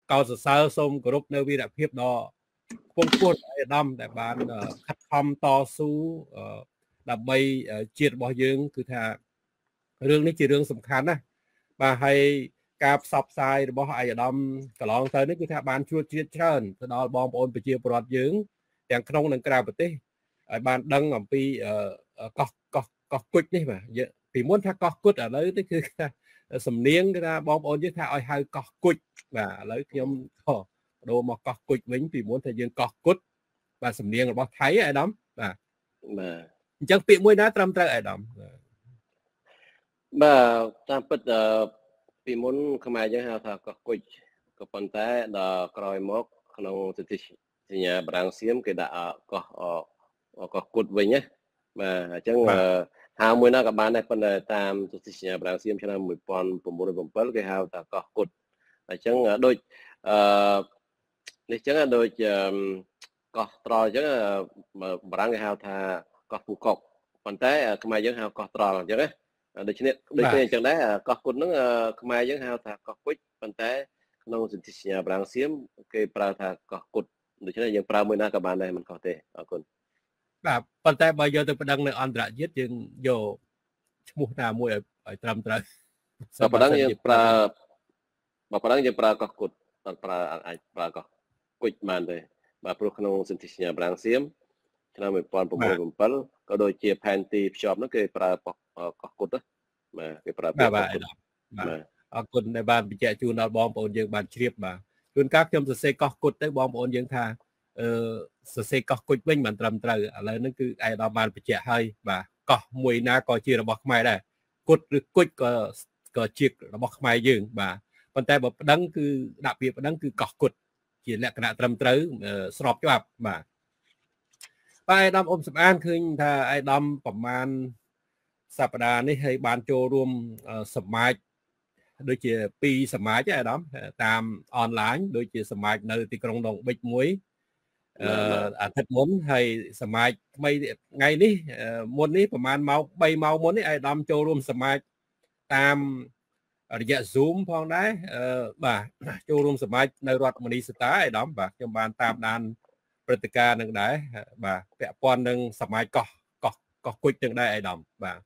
កោតសរសើរសូមគោរពនៅវីរភាពដ៏ខ្ពង់ខ្ពស់អាយដាមដែលបានខិតខំតស៊ូដើម្បីជាតិរបស់យើងគឺថារឿងនេះជារឿងសំខាន់ណាស់បាទហើយការផ្សព្វផ្សាយរបស់អាយដាមកន្លងទៅនេះគឺថាបានជួយជ្រៀតច្រើនទៅដល់បងប្អូនប្រជាពលរដ្ឋយើងទាំងក្នុងនិងក្រៅប្រទេសឲ្យបានដឹងអំពីកោះគុជនេះបាទពីមុនថាកោះគុជឥឡូវនេះគឺថាសំនៀងគេថាបងប្អូនយើងថាឲ្យហៅកោះគុជបាទឥឡូវខ្ញុំបដូរមកកោះគុជវិញពីមុនថាយើងកោះគុជបាទសំនៀងរបស់ថៃអាយដាមបាទអញ្ចឹងពាក្យមួយណាត្រឹមត្រូវអាយដាមបាទតាមពិតពីមុនខ្មែរយើងហៅថាកោះគុជក៏ប៉ុន្តែដល់ក្រោយមកក្នុងសិទ្ធិសញ្ញាបារាំងសៀមគេដាក់កោះគុជវិញណាបាទអញ្ចឹងហៅមួយណាក៏បានដែរប៉ុន្តែតាមសិទ្ធិសញ្ញាបារាំងសៀមឆ្នាំ1907គេហៅថាកោះគុជអញ្ចឹងដូចនេះអញ្ចឹងដូចកោះត្រល់អញ្ចឹងបារាំងគេហៅថាកោះពូកុកប៉ុន្តែខ្មែរយើងហៅកោះត្រល់អញ្ចឹងណាដូច្នេះអញ្ចឹងដែរកោះគុជហ្នឹងខ្មែរយើងហៅថាកោះគុជប៉ុន្តែក្នុងសន្ធិសញ្ញាបារាំងសៀមគេប្រើថាកោះគុជដូច្នេះយើងប្រើមួយណាក៏បានដែរមិនខុសទេអរគុណបាទប៉ុន្តែបើយកទៅប្តឹងនៅអន្តរជាតិយើងយកឈ្មោះណាមួយឲ្យត្រឹមត្រូវបើប្តឹងយើងប្រើកោះគុជអត់ប្រើអាចប្រើកោះគុជបានទេបាទព្រោះក្នុងសន្ធិសញ្ញាបារាំងសៀមឆ្នាំ1907ក៏ដូចជាផែនទីភ្ជាប់នោះគេប្រើកោះគុជបាទគេប្រើបាទអរគុណដែលបានបញ្ជាក់ជូនដល់បងប្អូនយើងបានជ្រាបបាទជួនកាលខ្ញុំសរសេរកោះគុជទៅបងប្អូនយើងថាសរសេរកោះគុជវិញមិនត្រឹមត្រូវឥឡូវហ្នឹងគឺអាយដាមបានបញ្ជាក់ហើយបាទកោះមួយណាក៏ជារបស់ខ្មែរដែរគុជឬគុជក៏ជារបស់ខ្មែរយើងបាទប៉ុន្តែបើប្តឹងគឺដាក់ពាក្យប្តឹងគឺកោះគុជជាលក្ខណៈត្រឹមត្រូវស្របច្បាប់បាទអាយដាមអ៊ុំសំអានឃើញថាអាយដាមប្រមាណសប្តាហ៍នេះហើយបានចូលរួមសមាជដូចជា2សមាជអាយដាមតាមអនឡាញដូចជាសមាជនៅទីក្រុងដងបិចមួយអាទិត្យមុនហើយសមាជថ្មីថ្ងៃនេះមុននេះប្រហែលម៉ោង3ម៉ោងមុននេះអាយដាមចូលរួមសមាជតាមរយៈ Zoom ផងដែរបាទចូលរួមសមាជនៅរដ្ឋមនីសតាអាយដាមបាទខ្ញុំបានតាមដានព្រឹត្តិការណ៍នឹងដែរបាទពាក់ព័ន្ធនឹងសមាជកោះគុជនឹងដែរអាយដាមបាទ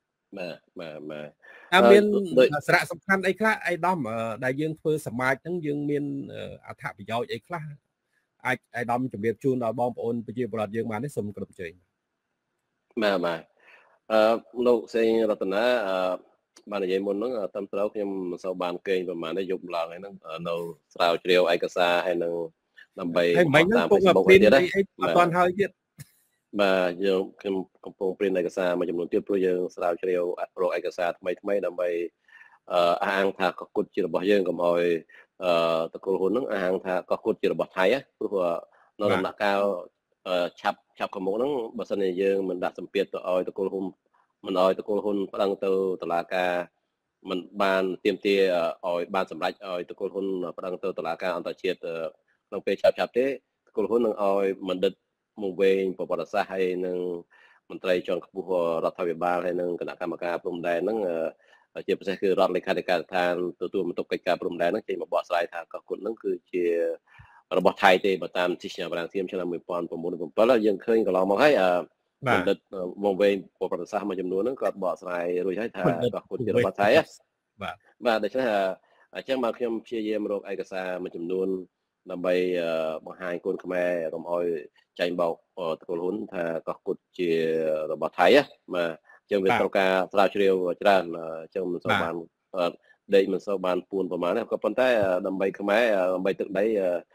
មានសារៈសំខាន់អីខ្លះអាយដាមដែលយើងធ្វើសមាជហ្នឹងយើងមានអត្ថប្រយោជន៍អីខ្លះអាចអាយដាមជម្រាបជូនដល់បងប្អូនប្រជាពលរដ្ឋយើងបាននេះសូមគោរពជ័យបាទលោកសេងរតនាបាននិយាយមុនហ្នឹងតាមត្រូវខ្ញុំមិនសូវបានគេងប្រហែលទេយប់ឡើងហ្នឹងនៅស្រាវជ្រាវឯកសារហើយនឹងដើម្បីតាម Facebook ទៀតណាអត់ទាន់ហើយទៀតបាទយើងខ្ញុំកំពុងព្រីនឯកសារមួយចំនួនទៀតព្រោះយើងស្រាវជ្រាវរកឯកសារថ្មីដើម្បីអះអាងថាកោះគុជជារបស់យើងកុំឲ្យតកូលហ៊ុនហ្នឹងអះអាងថាកោះគុជជារបស់ថៃព្រោះនៅដំណាក់កាលឆាប់ខាងមុខហ្នឹងបើសិនជាយើងមិនដាក់សម្ពាធទៅឲ្យតកូលហ៊ុនមិនឲ្យតកូលហ៊ុនប្តឹងទៅតុលាការមិនបានទាមទារឲ្យបានសម្រេចឲ្យតកូលហ៊ុនប្តឹងទៅតុលាការអន្តរជាតិក្នុងពេលឆាប់ទេតកូលហ៊ុននឹងឲ្យបណ្ឌិតមកវែងប្រវត្តិសាស្ត្រហើយនឹងមន្ត្រីជាន់ខ្ពស់រដ្ឋាភិបាលហើយនឹងគណៈកម្មការព្រំដែនហ្នឹងជាពិសេសគឺរដ្ឋលេខាធិការដ្ឋានទទួលបន្ទុកកិច្ចការព្រំដែនហ្នឹងចេញមកបកស្រាយថាកោះគុជហ្នឹងគឺជារបស់ថៃទេបើតាមទិសញ្ញាបារាំងសៀមឆ្នាំ1907យើងឃើញកន្លងមកហើយបណ្ឌិតមកវែងប្រវត្តិសាស្ត្រមួយចំនួនហ្នឹងគាត់បកស្រាយរួចហើយថាកោះគុជជារបស់ថៃបាទដូច្នេះអញ្ចឹងមកខ្ញុំព្យាយាមរកឯកសារមួយចំនួនដើម្បីបង្ហាញគុណខ្មែរកុំឲ្យចាញ់បោកតកូលហ៊ុនថាកោះគុជជារបស់ថៃបាទចឹងវាត្រូវការស្រាវជ្រាវច្រើនចឹងមិនសូវបានដេកមិនសូវបានពួនប្រហែលទេក៏ប៉ុន្តែដើម្បីខ្មែរដើម្បីទឹកដី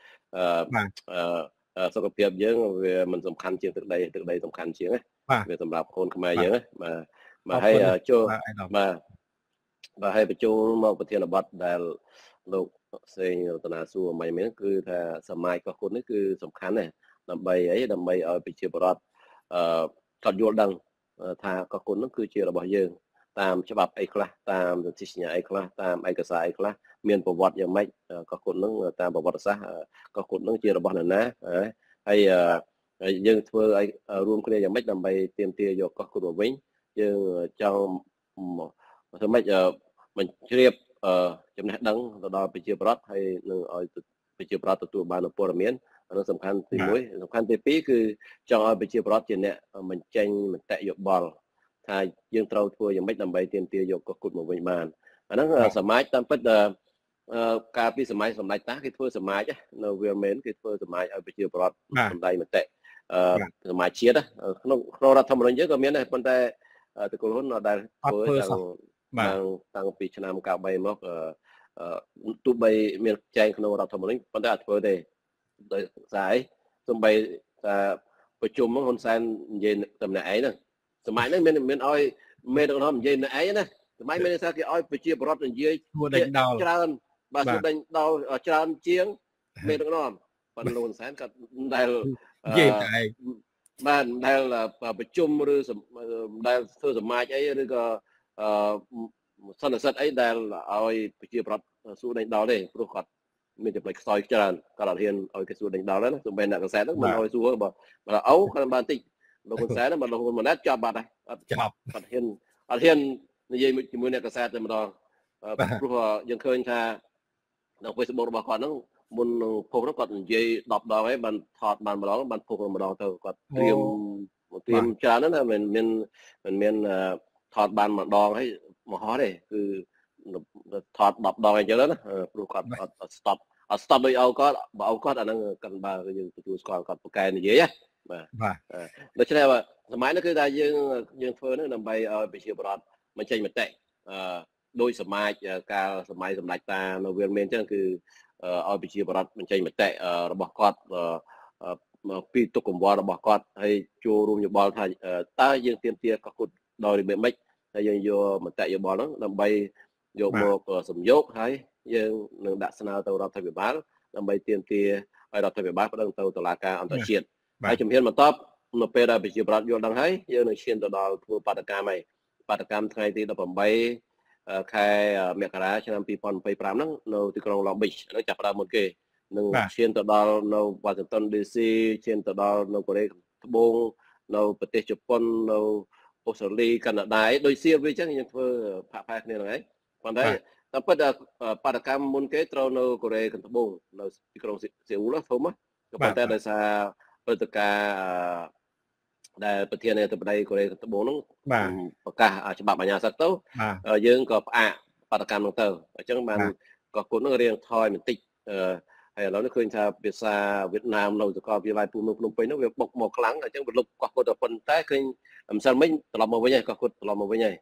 សុខភាពយើងវាមិនសំខាន់ជាងទឹកដីសំខាន់ជាងវាសម្រាប់កូនខ្មែរយើងបាទហើយចូលបាទហើយបញ្ចូលមកប្រធានបទដែលលោកសេងរតនាសួរមិនមែនគឺថាសមាជកោះគុជនេះគឺសំខាន់ណាស់ដើម្បីឲ្យប្រជាពលរដ្ឋគាត់យល់ដឹងថាកោះគុជនោះគឺជារបស់យើងតាមច្បាប់អីខ្លះតាមទិសញ្ញាអីខ្លះតាមឯកសារអីខ្លះមានប្រវត្តិយ៉ាងម៉េចកោះគុជនោះតាមប្រវត្តិសាស្ត្រកោះគុជនោះជារបស់នរណាហើយយើងធ្វើឲ្យរួមគ្នាយ៉ាងម៉េចដើម្បីទាមទារយកកោះគុជមកវិញយើងចង់ធ្វើម៉េចបញ្ជ្រាបចំណេះដឹងទៅដល់ប្រជាពលរដ្ឋហើយនឹងឲ្យប្រជាប្រដ្ឋទទួលបានព័ត៌មានអានោះសំខាន់ទី1សំខាន់ទី2គឺចង់ឲ្យប្រជាប្រដ្ឋជាអ្នកបញ្ចេញមតិយោបល់ថាយើងត្រូវធ្វើយ៉ាងម៉េចដើម្បីទាមទារយកកោះគុតមកវិញបានអាហ្នឹងសមាជតាមពិតកាលពីសម័យសម្ដេចតាគេធ្វើសមាជនៅវាលមែនគេធ្វើសមាជឲ្យប្រជាប្រដ្ឋសម្ដែងមតិសមាជជាតិក្នុងរដ្ឋធម្មនុញ្ញយើងក៏មានដែរប៉ុន្តែតកូលហ៊ុនដែលធ្វើតាំងពីឆ្នាំ93មកទោះបីមានចែងក្នុងរដ្ឋធម្មនុញ្ញប៉ុន្តែអត់ធ្វើទេដោយសារអីសូម្បីថាប្រជុំហ្នឹងហ៊ុនសែននិយាយតែម្នាក់ឯងហ្នឹងសម័យហ្នឹងមានឲ្យមេដឹកនាំនិយាយម្នាក់ឯងណាសម័យមានន័យថាគេឲ្យប្រជាពលរដ្ឋនិយាយច្រើនបាទសួរដេញដោលច្រើនជាងមេដឹកនាំប៉ុន្តែលោកហ៊ុនសែនក៏ដែលនិយាយតែឯងបានដែលប្រជុំឬដែលធ្វើសមាជអីឬក៏សន្និសីទអីដែលឲ្យប្រជាពលរដ្ឋសួរដេញដោលទេព្រោះគាត់មានចំណុចខ្សោយច្រើនគាត់អត់ហ៊ានឲ្យគេសួរដេញដោលទេណាសូម្បីអ្នកកសែតហ្នឹងមិនឲ្យសួរបើអូគាត់បានតិចលោកហ៊ុនសែនបើលោកហ៊ុនម៉ាណែតចាប់បាត់ហើយអត់ចាប់អត់ហ៊ាននិយាយជាមួយអ្នកកសែតតែម្ដងព្រោះយើងឃើញថានៅ Facebook របស់គាត់ហ្នឹងមុននឹងផុសហ្នឹងគាត់និយាយ10ដងហើយបានថតបានម្ដងបានផុសម្ដងទៅគាត់ត្រៀមច្រើនណាស់មិនមានថតបានម្ដងហើយមកហោះទេគឺថត10ដងអញ្ចឹងណាព្រោះគាត់អត់ stop ដោយអោគាត់បើអោគាត់អាហ្នឹងកាន់បើយើងទទួលស្គាល់គាត់ប្រកែនិយាយណាបាទដូច្នេះសម័យនេះគឺថាយើងធ្វើនេះដើម្បីឲ្យប្រជាពលរដ្ឋបញ្ចេញមតិដោយសមាជកាលសម័យសម្ដេចតានៅវាលមានអញ្ចឹងគឺឲ្យប្រជាពលរដ្ឋបញ្ចេញមតិរបស់គាត់ពីទុកកង្វល់របស់គាត់ហើយចូលរួមយោបល់ថាតើយើងទាមទារកោះគុតដោយរបៀបម៉េចហើយយើងយកមតិយោបល់ហ្នឹងដើម្បីយកមកសំយោគហើយយើងនឹងដាក់ស្នើទៅរដ្ឋាភិបាលដើម្បីទាមទារឲ្យរដ្ឋាភិបាលប្តឹងទៅតុលាការអន្តរជាតិហើយជំហានបន្ទាប់នៅពេលដែលប្រជាពលរដ្ឋយល់ដឹងហើយយើងនឹងឈានទៅដល់ធ្វើបាតកម្មហើយបាតកម្មថ្ងៃទី18ខែមករាឆ្នាំ2025ហ្នឹងនៅទីក្រុង Long Beach ហ្នឹងចាប់ផ្ដើមមុនគេនឹងឈានទៅដល់នៅ Washington DC ឈានទៅដល់នៅកូរ៉េត្បូងនៅប្រទេសជប៉ុននៅអូស្ត្រាលីកាណាដាដូចសៀលវាអញ្ចឹងយើងធ្វើផាក់ផែគ្នាហ្នឹងហើយប៉ុន្តែតែពិតបាតកម្មមុនគេត្រូវនៅកូរ៉េត្បូងនៅទីក្រុងសេអ៊ូលធំក៏ប៉ុន្តែដោយសារព្រឹត្តិការណ៍ដែលប្រធានាធិបតីកូរ៉េត្បូងហ្នឹងប្រកាសច្បាប់អាជ្ញាសិទ្ធិទៅយើងក៏ផ្អាកបាតកម្មហ្នឹងទៅអញ្ចឹងបានកោះគុតហ្នឹងរៀងថយបន្តិចហើយឥឡូវនេះឃើញថាភាសាវៀតណាមនៅសាកលវិទ្យាល័យភូមិភ្នំពេញហ្នឹងវាបុកមកខ្លាំងអញ្ចឹងវាលុបកោះគុតទៅប៉ុន្តែឃើញម្សិលមិញត្រឡប់មកវិញហើយកោះគុតត្រឡប់មកវិញហើយ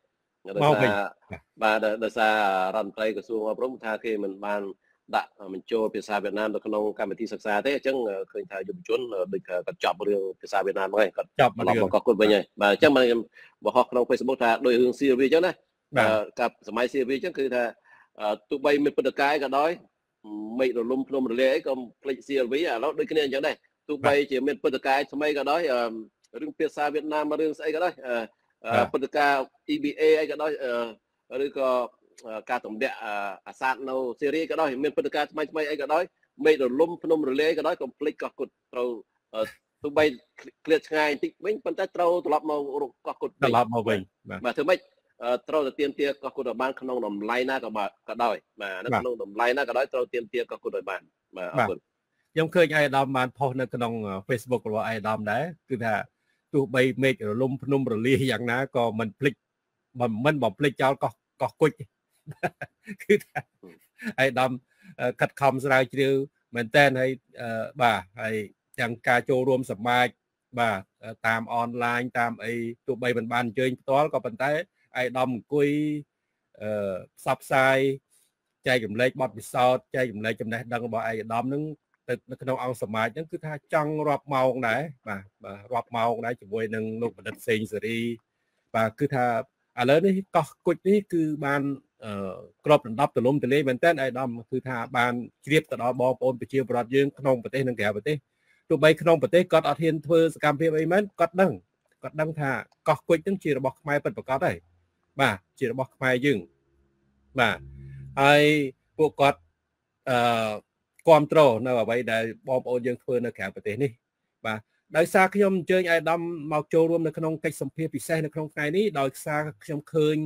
ដោយសាររដ្ឋមន្ត្រីក្រសួងអប់រំថាគេមិនបានដាក់បញ្ចូលភាសាវៀតណាមទៅក្នុងកម្មវិធីសិក្សាទេអញ្ចឹងឃើញថាយុវជនដូចគាត់ចប់រឿងភាសាវៀតណាមហ្នឹងហើយគាត់ត្រឡប់មកកោះគុតវិញហើយបាទអញ្ចឹងខ្ញុំបង្ហោះក្នុង Facebook ថាដោយរឿងស៊ីវីអញ្ចឹងណាកាលសម័យស៊ីវីអញ្ចឹងគឺថាទោះបីមានព្រឹត្តិការណ៍ក៏ដោយមេឃរលំភ្នំរលាយអីក៏ភ្លេច CLV ឥឡូវដូចគ្នាអញ្ចឹងដែរទោះបីជាមានព្រឹត្តិការណ៍ថ្មីក៏ដោយរឿងភាសាវៀតណាមរឿងស្អីក៏ដោយព្រឹត្តិការណ៍ EBA អីក៏ដោយឬក៏ការទម្លាក់អាសាតនៅសេរីក៏ដោយមានព្រឹត្តិការណ៍ថ្មីអីក៏ដោយមេឃរលំភ្នំរលាយក៏ដោយក៏ភ្លេចកោះគុតត្រូវទោះបីឃ្លាតឆ្ងាយបន្តិចវិញប៉ុន្តែត្រូវត្រឡប់មកកោះគុតបាទធ្វើម៉េចត្រូវតែទាមទារកោះគុតឲ្យបានក្នុងតម្លៃណាក៏ដោយបាទនៅក្នុងតម្លៃណាក៏ដោយត្រូវទាមទារកោះគុតឲ្យបានបាទអរគុណខ្ញុំឃើញអាយដាមបានផុសនៅក្នុង Facebook របស់អាយដាមដែរគឺថាទោះបីមេឃរលំភ្នំរលាយយ៉ាងណាក៏មិនភ្លេចមិនបំភ្លេចចោលកោះគុជគឺថាអាយដាមខិតខំស្រាវជ្រាវមែនតើហើយបាទហើយទាំងការចូលរួមសមាជបាទតាមអនឡាញតាមអីទោះបីមិនបានអញ្ជើញផ្ទាល់ក៏ប៉ុន្តែអាយដាមអង្គុយផ្សព្វផ្សាយចែករំលែកបទពិសោធន៍ចែករំលែកចំណេះដឹងរបស់អាយដាមនឹងទៅនៅក្នុងអង្គសមាជហ្នឹងគឺថាចង់រាប់ម៉ោងដែរបាទរាប់ម៉ោងដែរជាមួយនឹងលោកបណ្ឌិតសេងសេរីបាទគឺថាឥឡូវនេះកោះគុជនេះគឺបានក្របដណ្ដប់ទលំទលាយមែនតើអាយដាមគឺថាបានជ្រាបទៅដល់បងប្អូនប្រជាពលរដ្ឋយើងក្នុងប្រទេសនិងក្រៅប្រទេសទោះបីក្នុងប្រទេសគាត់អត់ហ៊ានធ្វើសកម្មភាពអីមែនគាត់ដឹងថាកោះគុជហ្នឹងជារបស់ខ្មែរពិតប្រាកដហើយបាទជារបស់ខ្មែរយើងបាទហើយពួកគាត់គ្រប់គ្រងនៅអ្វីដែលបងប្អូនយើងធ្វើនៅក្រៅប្រទេសនេះបាទដោយសារខ្ញុំអញ្ជើញអាយដាមមកចូលរួមនៅក្នុងកិច្ចសម្ភាសពិសេសនៅក្នុងថ្ងៃនេះដោយសារខ្ញុំឃើញ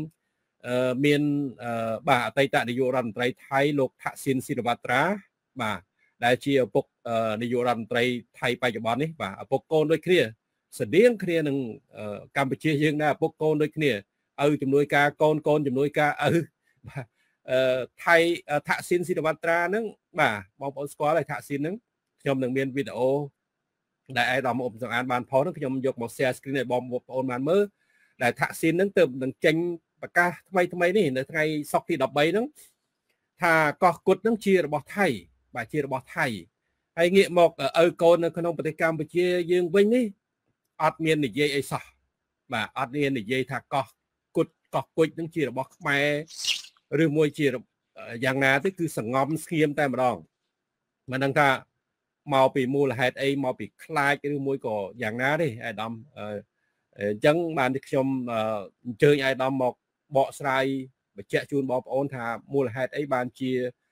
មានបាទអតីតនាយករដ្ឋមន្ត្រីថៃលោកថាក់ស៊ីនស៊ីលវ៉ាត្រាបាទដែលជាឪពុកនាយករដ្ឋមន្ត្រីថៃបច្ចុប្បន្ននេះបាទឪពុកកូនដូចគ្នាស្តៀងគ្នានឹងកម្ពុជាយើងដែរឪពុកកូនដូចគ្នាឪជំនួយការកូនកូនជំនួយការឪបាទថៃថាក់ស៊ីនស៊ីនវត្រាហ្នឹងបាទបងប្អូនស្គាល់ហើយថាក់ស៊ីនហ្នឹងខ្ញុំនឹងមានវីដេអូដែលឯកឧត្តមអ៊ុំសំអានបានផុសហ្នឹងខ្ញុំយកមក share screen ឲ្យបងប្អូនបានមើលដែលថាក់ស៊ីនហ្នឹងទើបនឹងចេញប្រកាសថ្មីនេះនៅថ្ងៃសុក្រទី13ហ្នឹងថាកោះគុតហ្នឹងជារបស់ថៃបាទជារបស់ថៃហើយងាកមកឪកូននៅក្នុងប្រទេសកម្ពុជាយើងវិញនេះអត់មាននិយាយអីសោះបាទអត់មាននិយាយថាកោះគុតហ្នឹងជារបស់ខ្មែរឬមួយជាយ៉ាងណាទៅគឺសង្ងំស្ងៀមតែម្ដងមិនដឹងថាមកពីមូលហេតុអីមកពីខ្លាចឬមួយក៏យ៉ាងណាទេអាដាមអញ្ចឹងបានខ្ញុំអញ្ជើញអាដាមមកបកស្រាយបញ្ជាក់ជូនបងប្អូនថាមូលហេតុអីបានជា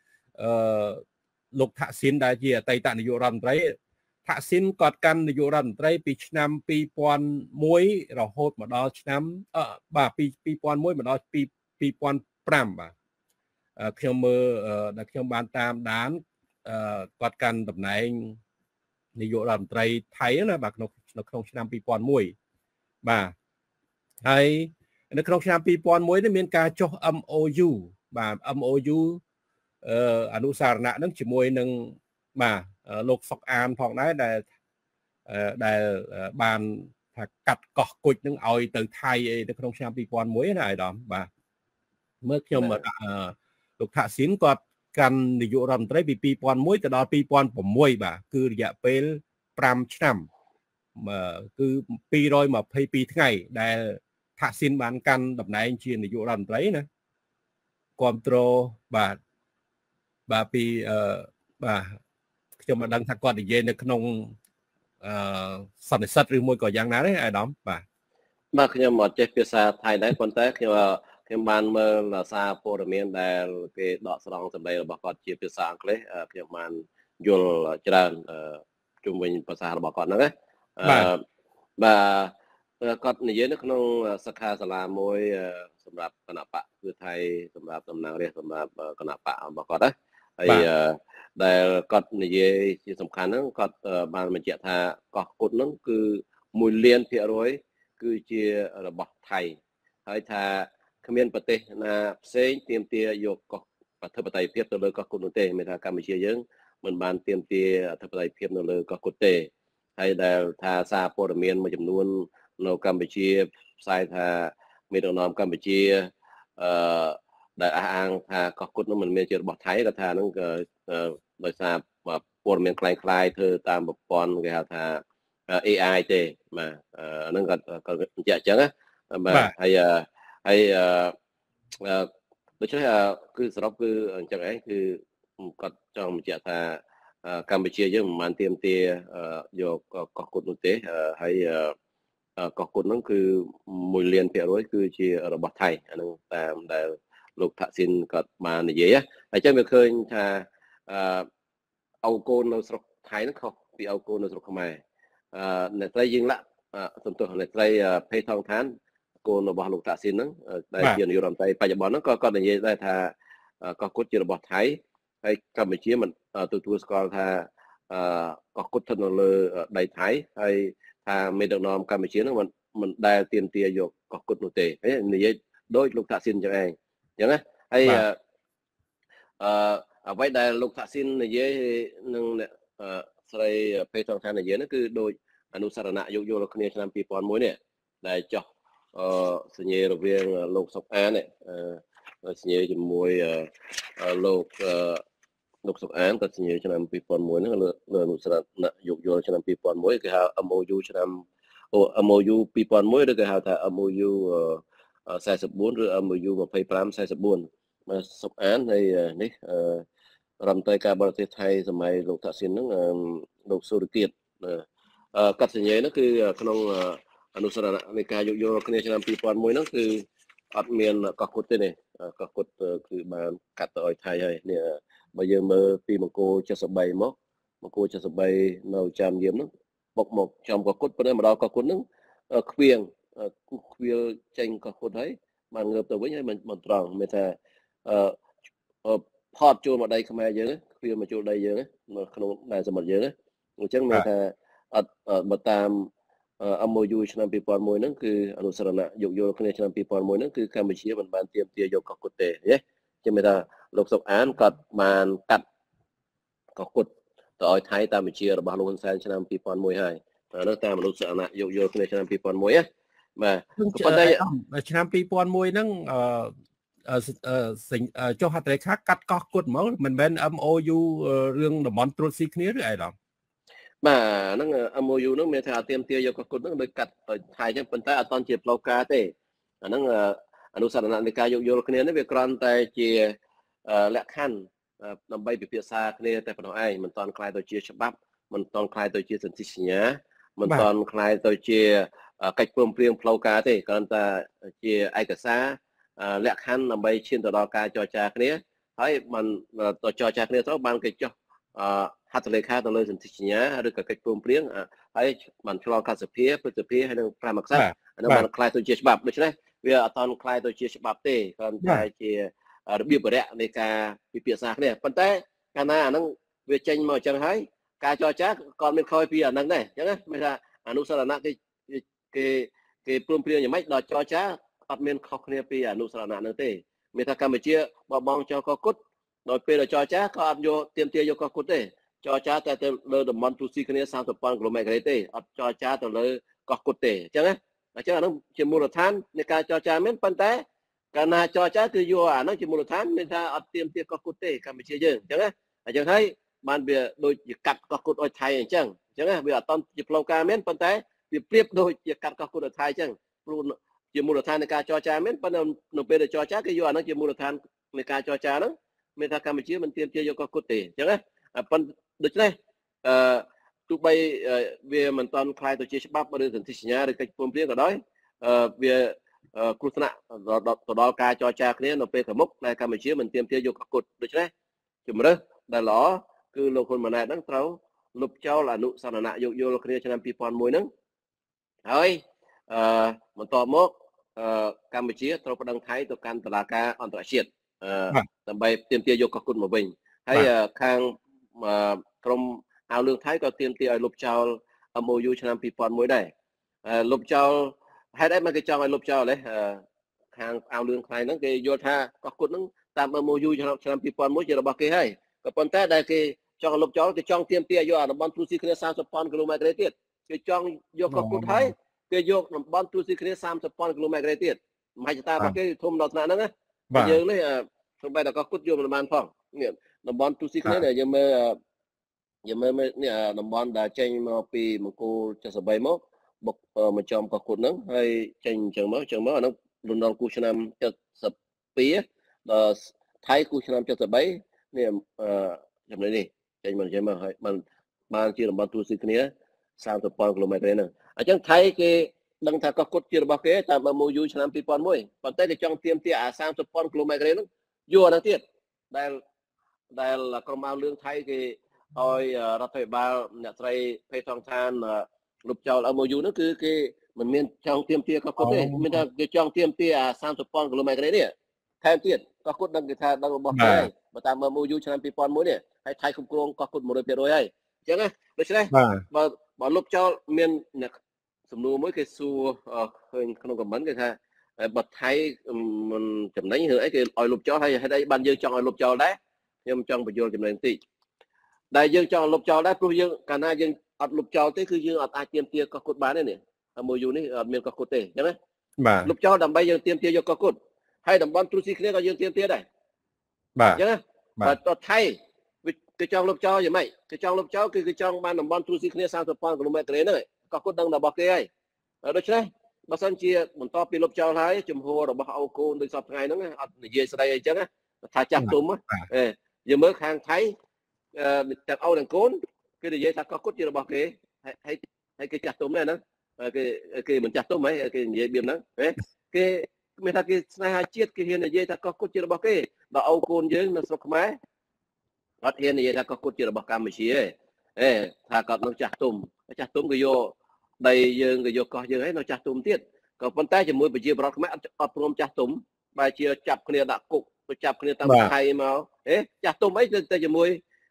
លោកថាក់ស៊ីនដែលជាអតីតនាយករដ្ឋមន្ត្រីថាក់ស៊ីនគាត់កាន់នាយករដ្ឋមន្ត្រីពីឆ្នាំ2001រហូតមកដល់ឆ្នាំបាទពី2001មកដល់2005បាទខ្ញុំមើលដែលខ្ញុំបានតាមដានគាត់កាន់តំណែងនាយករដ្ឋមន្ត្រីថៃណាបាទនៅក្នុងឆ្នាំ2001បាទហើយនៅក្នុងឆ្នាំ2001នេះមានការចុះ MOU បាទ MOU អនុសារណៈនឹងជាមួយនឹងបាទលោកសុកអានផងដែរដែលបានថាកាត់កោះគុជនឹងឲ្យទៅថៃអីនៅក្នុងឆ្នាំ2001ណាអាយដាមបាទមើលខ្ញុំលោកថាក់ស៊ីនគាត់កាន់នាយករដ្ឋមន្ត្រីពី2001ទៅដល់2006បាទគឺរយៈពេល5ឆ្នាំគឺ222ថ្ងៃដែលថាក់ស៊ីនបានកាន់តំណែងជានាយករដ្ឋមន្ត្រីណាគ្រប់គ្រងបាទពីបាទខ្ញុំមិនដឹងថាគាត់និយាយនៅក្នុងសន្និសីទឬមួយក៏យ៉ាងណាទេអាយដាមបាទខ្ញុំអត់ចេះភាសាថៃដែរប៉ុន្តែខ្ញុំបានមើលសារព័ត៌មានដែលគេដកស្រង់សម្ដីរបស់គាត់ជាភាសាអង់គ្លេសខ្ញុំបានយល់ច្រើនជុំវិញភាសារបស់គាត់ហ្នឹងណាបាទគាត់និយាយនៅក្នុងសិក្ខាសាលាមួយសម្រាប់គណៈបកគឺថៃសម្រាប់តំណាងរាស្ត្រសម្រាប់គណៈបករបស់គាត់ណាហើយដែលគាត់និយាយជាសំខាន់ហ្នឹងគាត់បានបញ្ជាក់ថាកោះគុតហ្នឹងគឺ1លាន% គឺជារបស់ថៃហើយថាគ្មានប្រទេសណាផ្សេងទាមទារយកកោះអធិបតេយ្យភាពទៅលើកោះគុតនោះទេមានថាកម្ពុជាយើងមិនបានទាមទារអធិបតេយ្យភាពនៅលើកោះគុតទេហើយដែលថាសារព័ត៌មានមួយចំនួននៅកម្ពុជាផ្សាយថាមេដឹកនាំកម្ពុជាដែលអះអាងថាកោះគុតនោះមិនមែនជារបស់ថៃគាត់ថាហ្នឹងក៏ដោយសារព័ត៌មានคล้ายៗធ្វើតាមប្រព័ន្ធគេហៅថា AI ទេបាទហ្នឹងក៏បញ្ជាក់អញ្ចឹងណាបាទហើយដូច្នេះគឺសរុបគឺអញ្ចឹងឯងគឺគាត់ចង់បញ្ជាក់ថាកម្ពុជាយើងមិនបានទាមទារយកកោះគុតនោះទេហើយកោះគុតហ្នឹងគឺ1លាន% គឺជារបស់ថៃអាហ្នឹងតាមដែលលោកថាក់ស៊ីនគាត់បាននិយាយហើយចឹងវាឃើញថាអោកូននៅស្រុកថៃហ្នឹងខុសពីអោកូននៅស្រុកខ្មែរអ្នកស្រីយើងឡាក់សន្ទុះអ្នកស្រីភេថងឋានកូនរបស់លោកតាក់ស៊ីនហ្នឹងដែលជានាយករដ្ឋមន្ត្រីបច្ចុប្បន្នហ្នឹងក៏គាត់និយាយដែរថាកោះគុតជារបស់ថៃហើយកម្ពុជាមិនទទួលស្គាល់ថាកោះគុតស្ថិតនៅលើដីថៃហើយថាមេដឹកនាំកម្ពុជាហ្នឹងមិនដែលទាមទារយកកោះគុតនោះទេនិយាយដោយលោកតាក់ស៊ីនចឹងឯងអញ្ចឹងណាហើយអ្វីដែលលោកថាក់ស៊ីននិយាយនឹងស្រីភេទថងឋាននិយាយហ្នឹងគឺដោយអនុសារណៈយោគយល់គ្នាឆ្នាំ2001នេះដែលចោះសញ្ញារវាងលោកសុកអានសញ្ញាជាមួយលោកសុកអានក៏សញ្ញាឆ្នាំ2001ហ្នឹងលើអនុសារណៈយោគយល់ឆ្នាំ2001គេហៅ MOU ឆ្នាំ MOU 2001ឬគេហៅថា MOU 44ឬ MOU 2544បាទសុកអានហើយនេះរដ្ឋមន្ត្រីការបរទេសថៃសម័យលោកថាក់ស៊ីនហ្នឹងលោកសុរគៀតកត់សញ្ញាហ្នឹងគឺក្នុងអនុសារណៈនៃការយោគយល់គ្នាឆ្នាំ2001ហ្នឹងគឺអត់មានកោះគុតទេនេះកោះគុតគឺបានកាត់ទៅឲ្យថៃហើយនេះបើយើងមើលពីមង្គល73មកមង្គល73នៅចាំយាមហ្នឹងបុកមកចំកោះគុតប៉ុន្តែមកដល់កោះគុតហ្នឹងខ្វៀងចេញកោះគុតហើយបានងើបទៅវិញហើយមិនត្រង់មានថាផតចូលមកដីខ្មែរយើងឃ្លាមកចូលដីយើងនៅក្នុងដែនសមុទ្រយើងអញ្ចឹងមានថាអត់បើតាម MOU ឆ្នាំ2001ហ្នឹងគឺអនុសារណៈយោគយល់គ្នាឆ្នាំ2001ហ្នឹងគឺកម្ពុជាមិនបានទាមទារយកកោះគុតទេណាចឹងមានថាលោកសុកអានគាត់បានកាត់កោះគុតទៅឲ្យថៃតាមបញ្ជារបស់លោកហ៊ុនសែនឆ្នាំ2001ហើយនោះតាមអនុសារណៈយោគយល់គ្នាឆ្នាំ2001ណាបាទប៉ុន្តែឆ្នាំ2001ហ្នឹងចុះហត្ថលេខាកាត់កោះគុតហ្មងមិនមែន MOU រឿងតំបន់ត្រួតស៊ីគ្នាឬអីដល់បាទហ្នឹង MOU ហ្នឹងមានថាទាមទារយកកោះគុតហ្នឹងដោយកាត់ថៃចឹងប៉ុន្តែអត់តន់ជាផ្លូវការទេអាហ្នឹងអនុសារណៈនៃការយោគយល់គ្នានេះវាគ្រាន់តែជាលក្ខខណ្ឌដើម្បីពិភាក្សាគ្នាតែប៉ុណ្ណោះឯងមិនតន់ខ្លាយទៅជាច្បាប់មិនតន់ខ្លាយទៅជាសន្ធិសញ្ញាមិនតន់ខ្លាយទៅជាកិច្ចព្រមព្រៀងផ្លូវការទេគ្រាន់តែជាឯកសារលក្ខខណ្ឌដើម្បីឈានទៅដល់ការចរចាគ្នាហើយបានទៅចរចាគ្នាទៅបានគេចុះហត្ថលេខាទៅលើសន្ធិសញ្ញាឬក៏កិច្ចព្រមព្រៀងហើយបានឆ្លងកាត់សភាព្រឹទ្ធសភាហើយនឹង5អក្សរអានោះបានខ្លាយទៅជាច្បាប់ដូច្នេះវាអត់តន់ខ្លាយទៅជាច្បាប់ទេគ្រាន់តែជារបៀបបរិយានៃការពិភាក្សាគ្នាប៉ុន្តែកាលណាអាហ្នឹងវាចេញមកអញ្ចឹងហើយការចរចាក៏មានខ້ອຍពីអាហ្នឹងដែរអញ្ចឹងណាមានថាអនុសារណៈគេព្រមព្រៀងយ៉ាងម៉េចដល់ចរចាអត់មានខុសគ្នាពីអនុសារណៈហ្នឹងទេមានថាកម្ពុជាបបងចោលកោះគុតដល់ពេលចរចាក៏អត់យកទាមទារយកកោះគុតទេចរចាតែទៅលើតំបន់ទូស៊ីគ្នា30,000 គីឡូម៉ែត្រទេអត់ចរចាទៅលើកោះគុតទេអញ្ចឹងណាអញ្ចឹងអានោះជាមូលដ្ឋាននៃការចរចាមែនប៉ុន្តែកាលណាចរចាគឺយកអានោះជាមូលដ្ឋានមានថាអត់ទាមទារកោះគុតទេកម្ពុជាយើងអញ្ចឹងណាអញ្ចឹងហើយបានវាដូចជាកាត់កោះគុតឲ្យថៃអញ្ចឹងណាវាអត់តន់ជាផ្លូវការមែនប៉ុន្តែវាប្រៀបដូចជាកាត់កោះគុតឲ្យថៃអញ្ចឹងព្រោះជាមូលដ្ឋាននៃការចរចាមែនប៉ុន្តែនៅពេលដែលចរចាគេយកអានោះជាមូលដ្ឋាននៃការចរចាហ្នឹងមានថាកម្ពុជាមិនទាមទារយកកោះគុតទេអញ្ចឹងណាប៉ុន្តែដូច្នេះទោះបីវាមិនទាន់ខ្លាយទៅជាច្បាប់ឬសន្ធិសញ្ញាឬកិច្ចព្រមព្រៀងក៏ដោយវាគ្រោះថ្នាក់ទៅដល់ការចរចាគ្នានៅពេលខាងមុខដែលកម្ពុជាមិនទាមទារយកកោះគុតដូច្នេះជំរើសដែលល្អគឺលោកហ៊ុនម៉ាណែតហ្នឹងត្រូវលុបចោលអនុសារណៈយោគយល់គ្នាឆ្នាំ2001ហ្នឹងហើយបន្តមកកម្ពុជាត្រូវប្តឹងថៃទៅកាន់តុលាការអន្តរជាតិដើម្បីទាមទារយកកោះគុតមកវិញហើយខាងក្រមអាវលឿងថៃក៏ទាមទារឲ្យលុបចោល MOU ឆ្នាំ2001ដែរលុបចោលហេតុអីមកគេចង់ឲ្យលុបចោលទេខាងអាវលឿងថៃហ្នឹងគេយល់ថាកោះគុតហ្នឹងតាម MOU ឆ្នាំ2001ជារបស់គេហើយក៏ប៉ុន្តែដែលគេចង់លុបចោលគេចង់ទាមទារយកតំបន់ទូស៊ីគ្នា30,000 គីឡូម៉ែត្រទៀតគេចង់យកកោះគុតហើយគេយកតំបន់ទូស៊ីគ្នា30,000 គីឡូម៉ែត្រទៀតមហិច្ឆតារបស់គេធំដល់ថ្នាក់ហ្នឹងណាយើងនេះសូម្បីតែកោះគុតយកមិនបានផងនេះតំបន់ទូស៊ីគ្នាយើងមើលនេះតំបន់ដែលចេញមកពីមង្គល73មកបុកមកចំកោះគុតហ្នឹងហើយចេញអញ្ចឹងមកអាហ្នឹងលន់ដល់គូឆ្នាំ72ដល់ថៃគូឆ្នាំ73នេះចំណុចនេះចេញមកអញ្ចឹងមកហើយបានជាតំបន់ទូស៊ីគ្នា30,000 គីឡូម៉ែត្រហ្នឹងអញ្ចឹងថៃគេដឹងថាកោះគុតជារបស់គេតាម MOU ឆ្នាំ2001ប៉ុន្តែគេចង់ទាមទារអា30,000 គីឡូម៉ែត្រហ្នឹងយកអាហ្នឹងទៀតដែលក្រុមអាវលឿងថៃគេឲ្យរដ្ឋាភិបាលអ្នកស្រីភេទថងឋានលុបចោល MOU ហ្នឹងគឺគេមិនមានចង់ទាមទារកោះគុតទេមានថាគេចង់ទាមទារអា30,000 គីឡូម៉ែត្រនេះថែមទៀតកោះគុតដឹងគេថាដឹងរបស់គេបើតាម MOU ឆ្នាំ2001នេះហើយថៃគ្រប់គ្រងកោះគុត 100% ហើយអញ្ចឹងណាដូច្នេះបើលុបចោលមានអ្នកសំណួរមួយគេសួរឃើញក្នុងខមមិនគេថាបើថៃមិនចំណេញឬអីគេឲ្យលុបចោលហើយហេតុអីបានយើងចង់ឲ្យលុបចោលដែរខ្ញុំចង់បញ្យល់ចំណេញបន្តិចដែលយើងចង់លុបចោលដែរព្រោះយើងកាលណាយើងអត់លុបចោលទេគឺយើងអត់អាចទាមទារកោះគុតបានទេនេះ MOU នេះអត់មានកោះគុតទេអញ្ចឹងណាបាទលុបចោលដើម្បីយើងទាមទារយកកោះគុតហើយតំបន់ទ្រុស៊ីគ្នាក៏យើងទាមទារដែរបាទអញ្ចឹងណាបាទថៃគេចង់លុបចោលយ៉ាងម៉េចគេចង់លុបចោលគឺគេចង់បានតំបន់ទ្រុស៊ីគ្នា30,000 គីឡូម៉ែត្រហ្នឹងកោះគុតដឹងរបស់គេហើយដូច្នេះបើសិនជាបន្តពីលុបចោលហើយជំហររបស់អូកូនដូចសពថ្ងៃហ្នឹងអត់និយាយស្ដីអីចឹងណាថាចាស់ទុំយើងមើលខាងថៃទាំងអូនទាំងកូនគេនិយាយថាកោះគុតជារបស់គេហើយគេចាស់ទុំដែរហ្នឹងគេមិនចាស់ទុំហីគេនិយាយបៀមហ្នឹងគេមានថាគេស្នេហាជាតិគេហ៊ាននិយាយថាកោះគុតជារបស់គេដល់អូកូនយើងនៅស្រុកខ្មែរអត់ហ៊ាននិយាយថាកោះគុតជារបស់កម្ពុជាទេថាគាត់នឹងចាស់ទុំក៏យកដីយើងក៏យកកោះយើងហើយនៅចាស់ទុំទៀតក៏ប៉ុន្តែជាមួយប្រជាប្រដ្ឋខ្មែរអត់ព្រមចាស់ទុំបែរជាចាប់គ្នាដាក់គុកទៅចាប់គ្នាតាំងពីថៃមកចាស់ទុំអីទៅជាមួយ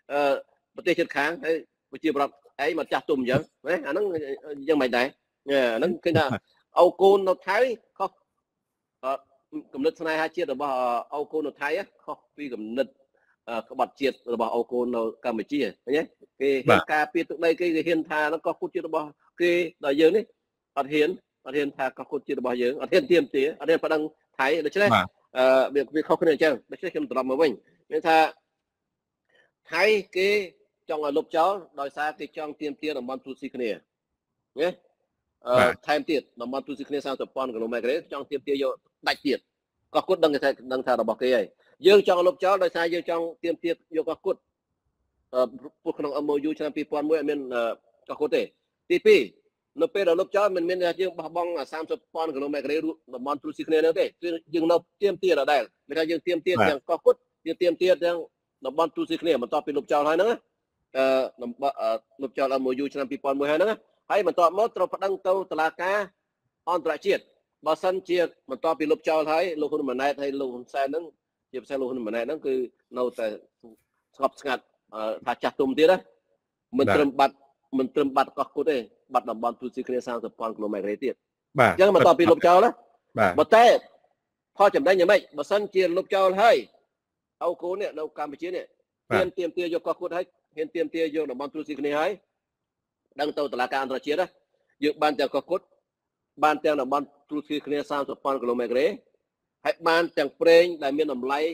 ប្រទេសជិតខាងហើយប្រជាប្រដ្ឋអីមកចាស់ទុំអញ្ចឹងណាអាហ្នឹងយ៉ាងមិនដែរអាហ្នឹងគឺថាអូកូននៅថៃខុសគំនិតស្នេហាជាតិរបស់អូកូននៅថៃខុសពីគំនិតក្បត់ជាតិរបស់អូកូននៅកម្ពុជាឃើញទេគេហ៊ានការពារទឹកដីគេហ៊ានថាហ្នឹងក៏គុតជាតិរបស់គេដល់យើងនេះអត់ហ៊ានថាក៏គុតជាតិរបស់យើងអត់ហ៊ានទៀមទាអត់ហ៊ានប្តឹងថៃដូច្នេះវាខុសគ្នាអញ្ចឹងដូច្នេះខ្ញុំត្រឡប់មកវិញមានថាថៃគេចង់ឲ្យលុបចោលដោយសារគេចង់ទៀមទាតំបន់ទូស៊ីគ្នាណាថែមទៀតតំបន់ទូស៊ីគ្នា30,000 គីឡូម៉ែត្រចង់ទៀមទាយកដាច់ទៀតក៏គុតដឹងថារបស់គេហើយយើងចង់លុបចោលដោយសារយើងចង់ទៀមទាយកក៏គុតពួកក្នុង MOU ឆ្នាំ2001អត់មានក៏គុតទេទី2នៅពេលដែលលុបចោលមិនមានថាយើងបោះបង់30,000 គីឡូម៉ែត្រតំបន់ទូស៊ីគ្នានោះទេគឺយើងនៅទៀមទាដដែលមានថាយើងទៀមទាទាំងក៏គុតយើងទៀមទាទាំងតំបន់ទូស៊ីគ្នាបន្ទាប់ពីលុបចោលហើយហ្នឹងលុបចោល MOU ឆ្នាំ2001ហើយហ្នឹងហើយបន្ទាប់មកត្រូវប្តឹងទៅតុលាការអន្តរជាតិបើសិនជាបន្ទាប់ពីលុបចោលហើយលោកហ៊ុនម៉ាណែតហើយលោកហ៊ុនសែនហ្នឹងជាពិសេសលោកហ៊ុនម៉ាណែតហ្នឹងគឺនៅតែស្ងប់ស្ងាត់ថាចាស់ទុំទៀតណាមិនត្រឹមបាត់កោះគុតទេបាត់តំបន់ទូស៊ីគ្នា30,000 គីឡូម៉ែត្រទៀតអញ្ចឹងបន្ទាប់ពីលុបចោលណាបើតែផលចំណេញយ៉ាងម៉េចបើសិនជាលុបចោលហើយអូកូននេះនៅកម្ពុជានេះហ៊ានទៀមទាយកកោះគុតហើយហ៊ានទៀមទាយកតំបន់ទូស៊ីគ្នាហើយដឹងទៅតុលាការអន្តរជាតិណាយើងបានទាំងកោះគុតបានទាំងតំបន់ទូស៊ីគ្នា30,000 គីឡូម៉ែត្រហើយបានទាំងប្រេងដែលមានតម្លៃ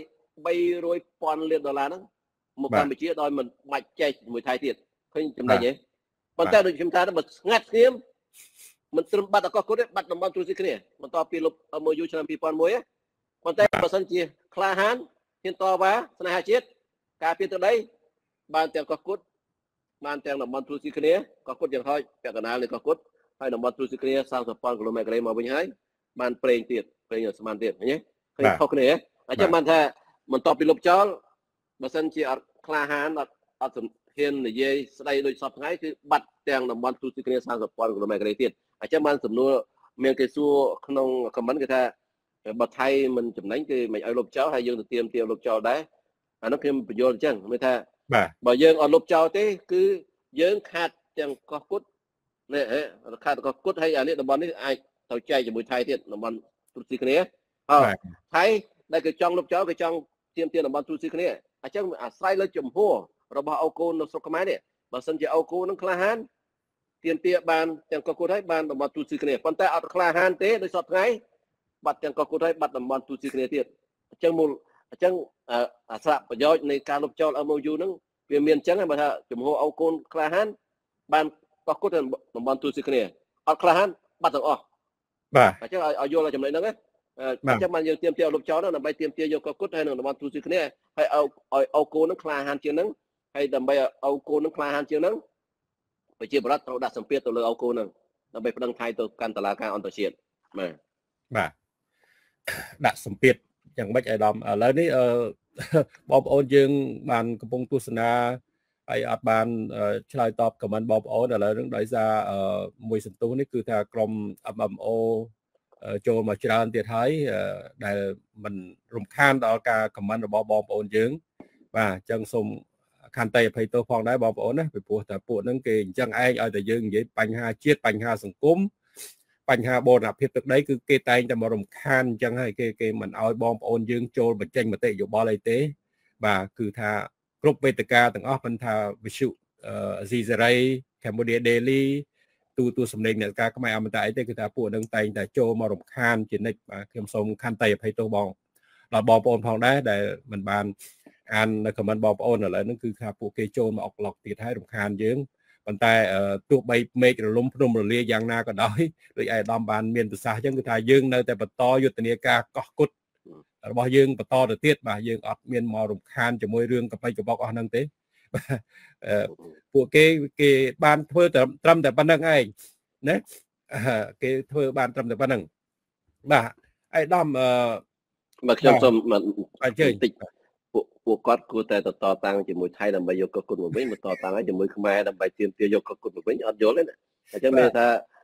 300,000 លានដុល្លារហ្នឹងមកកម្ពុជាដោយមិនបាច់ចែកជាមួយថៃទៀតឃើញចំណេញទេប៉ុន្តែដូចខ្ញុំថាបើស្ងាត់ស្ងៀមមិនត្រឹមបាត់កោះគុតទេបាត់តំបន់ទូស៊ីគ្នាបន្ទាប់ពីលុប MOU ឆ្នាំ2001ប៉ុន្តែបើសិនជាក្លាហានហ៊ានតវ៉ាស្នេហាជាតិការពារទឹកដីបានទាំងកោះគុតបានទាំងតំបន់ទូស៊ីគ្នាកោះគុតយ៉ាងហោចពាក់កណ្ដាលនៃកោះគុតហើយតំបន់ទូស៊ីគ្នា30,000 គីឡូម៉ែត្រមកវិញហើយបានប្រេងទៀតប្រេងស្មានទៀតឃើញទេឃើញខុសគ្នាអញ្ចឹងបានថាបន្ទាប់ពីលុបចោលបើសិនជាអត់ក្លាហានអត់ហ៊ាននិយាយស្ដីដូចសពថ្ងៃគឺបាត់ទាំងតំបន់ទូស៊ីគ្នា30,000 គីឡូម៉ែត្រទៀតអញ្ចឹងបានសំណួរមានគេសួរក្នុងខមមិនគេថាបើថៃមិនចំណេញគេមិនឲ្យលុបចោលហើយយើងទៅទៀមទាលុបចោលដែរអានោះខ្ញុំបញ្យល់អញ្ចឹងមានថាបើយើងអត់លុបចោលទេគឺយើងខាតទាំងកោះគុតនេះខាតកោះគុតហើយអានេះតំបន់នេះអាចទៅចែកជាមួយថៃទៀតតំបន់ទូស៊ីគ្នាថៃដែលគេចង់លុបចោលគេចង់ទៀមទាតំបន់ទូស៊ីគ្នាអញ្ចឹងអាស្រ័យលើជំហររបស់អូកូននៅស្រុកខ្មែរនេះបើសិនជាអូកូននឹងក្លាហានទៀមទាបានទាំងកោះគុតហើយបានតំបន់ទូស៊ីគ្នាប៉ុន្តែអត់ក្លាហានទេដោយសពថ្ងៃបាត់ទាំងកោះគុតហើយបាត់តំបន់ទូស៊ីគ្នាទៀតអញ្ចឹងអាស្រៈប្រយោជន៍នៃការលុបចោល MOU ហ្នឹងវាមានអញ្ចឹងបើថាជំហរអូកូនក្លាហានបានកោះគុតតំបន់ទូស៊ីគ្នាអត់ក្លាហានបាត់ទាំងអស់បាទអញ្ចឹងឲ្យយល់ចំណុចហ្នឹងណាអញ្ចឹងបានយើងទៀមទាលុបចោលហ្នឹងដើម្បីទៀមទាយកកោះគុតហើយនឹងតំបន់ទូស៊ីគ្នាហើយឲ្យអូកូនហ្នឹងក្លាហានជាងហ្នឹងហើយដើម្បីអូកូនហ្នឹងក្លាហានជាងហ្នឹងប្រជាប្រដ្ឋត្រូវដាក់សម្ពាធទៅលើអូកូនហ្នឹងដើម្បីប្តឹងថៃទៅកាន់តុលាការអន្តរជាតិបាទដាក់សម្ពាធយ៉ាងម៉េចអាដាមឥឡូវនេះបងប្អូនយើងបានកំពុងទស្សនាហើយអត់បានឆ្លើយតបខមមិនបងប្អូនឥឡូវហ្នឹងដោយសារមួយសន្ទុះនេះគឺថាក្រុម MMO ចូលមកច្រើនទៀតហើយដែលមិនរំខានដល់ការខមមិនរបស់បងប្អូនយើងបាទអញ្ចឹងសូមខន្តីអភ័យទោសផងដែរបងប្អូនណាពីព្រោះតែពួកហ្នឹងគេអញ្ចឹងឯងឲ្យតែយើងនិយាយបញ្ហាជាតិបញ្ហាសង្គមបញ្ហាបូរណភាពទឹកដីគឺគេតែងតែមករំខានអញ្ចឹងហើយគេមិនឲ្យបងប្អូនយើងចូលបញ្ចេញមតិយោបល់អីទេបាទគឺថាគ្រប់វេទិកាទាំងអស់មិនថាវិទ្យុស៊ីសេរី Cambodia Daily ទូសំឡេងអ្នកការខ្មែរអមតៈអីទេគឺថាពួកនឹងតែងតែចូលមករំខានជានិច្ចបាទខ្ញុំសូមខន្តីអភ័យទោសដល់បងប្អូនផងដែរដែលមិនបានអាននៅខមមិនបងប្អូនឥឡូវហ្នឹងគឺថាពួកគេចូលមកអុកឡុកទៀតហើយរំខានយើងប៉ុន្តែទោះបីមេឃរលំភ្នំរលាយ៉ាងណាក៏ដោយដូចឯកឧត្តមបានមានប្រសាសន៍អញ្ចឹងគឺថាយើងនៅតែបន្តយុទ្ធនាការកោះគុតរបស់យើងបន្តទៅទៀតបាទយើងអត់មានមករំខានជាមួយរឿងកបិចកបោកអស់ហ្នឹងទេពួកគេបានធ្វើត្រឹមតែប៉ុណ្្នឹងឯងណាគេធ្វើបានត្រឹមតែប៉ុណ្្នឹងបាទឯកឧត្តមមកខ្ញុំសូមអញ្ជើញបន្តិចពួកគាត់គួរតែតតាំងជាមួយថៃដើម្បីយកកោះគុតមកវិញមកតតាំងឲ្យជាមួយខ្មែរដើម្បីទាមទារយកកោះគុតមកវិញអត់យល់ទេណាអញ្ចឹងមានថា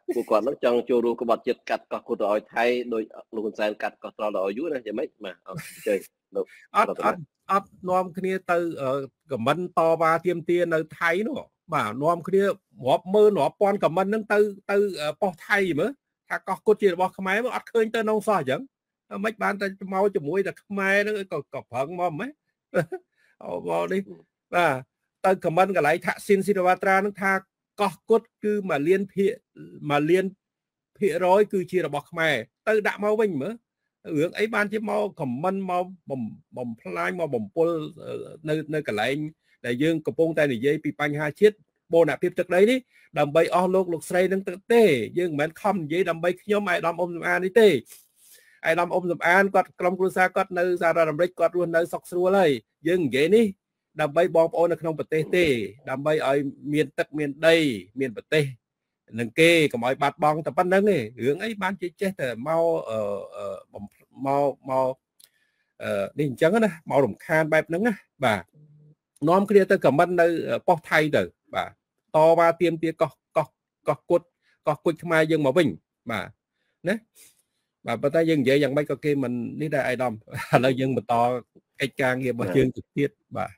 ពួកគាត់នឹងចង់ចូលរួមក្បត់ចិត្តកាត់កោះគុតឲ្យថៃដោយលោកហ៊ុនសែនកាត់កោះត្រល់ឲ្យយូរណាយ៉ាងម៉េចបាទអញ្ចឹងលោកអត់នាំគ្នាទៅខមមិនតវ៉ាទាមទារនៅថៃនោះបាទនាំគ្នារាប់ម៉ឺនរាប់ពាន់ខមមិនហ្នឹងទៅប៉ុស្តិ៍ថៃមើលថាកោះគុតជារបស់ខ្មែរមកអត់ឃើញទៅនងសោះអញ្ចឹងមិនបានតែមកជាមួយតែខ្មែរហ្នឹងក៏ប្រឹងមកម៉េចអូមកនេះបាទទៅខមមិនកន្លែងថាក់ស៊ីនស៊ីរវត្រាហ្នឹងថាកោះគុតគឺ1 លានភាគរយគឺជារបស់ខ្មែរទៅដាក់មកវិញមើលរឿងអីបានជាមកខមមិនមកបំផ្លាញមកបំពុលនៅកន្លែងដែលយើងកំពុងតែនិយាយពីបញ្ហាជាតិបូរណភាពទឹកដីនេះដើម្បីអស់លោកស្រីនឹងទេយើងមិនមែនខំនិយាយដើម្បីខ្ញុំអាយដាមអ៊ុំសំអាននេះទេអាយដាមអ៊ុំសំអានគាត់ក្រុមគ្រួសារគាត់នៅសហរដ្ឋអាមេរិកគាត់រស់នៅសុខស្រួលហើយយើងនិយាយនេះដើម្បីបងប្អូននៅក្នុងប្រទេសទេដើម្បីឲ្យមានទឹកមានដីមានប្រទេសនឹងគេកុំឲ្យបាត់បង់តែប៉ុណ្្នឹងទេរឿងអីបានជាចេះតែមកនេះអញ្ចឹងណាមករំខានបែបហ្នឹងណាបាទនាំគ្នាទៅខមមិននៅប៉ុស្តិ៍ថៃទៅបាទតវ៉ាទាមទារកោះគុតខ្មែរយើងមកវិញបាទណាបាទប៉ុន្តែយើងនិយាយយ៉ាងម៉េចក៏គេមិននេះដែរអាយដាមឥឡូវយើងបន្តកិច្ចការងាររបស់យើងទៅទៀតបាទ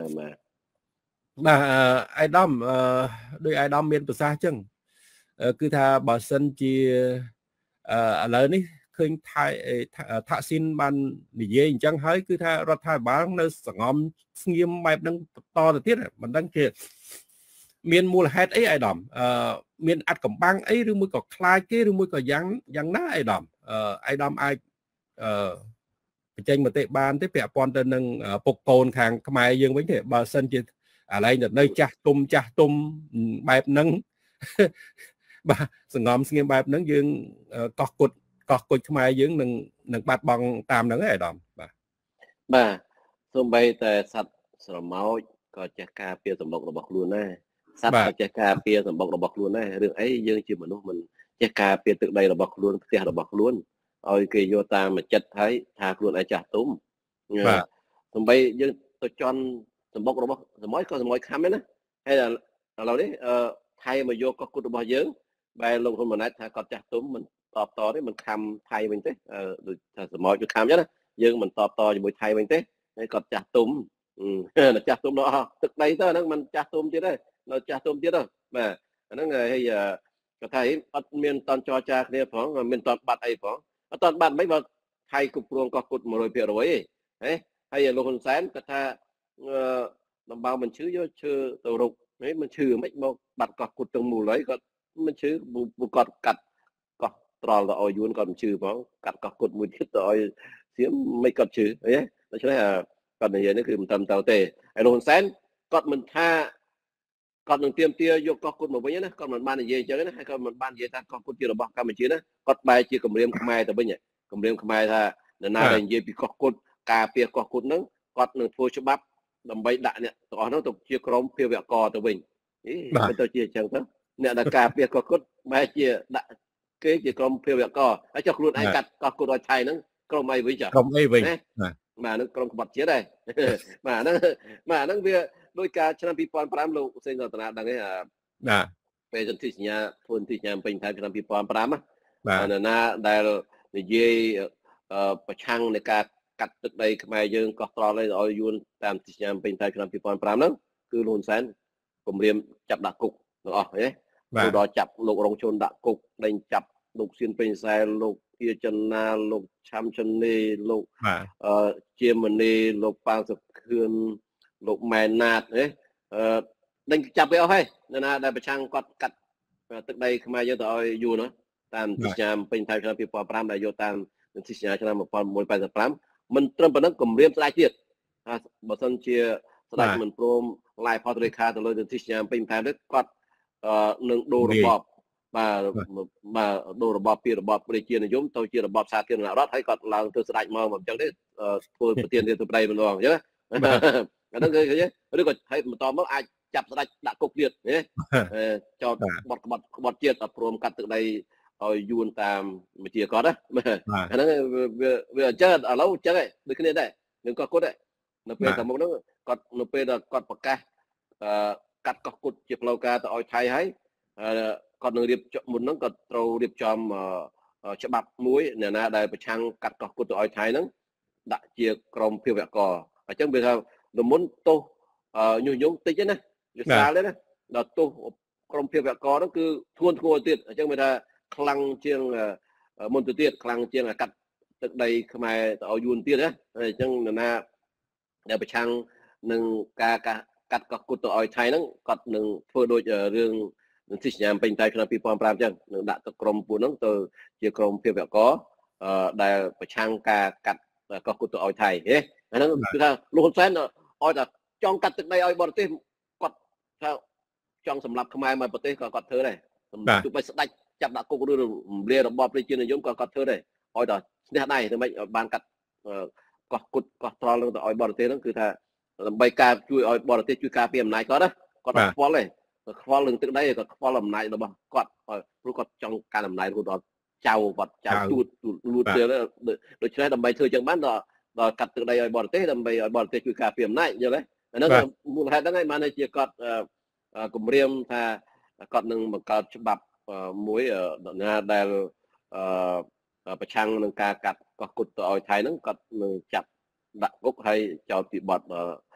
អាយដាមដោយអាយដាមមានប្រសាសន៍អញ្ចឹងគឺថាបើសិនជាឥឡូវនេះឃើញថាក់ស៊ីនបាននិយាយអញ្ចឹងហើយគឺថារដ្ឋាភិបាលនៅសង្ងំស្ងៀមបែបហ្នឹងបន្តទៅទៀតមិនដឹងជាមានមូលហេតុអីអាយដាមមានអត្តកំបាំងអីឬមួយក៏ខ្លាចគេឬមួយក៏យ៉ាងណាអាយដាមអាចបញ្ចេញមតិបានទេពាក់ព័ន្ធទៅនឹងពុកកូនខាងខ្មែរយើងវិញទេបើសិនជាអាឡែងទៅនៅចាស់ទុំបែបហ្នឹងបាទសង្ងំស្ងៀមបែបហ្នឹងយើងកោះគុតខ្មែរយើងនឹងបាត់បង់តាមហ្នឹងឯអាដាមបាទសូម្បីតែសត្វស្រមោចក៏ចេះការពារសម្បុករបស់ខ្លួនដែរសត្វក៏ចេះការពារសម្បុករបស់ខ្លួនដែររឿងអីយើងជាមនុស្សមិនចេះការពារទឹកដីរបស់ខ្លួនផ្ទះរបស់ខ្លួនឲ្យគេយកតាមចិត្តហើយថាខ្លួនឯងចាស់ទុំបាទសូម្បីយើងទៅជន់សម្បុករបស់ស្រមោចក៏ស្រមោចខំដែរណាហើយឥឡូវនេះថៃមកយកកោះគុតរបស់យើងបែរលោកហ៊ុនម៉ាណែតថាគាត់ចាស់ទុំមិនតបតទេមិនខំថៃវិញទេដូចថាស្រមោចវាខំអញ្ចឹងណាយើងមិនតបតជាមួយថៃវិញទេហើយគាត់ចាស់ទុំចាស់ទុំដល់ទឹកដីទៅហ្នឹងមិនចាស់ទុំទៀតទេនៅចាស់ទុំទៀតទៅបាទអាហ្នឹងហើយគាត់ថាអត់មានតន់ចរចាគ្នាផងមានតន់បាត់អីផងអត់តន់បាត់មិនបើថៃគ្រប់គ្រងកោះគុត 100% ទេហើយលោកហ៊ុនសែនគាត់ថាដំបៅមិនឈឺយកឈើទៅរុកហើយមិនឈឺមិនមកបាត់កោះគុតទាំងមូលហើយគាត់មិនឈឺគាត់កាត់កោះត្រល់ទៅឲ្យយួនគាត់មិនឈឺផងកាត់កោះគុតមួយទៀតទៅឲ្យសៀមមិនគាត់ឈឺអីដូច្នេះគាត់និយាយនេះគឺមិនត្រឹមត្រូវទេហើយលោកហ៊ុនសែនគាត់មិនថាគាត់នឹងទាមទារយកកោះគុតមកវិញណាគាត់មិនបាននិយាយអញ្ចឹងណាហើយគាត់មិនបាននិយាយថាកោះគុតជារបស់កម្ពុជាណាគាត់បែរជាគម្រាមខ្មែរទៅវិញគម្រាមខ្មែរថានរណាដែលនិយាយពីកោះគុតការពារកោះគុតហ្នឹងគាត់នឹងធ្វើច្បាប់ដើម្បីដាក់អ្នកទាំងអស់ហ្នឹងទៅជាក្រុមភាវកទៅវិញមិនទៅជាអញ្ចឹងទៅអ្នកដែលការពារកោះគុតបែរជាដាក់គេជាក្រុមភាវកហើយចុះខ្លួនឯងកាត់កោះគុតឲ្យថៃហ្នឹងក្រុមអីវិញចាក្រុមអីវិញបាទហ្នឹងក្រុមក្បត់ជាតិដែរបាទហ្នឹងវាដោយការឆ្នាំ2005លោកសេងរតនាដឹងទេបាទពេលសន្ធិសញ្ញាធ្វើសន្ធិសញ្ញាពេញថៃឆ្នាំ2005ណាណាដែលនិយាយប្រឆាំងនៃការកាត់ទឹកដីខ្មែរយើងកោះត្រល់ឲ្យយួនតាមសន្ធិសញ្ញាពេញថៃឆ្នាំ2005ហ្នឹងគឺលោកហ៊ុនសែនគម្រាមចាប់ដាក់គុកទាំងអស់ហ៎ទៅដល់ចាប់លោករងជនដាក់គុកដេញចាប់លោកសៀនពេញសែលោកជាចិនណាលោកឆាំចិននីលោកជាមនីលោកប៉ាងសុខឿនលោកម៉ែនណាតដេញចាប់វាអស់ហើយណាដែលប្រឆាំងគាត់កាត់ទឹកដីខ្មែរយើងទៅឲ្យយួនតាមសញ្ញាពេញថៃឆ្នាំ2005ដែលយកតាមសញ្ញាឆ្នាំ1985មិនត្រឹមប៉ុណ្ណឹងគម្រាមស្ដេចទៀតបើសិនជាស្ដេចមិនព្រមឡាយផតរេខាទៅលើសញ្ញាពេញថៃនេះគាត់នឹងដូររបបបាទដូររបបពីរបបប្រជានិយមទៅជារបបសាធារណរដ្ឋហើយគាត់ឡើងទៅស្ដេចមកអញ្ចឹងទេធ្វើប្រធានរាជរដ្ឋាភិបាលម្ដងអញ្ចឹងអាហ្នឹងគឺឬក៏ហើយបន្តមកអាចចាប់ស្ដេចដាក់គុកទៀតចោតក្បត់ជាតិអត់ព្រមកាត់ទឹកដីឲ្យយួនតាមវិជាគាត់ណាអាហ្នឹងវាអញ្ចឹងឥឡូវអញ្ចឹងដូចគ្នាដែរនឹងកោះគុតនៅពេលតាមមុខហ្នឹងគាត់នៅពេលដែលគាត់ប្រកាសកាត់កោះគុតជាផ្លូវការទៅឲ្យថៃហើយគាត់នឹងរៀបមុនហ្នឹងគាត់ត្រូវរៀបចំច្បាប់មួយអ្នកណាដែលប្រឆាំងកាត់កោះគុតទៅឲ្យថៃហ្នឹងដាក់ជាក្រុមភេរវករអញ្ចឹងវាថាមុនទោសញុះញង់តិចណាវាស្រាលទេណាដល់ទោសក្រុមភេរវករហ្នឹងគឺធ្ងន់ធ្ងរទៀតអញ្ចឹងវាថាខ្លាំងជាងមុនទៅទៀតខ្លាំងជាងកាត់ទឹកដីខ្មែរទៅឲ្យយួនទៀតណាអញ្ចឹងនរណាដែលប្រឆាំងនឹងការកាត់កោះគុតទៅឲ្យថៃហ្នឹងគាត់នឹងធ្វើដូចរឿងនឹងទីសញ្ញាពេញតែឆ្នាំ2005អញ្ចឹងនឹងដាក់ទៅក្រុមពួកហ្នឹងទៅជាក្រុមភេរវករដែលប្រឆាំងការកាត់កោះគុតទៅឲ្យថៃហ៎អាហ្នឹងគឺថាលោកហ៊ុនសែនឲ្យតែចង់កាត់ទឹកដីឲ្យបរទេសគាត់ថាចង់សម្រាប់ខ្មែរមកប្រទេសក៏គាត់ធ្វើដែរទោះបីស្ដាច់ចាប់ដាក់គុកឬរំលាយរបបប្រជានិយមក៏គាត់ធ្វើដែរឲ្យតែស្នះដៃធ្វើម៉េចឲ្យបានកាត់កោះគុតកោះត្រល់នឹងទៅឲ្យបរទេសហ្នឹងគឺថាដើម្បីការជួយឲ្យបរទេសជួយការពារអំណាចគាត់ណាគាត់អត់ខ្វល់ទេខ្វល់នឹងទឹកដីគាត់ខ្វល់អំណាចរបស់គាត់ព្រោះគាត់ចង់ការអំណាចរហូតដល់ចៅគាត់ចៅទូតលួតទៅដូច្នេះដើម្បីធ្វើចឹងបានដល់កាត់ទឹកដីឲ្យបរទេសដើម្បីឲ្យបរទេសជួយការពារអំណាចយល់ទេអាហ្នឹងមូលហេតុហ្នឹងហើយបានជាគាត់គម្រាមថាគាត់នឹងបង្កើតច្បាប់មួយណាដែលប្រឆាំងនឹងការកាត់កោះគុតទៅឲ្យថៃហ្នឹងគាត់នឹងចាប់ដាក់គុកហើយចោទពីបទ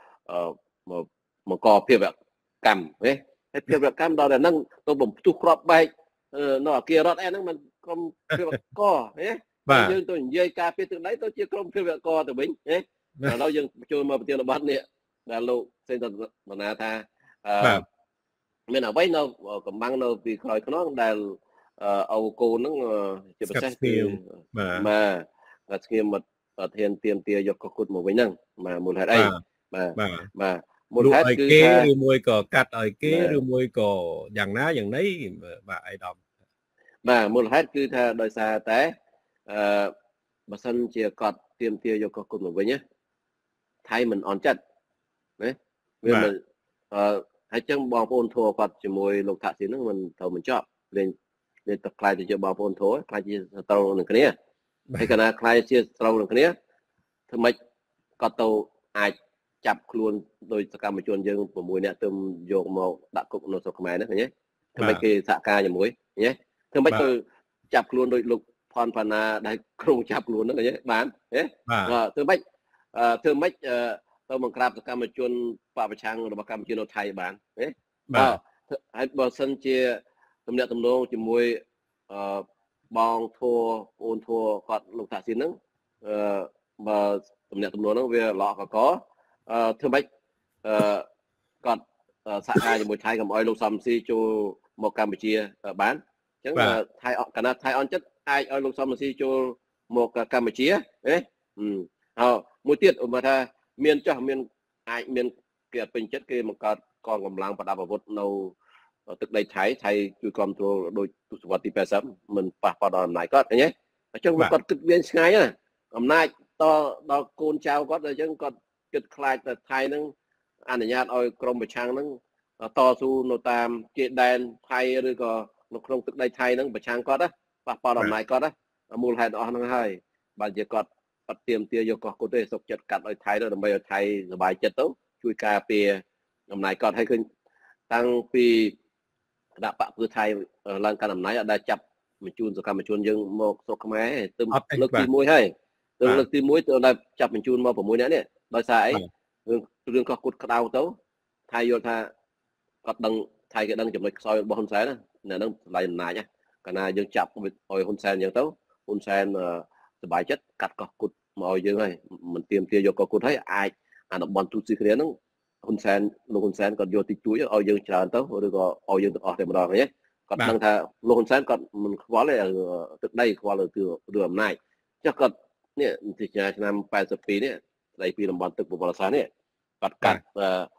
មកកភេរវកម្មហ៎ហើយភេរវកម្មដល់តែហ្នឹងទៅបំផ្ទុះគ្រាប់បែកនៅអគាររដ្ឋហ្នឹងមិនក្រុមភេរវករហ៎យើងទៅនិយាយការពារទឹកដីទៅជាក្រុមភេរវករទៅវិញហ៎ឥឡូវយើងចូលមកប្រធានបទនេះដែលលោកសេនតណាថាមានអ្វីនៅកំបាំងនៅពីក្រោយខ្នងដែលអោកូនហ្នឹងជាប្រទេសគឺបាទស្ងៀមមកធានទៀមទាយកកគុតមកវិញហ្នឹងបាទមូលហេតុអីបាទមូលហេតុគឺថាឬមួយក៏កាត់ឲ្យគេឬមួយក៏យ៉ាងណាយ៉ាងណីបាទអីដល់បាទមូលហេតុគឺថាដោយសារតែបើសិនជាគាត់ទៀមទាយកកគុតមកវិញណាថៃមិនអន់ចិត្តណាវាមិនហើយចឹងបងប្អូនធัวគាត់ជាមួយលោកថាក់ស៊ីនហ្នឹងមិនត្រូវបញ្ចប់លេងទៅខ្លាយទៅជាបងប្អូនធัวខ្លាយជាសត្រូវនឹងគ្នាហើយកាលណាខ្លាយជាសត្រូវនឹងគ្នាធ្វើម៉េចគាត់ទៅអាចចាប់ខ្លួនដោយសកម្មជនយើង6នាក់ទៅយកមកដាក់គុកនៅស្រុកខ្មែរហ្នឹងឃើញទេធ្វើម៉េចគេសហការជាមួយឃើញទេធ្វើម៉េចទៅចាប់ខ្លួនដោយលោកផនផាណាដែលក្រុងចាប់ខ្លួនហ្នឹងឃើញទេបានទេធ្វើម៉េចទៅបង្ក្រាបសកម្មជនបពប្រឆាំងរបស់កម្ពុជានៅថៃបានទេហើយបើសិនជាទំនាក់ទំនងជាមួយបងធัวអូនធัวគាត់លោកថាស៊ីនហ្នឹងបើទំនាក់ទំនងហ្នឹងវាល្អកកធ្វើម៉េចគាត់សហការជាមួយថៃកុំឲ្យលោកសំស៊ីចូលមកកម្ពុជាបានអញ្ចឹងថៃកណាថៃអន់ចិត្តអាចឲ្យលោកសំស៊ីចូលមកកម្ពុជាទេហើយមួយទៀតមកថាមានចោះមានអាចមានគេអត់ពេញចិត្តគេបង្កើតកងកម្លាំងប្រដាប់អាវុធនៅទឹកដីថៃជួយគ្រប់គ្រងដោយទស្សវត្សទី80មិនប៉ះពាល់ដល់អំណាចគាត់ឃើញទេអញ្ចឹងគាត់គិតវាឆ្ងាយណាអំណាចតដល់កូនចៅគាត់អញ្ចឹងគាត់គិតខ្លាចតែថៃហ្នឹងអនុញ្ញាតឲ្យក្រុមប្រឆាំងហ្នឹងតស៊ូនៅតាមជាដែនថៃឬក៏នៅក្នុងទឹកដីថៃហ្នឹងប្រឆាំងគាត់ណាប៉ះពាល់ដល់អំណាចគាត់ណាមូលហេតុអស់ហ្នឹងហើយបើជាគាត់អត់ទៀមទាយកកោះគុតទេសុកចិត្តកាត់ឲ្យថៃទៅដើម្បីឲ្យថៃសុបាយចិត្តទៅជួយការពារអំណាចគាត់ឲ្យឃើញតាំងពីគណៈបកព្រឹទ្ធថៃឡើងកាន់អំណាចអត់ដែលចាប់បញ្ជូនសកម្មជនយើងមកស្រុកខ្មែរទៅលើកទី1ហើយទៅលើកទី1ទៅដែលចាប់បញ្ជូនមក6នាក់នេះដោយសារអីរឿងកោះគុតក្តៅទៅថៃយល់ថាគាត់ដឹងថៃគេដឹងចំណុចខ្សោយរបស់ហ៊ុនសែនណាហ្នឹងឆ្លៃអំណាចណាកាលណាយើងចាប់ឲ្យហ៊ុនសែនអញ្ចឹងទៅហ៊ុនសែនសบายចិត្តកាត់កោះគុតមកឲ្យយើងហើយមិនទៀមទាយកកោះគុតហើយអាចអាតំបន់ទូតស៊ីគ្រាហ្នឹងហ៊ុនសែនលោកហ៊ុនសែនគាត់យកទីជួយឲ្យយើងច្រើនទៅឬក៏ឲ្យយើងទាំងអស់តែម្ដងហ្នឹងគាត់ដឹងថាលោកហ៊ុនសែនគាត់មិនខ្វល់ទេទឹកដីខ្វល់រឿងអំណាចចុះគាត់នេះទីឆ្នាំ82នេះស្ដីពីតំបន់ទឹកបបរសានេះគាត់កាត់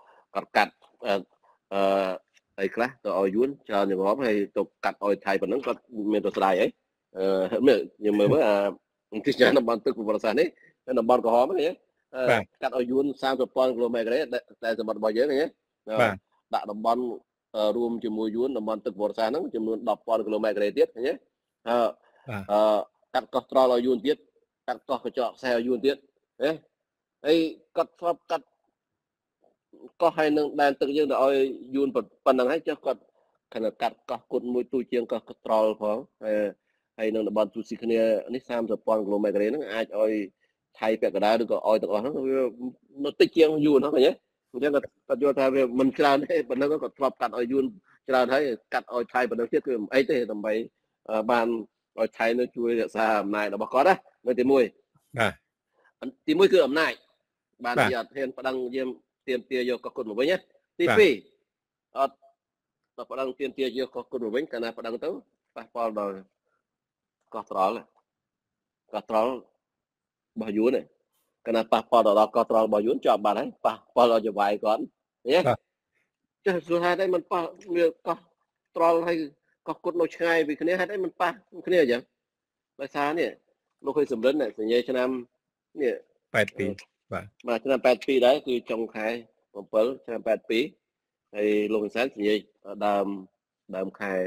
អីខ្លះទៅឲ្យយួនច្រើនញងប់ហើយទៅកាត់ឲ្យថៃប៉ុណ្ណឹងគាត់មានប្រស្ដាយអីខ្ញុំមើលទីឆ្នាំតំបន់ទឹកបបរសានេះតំបន់ក្រហមហ្នឹងកាត់ឲ្យយួន30,000 គីឡូម៉ែត្រតែសមុទ្ររបស់យើងហ្នឹងដាក់តំបន់រួមជាមួយយួនតំបន់ទឹកបបរសាហ្នឹងចំនួន 10,000 គីឡូម៉ែត្រទៀតឃើញទេកាត់កោះត្រល់ឲ្យយួនទៀតកាត់កោះកញ្ចក់ខ្សែឲ្យយួនទៀតហើយគាត់ធ្លាប់កាត់កោះហើយនឹងដែនទឹកយើងទៅឲ្យយួនប៉ុណ្ណឹងហើយចុះគាត់ខណៈកាត់កោះគុតមួយទូជាងកោះត្រល់ផងហើយនៅតំបន់ទូស៊ីគ្នានេះ30,000 គីឡូម៉ែត្រហ្នឹងអាចឲ្យថៃពាក់កណ្ដាលឬក៏ឲ្យទាំងអស់ហ្នឹងវានៅតិចជាងយួនហ្នឹងឃើញទេអញ្ចឹងគាត់យល់ថាវាមិនច្រើនទេប៉ុណ្ណឹងគាត់ធ្លាប់កាត់ឲ្យយួនច្រើនហើយកាត់ឲ្យថៃប៉ុណ្ណឹងទៀតគឺមិនអីទេដើម្បីបានឲ្យថៃនៅជួយរក្សាអំណាចរបស់គាត់ណានៅទី1បាទទី1គឺអំណាចបានជាអត់ហ៊ានប្តឹងយាមទាមទារយកកោះគុតមកវិញណាទី2អត់ប្តឹងទាមទារយកកោះគុតមកវិញកាលណាប្តឹងទៅប៉ះពាល់ដល់កោះត្រល់របស់យួនឯងកាលណាប៉ះពាល់ដល់កោះត្រល់របស់យួនជាប់បាត់ហើយប៉ះពាល់ដល់ចវាយគាត់ឃើញទេចុះសួរហេតុអីមិនប៉ះវាកោះត្រល់ហើយកោះគុតនៅឆ្ងាយពីគ្នាហេតុអីមិនប៉ះគ្នាអញ្ចឹងដោយសារនេះលោកហ៊ុនសំរិនសញ្ញាឆ្នាំនេះ82បាទឆ្នាំ82ដែរគឺចុងខែ7ឆ្នាំ82ហើយលោកហ៊ុនសែនសញ្ញាដើមខែ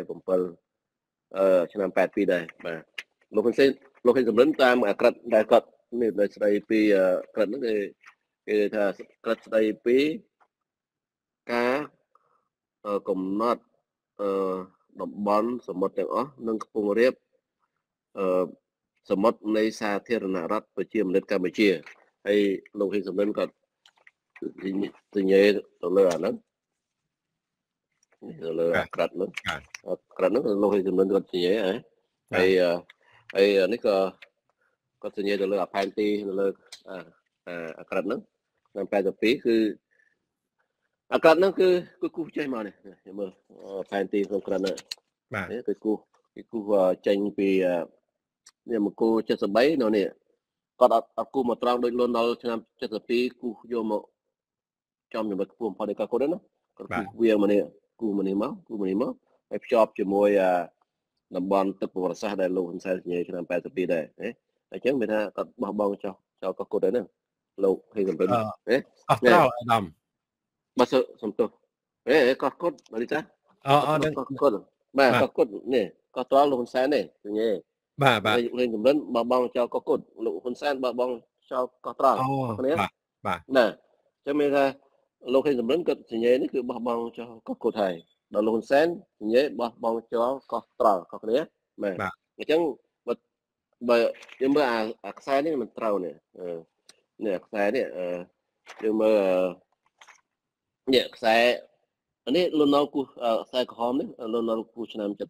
7ឆ្នាំ82ដែរបាទលោកហ៊ុនសំរិនតាមអាក្រិតដែលគាត់នេះដែលស្ដីពីក្រិតហ្នឹងគេថាក្រិតស្ដីពីការកំណត់តំបន់សមុទ្រទាំងអស់និងខ្ពង់រាបសមុទ្រនៃសាធារណរដ្ឋប្រជាមានិតកម្ពុជាហើយលោកហ៊ុនសំរិនគាត់សញ្ញាទៅលើអាហ្នឹងទៅលើក្រិតហ្នឹងលោកហ៊ុនសំរិនគាត់សញ្ញាហើយនេះក៏គាត់សញ្ញាទៅលើផែនទីទៅលើអាក្រិតហ្នឹងឆ្នាំ82គឺអាក្រិតហ្នឹងគឺគូសចេញមកនេះមើលផែនទីក្នុងក្រិតហ្នឹងបាទគឺគូចេញពីនេះមកគូ73នៅនេះគាត់អត់គូមកត្រង់ដូចលន់ដល់ឆ្នាំ72គូយកមកចំចំណុចខ្ពស់បំផុតនៃកោះគុតណាគាត់គូវាមកនេះគូមកហើយភ្ជាប់ជាមួយតំបន់ទឹកប្រវត្តិសាស្ត្រដែលលោកហ៊ុនសែនសញ្ញាឆ្នាំ82ដែរអញ្ចឹងមានថាគាត់បោះបង់ចោលកោះគុតហើយហ្នឹងលោកហ៊ុនសំរិនអស់ត្រល់អាដាមបាទសំទោសកោះគុតមកនេះចាកោះគុតបាទកោះគុតនេះកោះត្រល់លោកហ៊ុនសែននេះសញ្ញាបាទលោកហ៊ុនសំរិនបោះបង់ចោលកោះគុតលោកហ៊ុនសែនបោះបង់ចោលកោះត្រល់គ្នាបាទណាអញ្ចឹងមានថាលោកហ៊ុនសំរិនគាត់សញ្ញានេះគឺបោះបង់ចោលកោះគុតហើយដល់លោកហ៊ុនសែនសញ្ញាបោះបង់ចោលកោះត្រល់កោះគ្នាបាទអញ្ចឹងបើយើងមើលអាខ្សែនេះមិនត្រូវនេះខ្សែនេះយើងមើលនេះខ្សែនេះលន់នៅគូខ្សែក្រហមនេះលន់នៅគូឆ្នាំ72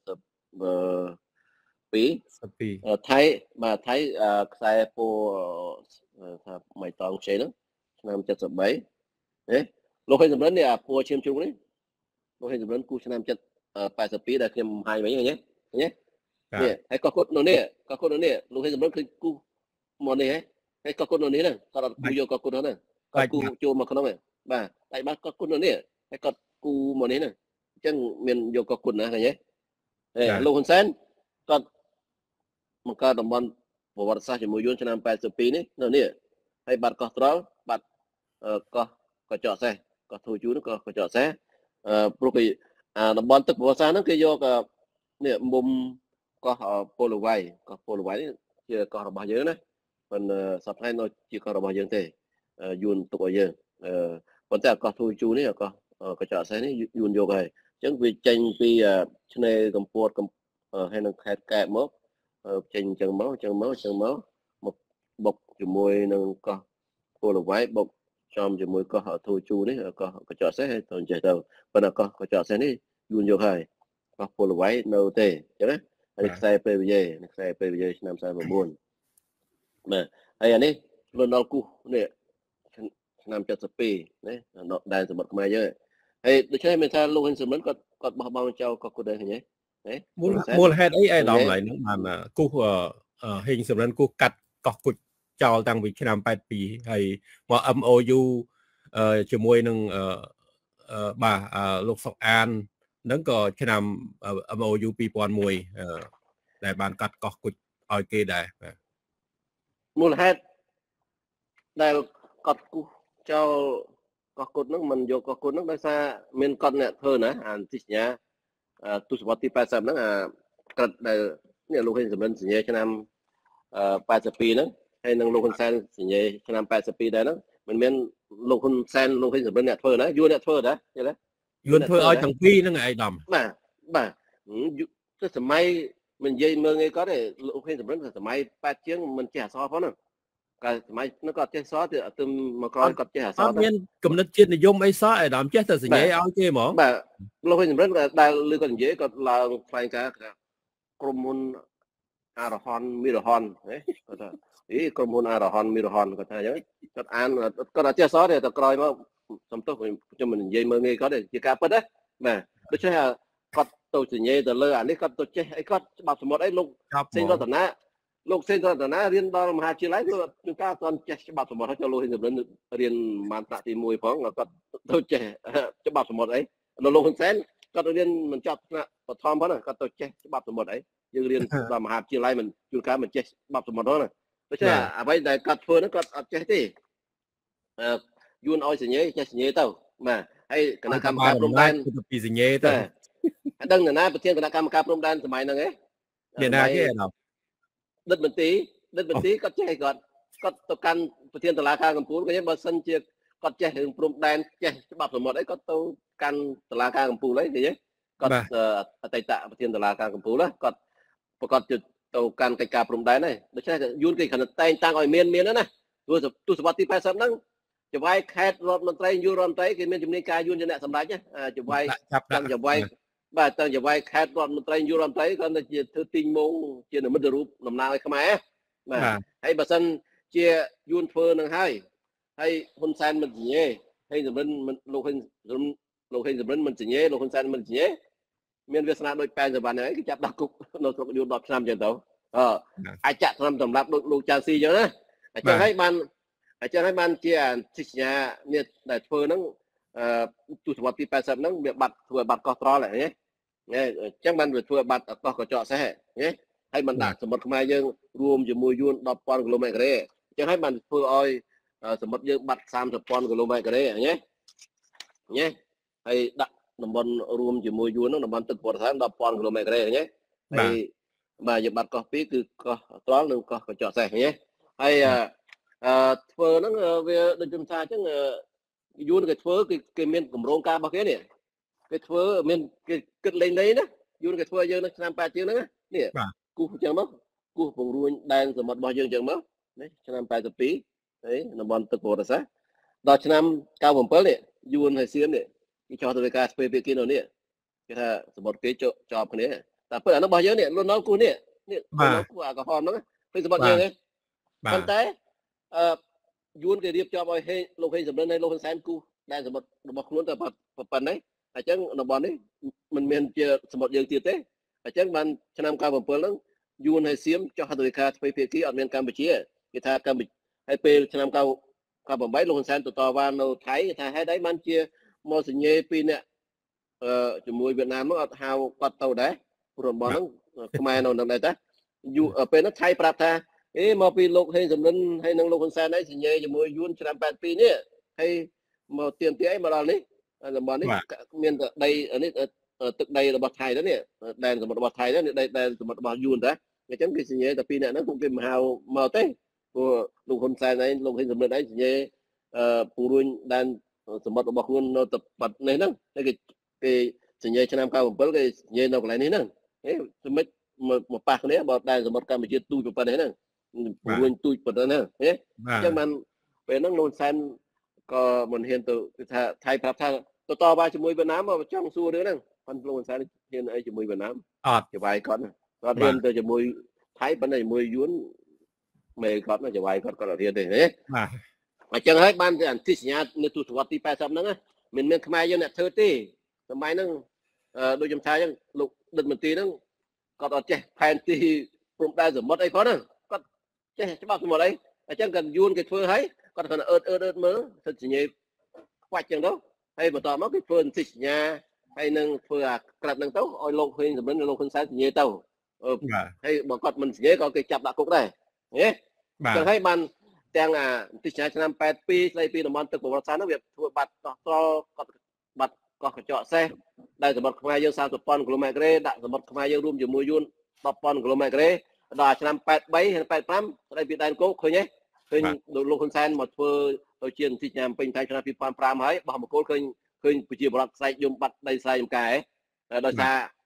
ថៃបាទថៃខ្សែពោថាម៉ៃតងខ្ចីហ្នឹងឆ្នាំ73លោកហ៊ុនសំរិននេះអាពោឈាមជ្រូកនេះលោកហ៊ុនសំរិនគូឆ្នាំ82ដែលខ្ញុំហាយវិញឃើញទេនេះហើយកោះគុតនៅនេះលោកហ៊ុនសំរិនគឺគូមកនេះហើយកោះគុតនៅនេះហ្នឹងគាត់អត់គូយកកោះគុតហ្នឹងគាត់គូចូលមកក្នុងហ្នឹងបាទតែបាត់កោះគុតនៅនេះហើយគាត់គូមកនេះហ្នឹងអញ្ចឹងមានយកកោះគុតណាឃើញទេលោកហ៊ុនសែនគាត់បង្កើតតំបន់ប្រវត្តិសាស្ត្រជាមួយយួនឆ្នាំ82នេះនៅនេះហើយបាត់កោះត្រល់បាត់កោះកញ្ចក់សេះកោះធូជូនោះក៏កញ្ចក់សេះព្រោះគេតំបន់ទឹកប្រវត្តិសាស្ត្រហ្នឹងគេយកនេះមុំកោះពលវ័យនេះជាកោះរបស់យើងណាប៉ុន្តែសប្តាហ៍នៅជាកោះរបស់យើងទេយួនទុកឲ្យយើងប៉ុន្តែកោះធូជូនេះកោះកញ្ចក់សេះនេះយួនយកហើយអញ្ចឹងវាចេញពីឆ្នេរកំពតហើយនឹងខេត្តកែបមកចេញអញ្ចឹងមកបុកជាមួយនឹងកោះពលវ័យបុកចំជាមួយកោះធូជូនេះកោះកញ្ចក់សេះទៅអញ្ចឹងទៅប៉ុន្តែកោះកញ្ចក់សេះនេះយួនយកហើយកោះពលវ័យនៅទេអញ្ចឹងណាហើយខ្សែពេលវេលាឆ្នាំ49បាទហើយអានេះលន់ដល់គូសនេះឆ្នាំ72ណាដែនសមុទ្រខ្មែរយើងហើយដូច្នេះមានថាលោកហ៊ុនសំរិនគាត់បោះបង់ចោលកោះគុតដែរឃើញទេមូលហេតុអីដំឡើយហ្នឹងបានគូសហ៊ុនសំរិនគូសកាត់កោះគុតចោលតាំងពីឆ្នាំ82ហើយមក MOU ជាមួយនឹងបាទលោកសុកអានហ្នឹងក៏ឆ្នាំ MOU 2001ដែលបានកាត់កោះគុជឲ្យគេដែរមូលហេតុដែលកត់គូសចោលកោះគុតហ្នឹងមិនយកកោះគុតហ្នឹងដោយសារមានកត់អ្នកធ្វើណាអាទិសញ្ញាទស្សវត្សទី80ហ្នឹងក្រិតដែលនេះលោកហ៊ុនសំរិនសញ្ញាឆ្នាំ82ហ្នឹងហើយនឹងលោកហ៊ុនសែនសញ្ញាឆ្នាំ82ដែរហ្នឹងមិនមែនលោកហ៊ុនសែនលោកហ៊ុនសំរិនអ្នកធ្វើណាយួនអ្នកធ្វើដែរយល់ទេយួនធ្វើឲ្យទាំងពីរហ្នឹងឯកឧត្តមបាទទៅសម័យមិននិយាយមើលងាយគាត់ទេលោកហ៊ុនសំរិនសម័យ8ជាងមិនចេះអក្សរផងហ្នឹងកាលសម័យហ្នឹងគាត់ចេះអក្សរទៅអត់ទៅមកក្រោយគាត់ចេះអក្សរមានគំនិតជាតិនិយមអីសោះឯដាមចេះតែសញ្ញាឲ្យគេហ្មងបាទលោកហ៊ុនសំរិនក៏ដែលលើគាត់និយាយគាត់ឡើងថ្លែងការណ៍ក្រុមហ៊ុនអរហន្តមីរហន្តណាគាត់ថាក្រុមហ៊ុនអរហន្តមីរហន្តគាត់ថាអញ្ចឹងគាត់អានគាត់អត់ចេះអក្សរទេតែក្រោយមកសំទោសខ្ញុំមិននិយាយមើលងាយគាត់ទេជាការពិតណាបាទដូច្នេះគាត់ទៅសញ្ញាទៅលើអានេះគាត់ទៅចេះអីគាត់ច្បាប់សមុទ្រអីលោកសេងរតនារៀនដល់មហាវិទ្យាល័យគាត់ជួនកាលគាត់ចេះច្បាប់សមុទ្រហើយចូលលោកហ៊ុនសំរិនរៀនបានថ្នាក់ទី1ផងគាត់ទៅចេះច្បាប់សមុទ្រអីលោកហ៊ុនសែនគាត់រៀនមិនចប់ថ្នាក់បឋមផងគាត់ទៅចេះច្បាប់សមុទ្រអីយើងរៀនដល់មហាវិទ្យាល័យមិនជួនកាលមិនចេះច្បាប់សមុទ្រណាដូច្នេះអ្វីដែលគាត់ធ្វើហ្នឹងគាត់អត់ចេះទេយួនឲ្យសញ្ញាចេះសញ្ញាទៅបាទហើយគណៈកម្មការព្រំដែនពីសញ្ញាទៅដឹងណាប្រធានគណៈកម្មការព្រំដែនសម័យហ្នឹងឯងមានណាគេដល់ដិតមន្ទីគាត់ចេះគាត់ទៅកាន់ប្រធានតុលាការកំពូលគាត់បើសិនជាគាត់ចេះរឿងព្រំដែនចេះច្បាប់សមុទ្រអីគាត់ទៅកាន់តុលាការកំពូលអីឃើញទេគាត់អតីតប្រធានតុលាការកំពូលគាត់ប្រកាសទៅកាន់កិច្ចការព្រំដែនហើយដូច្នេះយួនគេគ្រាន់តែតែងតាំងឲ្យមានណាទស្សវត្សទី80ហ្នឹងចង្វាយខេត្តរដ្ឋមន្ត្រីយុរដ្ឋមន្ត្រីគេមានជំនាញការយួនជាអ្នកសម្ដេចចង្វាយតាំងចង្វាយបាទតាំងចង្វាយខេត្តរដ្ឋមន្ត្រីយុរដ្ឋមន្ត្រីគាត់ទៅជាធ្វើទីងមងជានិមិត្តរូបតំណាងឲ្យខ្មែរបាទហើយបើសិនជាយួនធ្វើនឹងហើយហ៊ុនសែនមិនសញ្ញាហើយសម្រិនលោកហ៊ុនសំរិនមិនសញ្ញាលោកហ៊ុនសែនមិនសញ្ញាមានវាសនាដូចប៉ែនសវណ្ណហ្នឹងគេចាប់ដាក់គុកនៅស្រុកយួន10ឆ្នាំចឹងទៅអាចចាក់ឆ្នាំសម្រាប់លោកចាន់ស៊ីចឹងណាអញ្ចឹងហើយបានជាទិសញ្ញានេះដែលធ្វើហ្នឹងទស្សវត្សទី80ហ្នឹងវាបាត់ធ្វើបាត់កោះត្រល់ហ្នឹងណាអញ្ចឹងបានវាធ្វើបាត់កោះកញ្ចក់សេះណាហើយបានដាក់សមុទ្រខ្មែរយើងរួមជាមួយយួន 10,000 គីឡូម៉ែត្រការ៉េអញ្ចឹងហើយបានធ្វើឲ្យសមុទ្រយើងបាត់ 30,000 គីឡូម៉ែត្រការ៉េណាហើយដាក់តំបន់រួមជាមួយយួនហ្នឹងតំបន់ទឹកប្រវត្តិសាស្ត្រ 10,000 គីឡូម៉ែត្រការ៉េណាហើយបាទយើងបាត់កោះពីរគឺកោះត្រល់និងកោះកញ្ចក់សេះណាហើយធ្វើហ្នឹងវាដូចខ្ញុំថាអញ្ចឹងយួនគេធ្វើគេមានគម្រោងការរបស់គេនេះគេធ្វើមានគេគិតលេងណាយួនគេធ្វើយើងនៅឆ្នាំ8ជាងហ្នឹងនេះគូសអញ្ចឹងមកគូសពង្រួញដែនសមុទ្ររបស់យើងអញ្ចឹងមកនេះឆ្នាំ82ហើយតំបន់ទឹកប្រវត្តិសាស្ត្រដល់ឆ្នាំ97នេះយួនហើយសៀមនេះគេចោះទៅការស្ពេភាគីនោះនេះគេថាសមុទ្រគេជាប់គ្នាតែពេលអានោះរបស់យើងនេះលន់ដល់គូសនេះគូអាកំហំហ្នឹងពេលសមុទ្រយើងហ្នឹងប៉ុន្តែយួនគេរៀបចំឲ្យលោកហេងសំរិនហើយលោកហ៊ុនសែនគូសដែនសមុទ្ររបស់ខ្លួនតែប៉ុណ្ណេះអញ្ចឹងតំបន់នេះមិនមានជាសមុទ្រយើងទៀតទេអញ្ចឹងបានឆ្នាំ97ហ្នឹងយួនហើយសៀមចុះហត្ថលេខាទ្វេភាគីអត់មានកម្ពុជាគេថាកម្ពុជាហើយពេលឆ្នាំ98លោកហ៊ុនសែនទៅតវ៉ានៅថៃគេថាហេតុអីបានជាមកសញ្ញេ2នាក់ជាមួយវៀតណាមមកអត់ហៅគាត់ទៅដែរព្រោះរបស់ហ្នឹងខ្មែរនៅនឹងដែរតាពេលហ្នឹងថៃប្រាប់ថាមកពីលោកហេងសំរិនហើយនឹងលោកហ៊ុនសែនឯងសញ្ញេជាមួយយួនឆ្នាំ82នេះហើយមកទៀមទាអីមកដល់នេះតំបន់នេះមានដីនេះទឹកដីរបស់ថៃដែរនេះដែនសមុទ្ររបស់ថៃដែរនេះដែនសមុទ្ររបស់យួនដែរអញ្ចឹងគេសញ្ញេតែ2នាក់ហ្នឹងពួកគេមិនហៅមកទេព្រោះលោកហ៊ុនសែនឯងលោកហេងសំរិនឯងសញ្ញេពង្រួញដែនសមុទ្ររបស់ខ្លួននៅទឹកបាត់នេះហ្នឹងហើយគេសញ្ញេឆ្នាំ97គេសញ្ញេនៅកន្លែងនេះហ្នឹងសម្រាប់មកប៉ះគ្នាបើដែនសមុទ្រកម្ពុជាទូចប៉ុណ្ណេះហ្នឹងពង្រួញទូចប៉ុណ្ណេះហ្នឹងអញ្ចឹងបានពេលហ្នឹងលោកហ៊ុនសែនក៏មិនហ៊ានទៅគឺថាថៃប្រាប់ថាទៅតវ៉ាជាមួយវៀតណាមមកចង់សួររឿងហ្នឹងប៉ុន្តែលោកហ៊ុនសែនហ៊ានអីជាមួយវៀតណាមអត់ចវាយគាត់ហ៊ានទៅជាមួយថៃប៉ុន្តែជាមួយយួនមេគាត់ចវាយគាត់អត់ហ៊ានទេណាអញ្ចឹងហើយបានតែអន្តិសញ្ញានៅទស្សវត្សទី80ហ្នឹងមិនមានខ្មែរយើងអ្នកធ្វើទេសម័យហ្នឹងដូចខ្ញុំថាអញ្ចឹងលោកដិតមន្ទីរហ្នឹងគាត់អត់ចេះផែនទីព្រំដែនសមុទ្រអីផងហ្នឹងគាត់ចេះច្បាប់សមុទ្រអីអញ្ចឹងគាត់យួនគេធ្វើហើយគាត់គាត់អឺតមើលសិទ្ធិសញ្ញាខ្វាច់ចឹងទៅហើយបន្តមកគេធ្វើអន្តិសញ្ញាហើយនឹងធ្វើអាក្រិតហ្នឹងទៅឲ្យលោកហ៊ុនសំរិនលោកហ៊ុនសែនសញ្ញាទៅហើយបើគាត់មិនសញ្ញាក៏គេចាប់ដាក់គុកដែរណាចឹងហើយបានទាំងអាទិសញ្ញាឆ្នាំ82ស្ដីពីតំបន់ទឹកប្រវត្តិសាស្ត្រនោះវាធ្វើបាត់តោះគាត់បាត់កោះកញ្ចក់សេះដែលសមុទ្រខ្មែរយើង 30,000 គីឡូម៉ែត្រការ៉េដាក់សមុទ្រខ្មែរយើងរួមជាមួយយួន 10,000 គីឡូម៉ែត្រការ៉េដល់ឆ្នាំ83ហើយ85ស្ដីពីដែនគោកឃើញទេឃើញលោកហ៊ុនសែនមកធ្វើទៅជាទិសញ្ញាពេញថ្ងៃឆ្នាំ2005ហើយបោះមកគោលឃើញប្រជាពលរដ្ឋខ្សែយំបាត់ដីស្រែចម្ការដោយសារ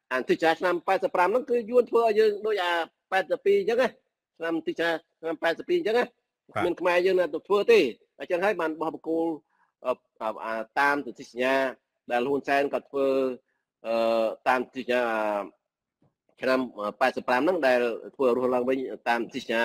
អានទីចាឆ្នាំ85ហ្នឹងគឺយួនធ្វើឲ្យយើងដូចអា82អញ្ចឹងណាឆ្នាំទីចាឆ្នាំ82អញ្ចឹងណាមានខ្មែរយើងនៅទៅធ្វើទេអញ្ចឹងហើយបានបោះបកគោលតាមទិសញ្ញាដែលហ៊ុនសែនក៏ធ្វើតាមទិសញ្ញាឆ្នាំ85ហ្នឹងដែលធ្វើរស់ឡើងវិញតាមទិសញ្ញា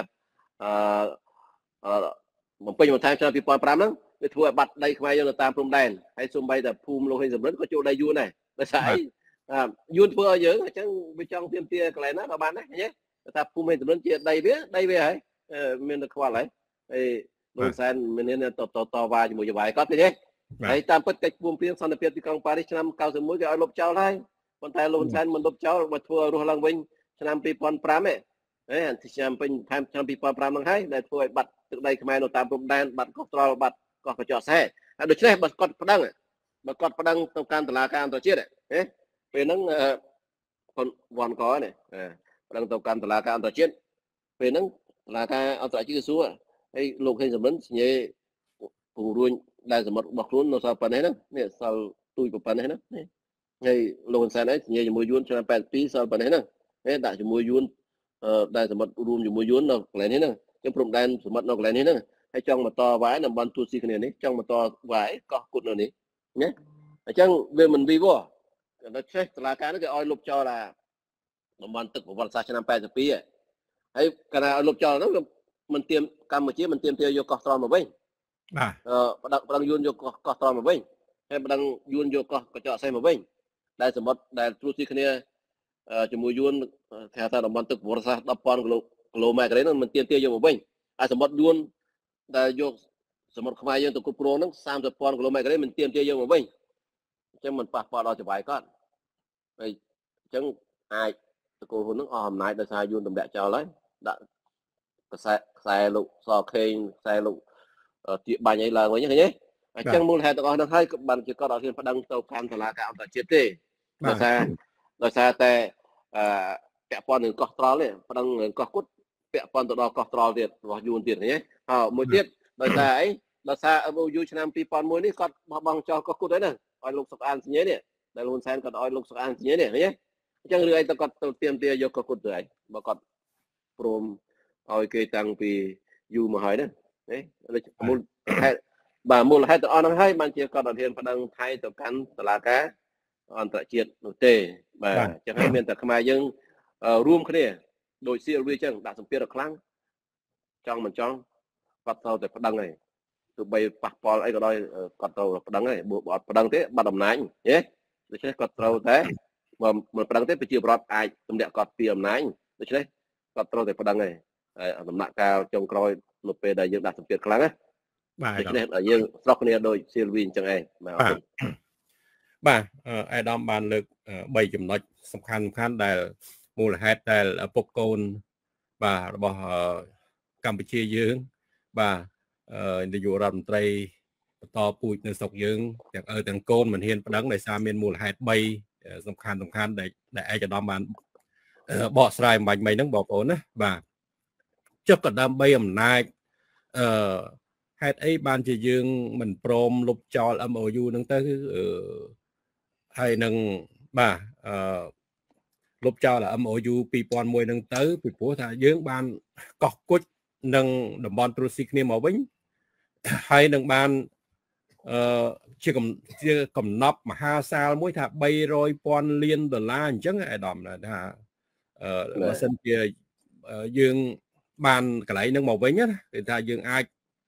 បំពេញបន្ថែមឆ្នាំ2005ហ្នឹងវាធ្វើឲ្យបាត់ដីខ្មែរយើងនៅតាមព្រំដែនហើយសូម្បីតែភូមិលោកហេងសំរិនក៏ចូលដីយួនដែរដោយសារអីយួនធ្វើឲ្យយើងអញ្ចឹងវាចង់ទាមទារកន្លែងណាក៏បានដែរឃើញទេថាភូមិហេងសំរិនជាដីវាហើយមានតែខ្វល់ហើយហើយលោកសែនមានតវ៉ាជាមួយយវាយគាត់ទេហើយតាមពិតកិច្ចព្រមព្រៀងសន្តិភាពទីក្រុងប៉ារីសឆ្នាំ91គេឲ្យលុបចោលហើយប៉ុន្តែលោកសែនមិនលុបចោលមកធ្វើរស់ឡើងវិញឆ្នាំ2005ឯងអាទីឆ្នាំពេញថែមឆ្នាំ2005ហ្នឹងហើយដែលធ្វើឲ្យបាត់ទឹកដីខ្មែរនៅតាមព្រំដែនបាត់កោះត្រល់បាត់កោះកញ្ចក់សេហើយដូច្នេះបើគាត់ប្តឹងទៅកាន់តុលាការអន្តរជាតិពេលហ្នឹងវ៉ាន់កនេះប្តឹងទៅកាន់តុលាការអន្តរជាតិពេលហ្នឹងតុលាការអន្តរជាតិគឺសួរហើយលោកហេងសំរិនសញ្ញាពង្រួញដែលសមុទ្ររបស់ខ្លួននៅសល់ប៉ុណ្ណេះហ្នឹងនេះសល់ទូចប៉ុណ្ណេះហ្នឹងហើយលោកហ៊ុនសែនឯងសញ្ញាជាមួយយួនឆ្នាំ82សល់ប៉ុណ្ណេះហ្នឹងដាក់ជាមួយយួនដែលសមុទ្ររួមជាមួយយួននៅកន្លែងនេះហ្នឹងចឹងព្រំដែនសមុទ្រនៅកន្លែងនេះហ្នឹងហើយចង់បន្តវាយតំបន់ទូស៊ីគ្នានេះចង់បន្តវាយកោះគុតនៅនេះណាអញ្ចឹងវាមិនវិវត្តដល់ចេះតុលាការនេះគេឲ្យលុបចោលតំបន់ទឹកប្រវត្តិសាស្ត្រឆ្នាំ82ហើយកាលណាឲ្យលុបចោលហ្នឹងមិនទៀមកម្ពុជាមិនទៀមទាយកកោះត្រល់មកវិញបាទប្តឹងយួនយកកោះត្រល់មកវិញហើយប្តឹងយួនយកកោះកញ្ចក់សេះមកវិញដែលសមុទ្រដែលទូស៊ីគ្នាជាមួយយួនគេថាតំបន់ទឹកប្រវត្តិសាស្ត្រ 10,000 គីឡូម៉ែត្រហ្នឹងមិនទៀមទាយកមកវិញហើយសមុទ្រយួនដែលយកសមុទ្រខ្មែរយើងទៅគ្រប់គ្រងហ្នឹង 30,000 គីឡូម៉ែត្រមិនទៀមទាយកមកវិញអញ្ចឹងមិនប៉ះពាល់ដល់ចង្វាយគាត់ហើយអញ្ចឹងអាចតកូលហ៊ុនហ្នឹងអស់អំណាចដោយសារយួនទម្លាក់ចោលហើយដាក់ខ្សែលោកសខេងខ្សែលោកទាបាញ់អីឡើងវិញឃើញទេអញ្ចឹងមូលហេតុទាំងអស់ហ្នឹងហើយបានជាគាត់អត់ហ៊ានប្តឹងទៅកាន់តុលាការអន្តរជាតិទេដោយសារតែពាក់ព័ន្ធនឹងកោះត្រល់ទេប្តឹងនឹងកោះគុតពាក់ព័ន្ធទៅដល់កោះត្រល់ទៀតរបស់យួនទៀតឃើញទេមួយទៀតដោយសារអីដោយសារ MOU ឆ្នាំ2001នេះគាត់បោះបង់ចោលកោះគុតហើយហ្នឹងឲ្យលោកសុកអានសញ្ញានេះដែលហ៊ុនសែនគាត់ឲ្យលោកសុកអានសញ្ញានេះឃើញទេអញ្ចឹងរឿងអីទៅគាត់ទៅទាមទារយកកោះគុតទៅហើយបើគាត់ព្រមឲ្យគេតាំងពីយូរមកហើយហ្នឹងមូលហេតុបាទមូលហេតុទាំងអស់ហ្នឹងហើយបានជាគាត់អត់ហ៊ានប្តឹងថៃទៅកាន់តុលាការអន្តរជាតិនោះទេបាទអញ្ចឹងហើយមានតែខ្មែរយើងរួមគ្នាដោយស៊ីលវាអញ្ចឹងដាក់សម្ពាធដល់ខ្លាំងចង់មិនចង់គាត់ទៅតែប្តឹងហើយទោះបីប៉ះពាល់អីក៏ដោយគាត់ទៅប្តឹងហើយបើអត់ប្តឹងទេបាត់អំណាចទេដូច្នេះគាត់ត្រូវតែបើមិនប្តឹងទេប្រជាពលរដ្ឋអាចទម្លាក់គាត់ពីអំណាចដូច្នេះគាត់ត្រូវតែប្តឹងហើយដំណាក់កាលចុងក្រោយនៅពេលដែលយើងដាក់សម្ពាធខ្លាំងណាបាទដូច្នេះយើងស្រុកគ្នាដោយស៊ីលវីអញ្ចឹងឯងបាទអាដាមបានលើក3ចំណុចសំខាន់ដែលមូលហេតុដែលពុកកូនបាទរបស់កម្ពុជាយើងបាទនាយករដ្ឋមន្ត្រីបន្តពូជនៅស្រុកយើងទាំងកូនមិនហ៊ានប្តឹងដោយសារមានមូលហេតុ3សំខាន់ដែលឯកឧត្តមបានបកស្រាយអំបញ្ញមិញហ្នឹងបងប្អូនណាបាទចុះក៏ដើម្បីអំណាចហេតុអីបានជាយើងមិនព្រមលុបចោល MOU ហ្នឹងទៅហើយនឹងបាទលុបចោល MOU 2001ហ្នឹងទៅពីព្រោះថាយើងបានកោះគុជនឹងតំបន់ទ្រុស៊ីគ្នាមកវិញហើយនឹងបានជាកំណប់មហាសាលមួយថា300,000 លានដុល្លារអញ្ចឹងអាដាមថាបើសិនជាយើងបានកន្លែងហ្នឹងមកវិញណាគឺថាយើងអាច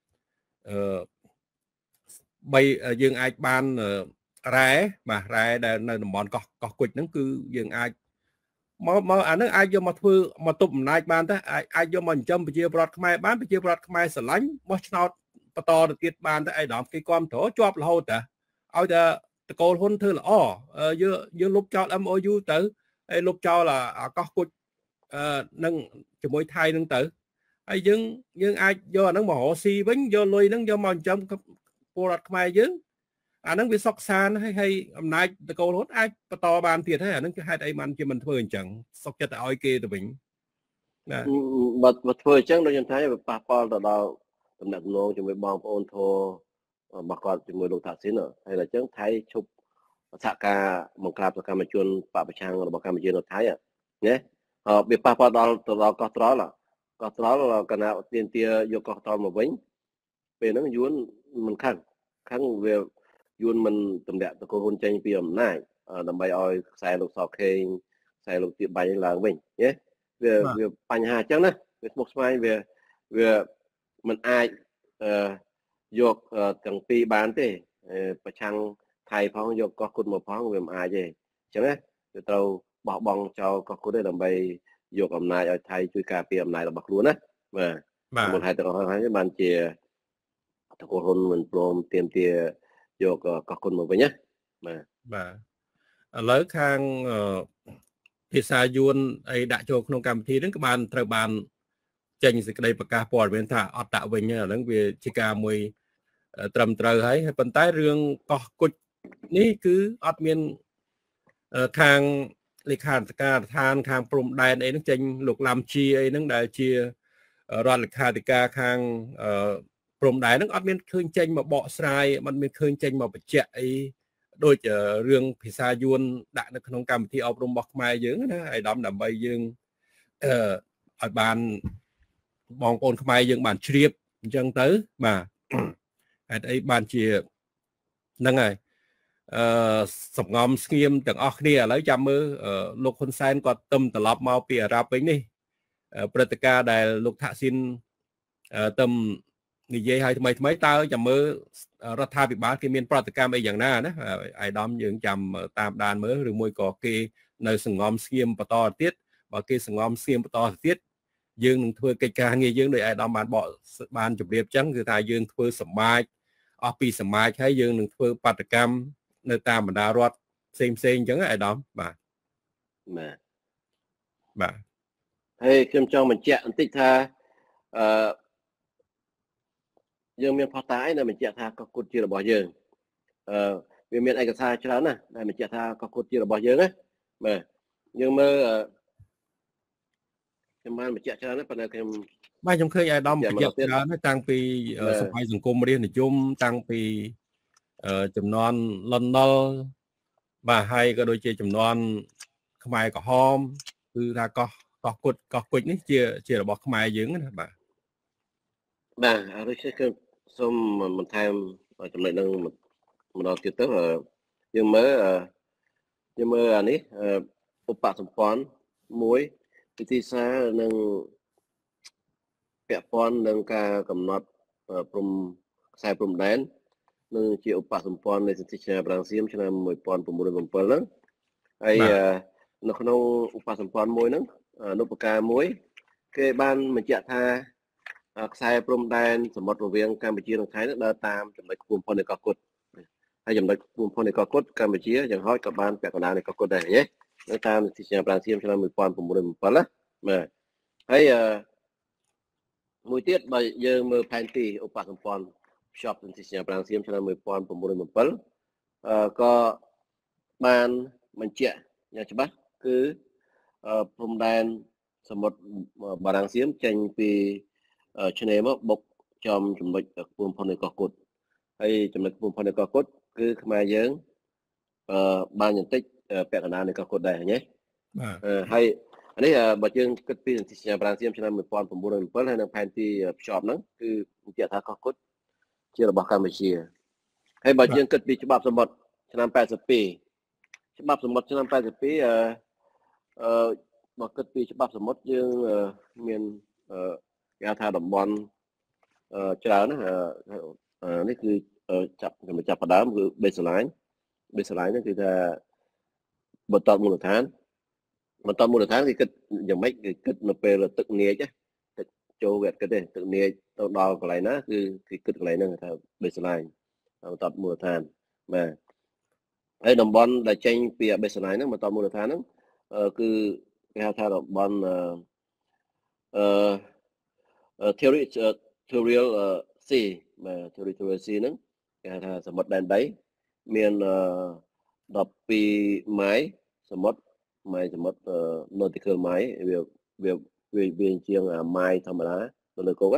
យើងអាចបានរ៉ែដែលនៅតំបន់កោះគុជហ្នឹងគឺយើងអាចមកអាហ្នឹងអាចយកមកធ្វើមកទប់អំណាចបានតែអាចយកមកចិញ្ចឹមប្រជាពលរដ្ឋខ្មែរបានប្រជាពលរដ្ឋខ្មែរស្រឡាញ់បោះឆ្នោតបន្តទៅទៀតបានតែឯកឧត្តមគេគាំទ្រជាប់រហូតតែឲ្យតែតកូលហ៊ុនធ្វើល្អយើងលុបចោល MOU ទៅហើយលុបចោលអាកោះគុជនឹងជាមួយថៃនឹងទៅហើយយើងអាចយកអាហ្នឹងមករកស៊ីវិញយកលុយហ្នឹងយកមកចិញ្ចឹមពលរដ្ឋខ្មែរយើងអាហ្នឹងវាសុខសាន្តហើយអំណាចតកូលហ៊ុនអាចបន្តបានទៀតហើយអាហ្នឹងគឺហេតុអីបានជាមិនធ្វើអញ្ចឹងសុខចិត្តតែឲ្យគេទៅវិញណាបើធ្វើអញ្ចឹងដូចខ្ញុំថាវាប៉ះពាល់ទៅដល់តំណែងជាមួយបងប្អូនធររបស់គាត់ជាមួយលោកថាស៊ីនហើយអញ្ចឹងថៃឈប់សហការបង្ក្រាបសកម្មជនបពប្រឆាំងរបស់កម្ពុជានៅថៃណាវាប៉ះពាល់ដល់ទៅដល់កោះត្រល់កណ្ដាលទាមទារយកកោះត្រល់មកវិញពេលហ្នឹងយួនមិនខឹងវាយួនមិនទម្លាក់តកូលហ៊ុនចេញពីអំណាចដើម្បីឲ្យខ្សែលោកសខេងខ្សែលោកទៀបបាញ់ឡើងវិញណាវាបញ្ហាអញ្ចឹងណាវាស្មុគស្មាញវាមិនអាចយកទាំងពីរបានទេប្រឆាំងថៃផងយកកោះគុតមកផងវាមិនអាចទេអញ្ចឹងណាវាត្រូវបោះបង់ចោលកោះគុតទេដើម្បីយកអំណាចឲ្យថៃជួយការពារអំណាចរបស់ខ្លួនណាបាទមុនហេតុទាំងអស់ហើយបានជាតកូលហ៊ុនមិនព្រមទាមទារយកកោះគុតមកវិញណាបាទឥឡូវខាងភាសាយួនអីដាក់ចូលក្នុងកម្មវិធីហ្នឹងក៏បានត្រូវបានចេញសេចក្តីប្រកាសព័ត៌មានថាអត់ដាក់វិញហ្នឹងវាជាការមួយត្រឹមត្រូវហើយប៉ុន្តែរឿងកោះគុជនេះគឺអត់មានខាងលេខាធិការដ្ឋានខាងព្រំដែនអីហ្នឹងចេញលោកឡាំជាអីហ្នឹងដែលជារដ្ឋលេខាធិការខាងព្រំដែនហ្នឹងអត់មានឃើញចេញមកបកស្រាយអត់មានឃើញចេញមកបញ្ជាក់អីដូចរឿងភាសាយួនដាក់នៅក្នុងកម្មវិធីអប់រំរបស់ខ្មែរយើងណាអាយដាមដើម្បីយើងឲ្យបានបងប្អូនខ្មែរយើងបានជ្រាបអញ្ចឹងទៅបាទហេតុអីបានជាហ្នឹងហើយសំងំស្ងៀមទាំងអស់គ្នាឥឡូវចាំមើលលោកហ៊ុនសែនគាត់ទឹមត្រឡប់មកពីអារ៉ាប់វិញនេះព្រឹត្តិការណ៍ដែលលោកថាក់ស៊ីនទឹមនិយាយឲ្យថ្មីតើចាំមើលរដ្ឋាភិបាលគេមានប្រតិកម្មអីយ៉ាងណាណាអាយដាមយើងចាំតាមដានមើលឬមួយក៏គេនៅសង្ងំស្ងៀមបន្តទៀតបើគេសង្ងំស្ងៀមបន្តទៀតយើងនឹងធ្វើកិច្ចការងារយើងដោយអាយដាមបានជម្រាបចឹងគឺថាយើងធ្វើសមាជអស់ពីសមាជហើយយើងនឹងធ្វើបាតកម្មនៅតាមបណ្ដារដ្ឋផ្សេងអញ្ចឹងអាយដាមបាទហើយខ្ញុំចង់បញ្ជាក់បន្តិចថាយើងមានផុសតាងដែលបញ្ជាក់ថាកោះគុតជារបស់យើងវាមានឯកសារច្រើនណាស់ដែលបញ្ជាក់ថាកោះគុតជារបស់យើងណាបាទយើងមើលខ្ញុំបានបញ្ជាក់ច្រើនណាស់ប៉ុន្តែខ្ញុំឃើញអាយដាមបញ្ជាក់ច្រើនតាំងពីសម័យសង្គមរាស្ត្រនិយមតាំងពីចំនួនលន់ណុលបាទហើយក៏ដូចជាចំនួនខ្មែរក្រហមគឺថាកោះគុជនេះជារបស់ខ្មែរយើងណាបាទដូចគឺសូមបន្ថែមចំណុចនឹងម្ដងទៀតទៅយើងមើលអានេះឧបសម្ព័ន្ធមួយវិធីសាស្ត្រនឹងពាក់ព័ន្ធនឹងការកំណត់ខ្សែព្រំដែននឹងជាឧបសម្ព័ន្ធនៃសន្ធិសញ្ញាប្រាំងសៀមឆ្នាំ1907ហ្នឹងហើយនៅក្នុងឧបសម្ព័ន្ធមួយហ្នឹងអនុប្រការមួយគេបានបញ្ជាក់ថាខ្សែព្រំដែនសមុទ្ររវាងកម្ពុជានិងថៃនឹងដើរតាមចំណុចខ្ពស់បំផុតនៃកោះគុតហើយចំណុចខ្ពស់បំផុតនៃកោះគុតកម្ពុជាយ៉ាងហោចក៏បានពាក់កណ្ដាលនៃកោះគុតដែរណានៅតាមសន្ធិសញ្ញាប្រាំងសៀមឆ្នាំ1907ណាបាទហើយមួយទៀតបើយើងមើលផែនទីឧបសម្ព័ន្ធភ្ជាប់សន្ធិសញ្ញាប្រាំងសៀមឆ្នាំ1907ក៏បានបញ្ជាក់យ៉ាងច្បាស់គឺព្រំដែនសមុទ្របារាំងសៀមចេញពីឆ្នេរមកបុកចំចំណុចខ្ពស់បំផុតនៃកោះគុតហើយចំណុចខ្ពស់បំផុតនៃកោះគុតគឺខ្មែរយើងបានយ៉ាងតិចពាក់កណ្ដាលនៃកោះគុតដែរណាហើយនេះបើយើងគិតពីសន្ធិសញ្ញាប្រាំងសៀមឆ្នាំ1907ហើយនៅផែនទីភ្ជាប់ហ្នឹងគឺបញ្ជាក់ថាកោះគុតជារបស់កម្ពុជាហើយបើយើងគិតពីច្បាប់សមុទ្រឆ្នាំ82ច្បាប់សមុទ្រឆ្នាំ82បើគិតពីច្បាប់សមុទ្រយើងមានគេថាតំបន់ច្រើនណានេះគឺចាប់ផ្ដើមគឺបេសាឡាញហ្នឹងគឺថាបន្តមូលដ្ឋានគេគិតយ៉ាងម៉េចគេគិតនៅពេលទឹកនាចទឹកចូលវាគិតទេទឹកនាចទៅដល់កន្លែងណាគឺគេគិតកន្លែងហ្នឹងថាបេសាឡាញបន្តមូលដ្ឋានបាទហើយតំបន់ដែលចេញពីបេសាឡាញហ្នឹងបន្តមូលដ្ឋានហ្នឹងគឺគេហៅថាតំបន់territorial sea បាទ territorial sea ហ្នឹងគេហៅថាសមុទ្រដែនដីមាន12ម៉ាយសមុទ្រnautical mile វាជាងម៉ាយធម្មតានៅលើគោក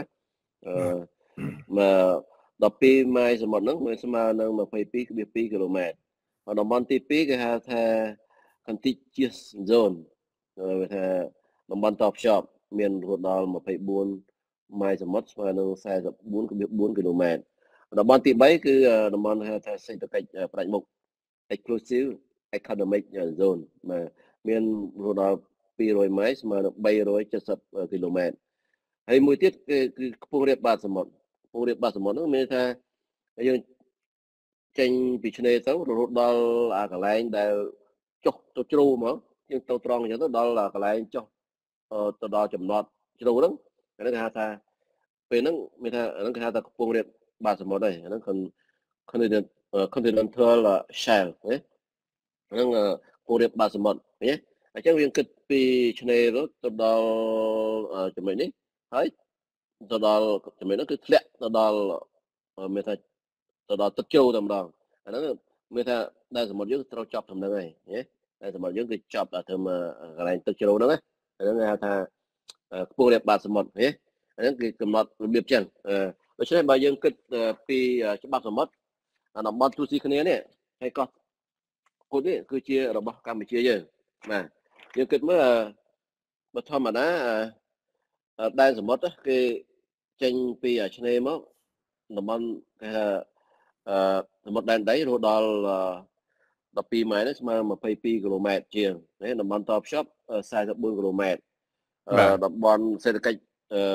12ម៉ាយសមុទ្រហ្នឹងវាស្មើនឹង 22.2 គីឡូម៉ែត្រតំបន់ទី2គេហៅថា contiguous zone គេថាតំបន់តភ្ជាប់មានរហូតដល់24 ម៉ាយសមុទ្រស្មើនឹង44.4 គីឡូម៉ែត្រតំបន់ទី3គឺតំបន់ហៅថាសេដ្ឋកិច្ចផ្ដាច់មុខ exclusive economic zone មានរហូតដល់200 ម៉ាយស្មើនឹង370 គីឡូម៉ែត្រហើយមួយទៀតគឺខ្ពស់រាបបាតសមុទ្រខ្ពស់រាបបាតសមុទ្រនោះមានថាយើងចេញពីឆ្នេរទៅរហូតដល់កន្លែងដែលចុះទៅជ្រៅមកយើងទៅត្រង់អញ្ចឹងទៅដល់កន្លែងចុះទៅដល់ចំណត់ជ្រៅហ្នឹងគេហៅថាពេលហ្នឹងមានថាហ្នឹងគេហៅថាខ្ពស់រាបបាតសមុទ្រដែរហ្នឹងcontinental shelf ណាហ្នឹងខ្ពស់រាបបាតសមុទ្រឃើញទេអញ្ចឹងយើងគិតពីឆ្នេរទៅដល់ចំណុចនេះហើយទៅដល់ចំណុចហ្នឹងគឺធ្លាក់ទៅដល់មានថាទៅដល់ទឹកជ្រៅតែម្ដងអាហ្នឹងមានថាដែលសមុទ្រយើងត្រូវចប់ត្រឹមហ្នឹងហើយណាដែលសមុទ្រយើងគឺចប់ដល់ត្រឹមកន្លែងទឹកជ្រៅហ្នឹងណាហ្នឹងគេហៅថាខ្ពស់រាបបាតសមុទ្រណាអាហ្នឹងគឺកំណត់របៀបចឹងដូច្នេះបើយើងគិតពីច្បាប់សមុទ្រតំបន់ទូស៊ីគ្នានេះហើយកោះគោកនេះគឺជារបស់កម្ពុជាយើងបាទយើងគិតមើលបើធម្មតាដែនសមុទ្រគេចេញពីឆ្នេរមកតំបន់គេថាសមុទ្រដែនដីរហូតដល់12 ម៉ាយនេះស្មើ22 គីឡូម៉ែត្រជាងតំបន់តភ្ជាប់44 គីឡូម៉ែត្រតំបន់សេដ្ឋកិច្ច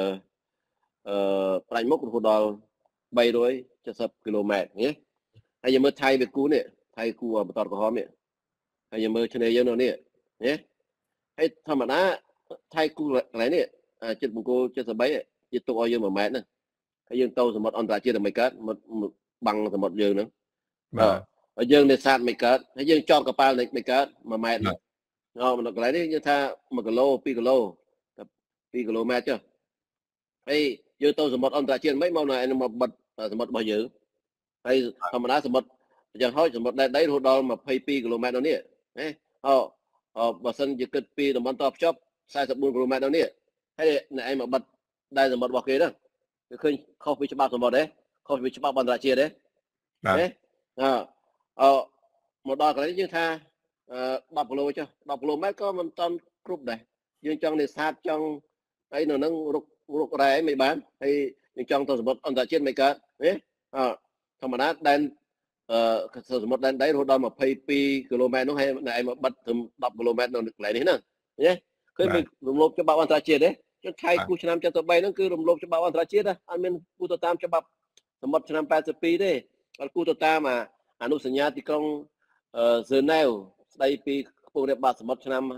ផ្ដាច់មុខរហូតដល់370 គីឡូម៉ែត្រណាហើយយើងមើលថៃវាគូនេះថៃគូបន្តក្រហមនេះហើយយើងមើលឆ្នេរយើងនៅនេះណាហើយធម្មតាថៃគូកន្លែងនេះចិត្តបង្គោល73ជាទុកឲ្យយើង1 ម៉ែត្រហ្នឹងហើយយើងទៅសមុទ្រអន្តរជាតិមិនកើតបាំងសមុទ្រយើងហ្នឹងបាទហើយយើងនេសាទមិនកើតហើយយើងចតកប៉ាល់មិនកើត1 ម៉ែត្រហ្នឹងនៅកន្លែងនេះយើងថា1 គីឡូ 2 គីឡូ2 គីឡូម៉ែត្រចុះហើយយើងទៅសមុទ្រអន្តរជាតិមិនមកនៅមកបិទសមុទ្ររបស់យើងហើយធម្មតាសមុទ្រយ៉ាងហោចសមុទ្រដែនដីរហូតដល់22 គីឡូម៉ែត្រនៅនេះណាបើសិនជាគិតពីតំបន់តភ្ជាប់44 គីឡូម៉ែត្រនៅនេះហើយអ្នកឯងមកបិទដែនសមុទ្ររបស់គេហ្នឹងគឺឃើញខុសពីច្បាប់សមុទ្រទេខុសពីច្បាប់អន្តរជាតិទេមកដល់កន្លែងយើងថា10 គីឡូចុះ10 គីឡូម៉ែត្រក៏មិនតាន់គ្រប់ដែរយើងចង់នេសាទចង់អីនៅហ្នឹងរុករ៉ែមិនបានហើយយើងចង់ទៅសមុទ្រអន្តរជាតិមិនកើតណាធម្មតាដែនសមុទ្រដែនដីរហូតដល់22 គីឡូម៉ែត្រនោះហើយអ្នកឯងមកបិទត្រឹម10 គីឡូម៉ែត្រនៅកន្លែងនេះហ្នឹងណាឃើញមានរំលោភច្បាប់អន្តរជាតិទេចឹងថៃគូឆ្នាំ73ហ្នឹងគឺរំលោភច្បាប់អន្តរជាតិអត់មានគូទៅតាមច្បាប់សមុទ្រឆ្នាំ82ទេអត់គូទៅតាមអនុសញ្ញាទីក្រុងហ្សឺណែវស្ដីពីខ្ពស់រាបបាតសមុទ្រឆ្នាំ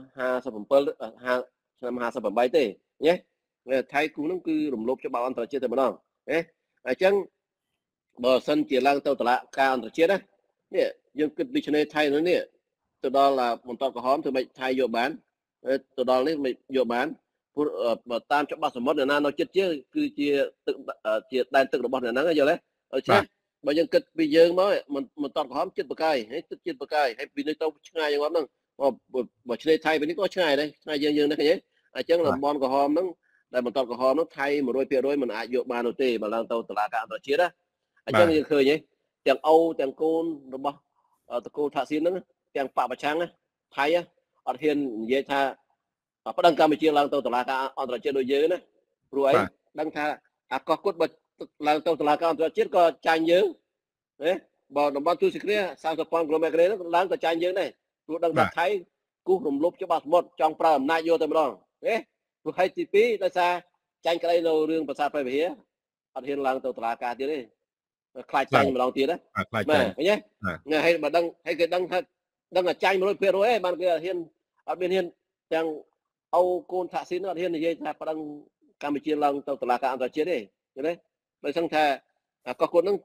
57ឆ្នាំ58ទេណាថៃគូហ្នឹងគឺរំលោភច្បាប់អន្តរជាតិតែម្ដងណាអញ្ចឹងបើសិនជាឡើងទៅតុលាការអន្តរជាតិណានេះយើងគិតពីឆ្នេរថៃនោះនេះទៅដល់បន្តក្រហមធ្វើម៉េចថៃយកបានទៅដល់នេះមិនយកបានព្រោះបើតាមច្បាប់សមុទ្រណានៅចិត្តជាគឺជាទឹកជាដែនទឹករបស់អ្នកហ្នឹងយល់ទេអញ្ចឹងបើយើងគិតពីយើងមកមិនតតក្រហមចិត្តបកាយហើយទឹកចិត្តបកាយហើយពីនេះទៅឆ្ងាយយ៉ាងហ្នឹងបើឆ្នេរថៃពីនេះក៏ឆ្ងាយដែរឆ្ងាយយើងនេះឃើញទេអញ្ចឹងតំបន់ក្រហមហ្នឹងដែលបន្តក្រហមហ្នឹងថៃ 100% មិនអាចយកបាននោះទេបើឡើងទៅតុលាការអន្តរជាតិណាអញ្ចឹងយើងឃើញទេទាំងអូទាំងកូនរបស់តកូលថាស៊ីនហ្នឹងទាំងបពប្រឆាំងថៃអត់ហ៊ាននិយាយថាប្តឹងកម្ពុជាឡើងទៅតុលាការអន្តរជាតិដូចយើងណាព្រោះអីដឹងថាអាកោះគុតបើឡើងទៅតុលាការអន្តរជាតិក៏ចាញ់យើងណាបើតំបន់ទូស៊ីគ្រា30,000 គីឡូម៉ែត្រហ្នឹងឡើងក៏ចាញ់យើងដែរព្រោះដឹងថាថៃគូសរំលោភច្បាប់សមុទ្រចង់ប្រើអំណាចយកតែម្ដងណាព្រោះហើយទី2ដោយសារចាញ់ក្តីនៅរឿងប្រាសាទព្រះវិហារអត់ហ៊ានឡើងទៅតុលាការទៀតទេខ្លាចចាញ់ម្ដងទៀតណាបាទឃើញទេហើយបើដឹងហើយគេដឹងថាដឹងតែចាញ់ 100% ឯងបានគេអត់មានហ៊ានទាំងអូកូនថាស៊ីនអត់ហ៊ាននិយាយថាប្តឹងកម្ពុជាឡើងទៅតុលាការអន្តរជាតិទេឃើញទេដោយសារថាកោះគុតហ្នឹង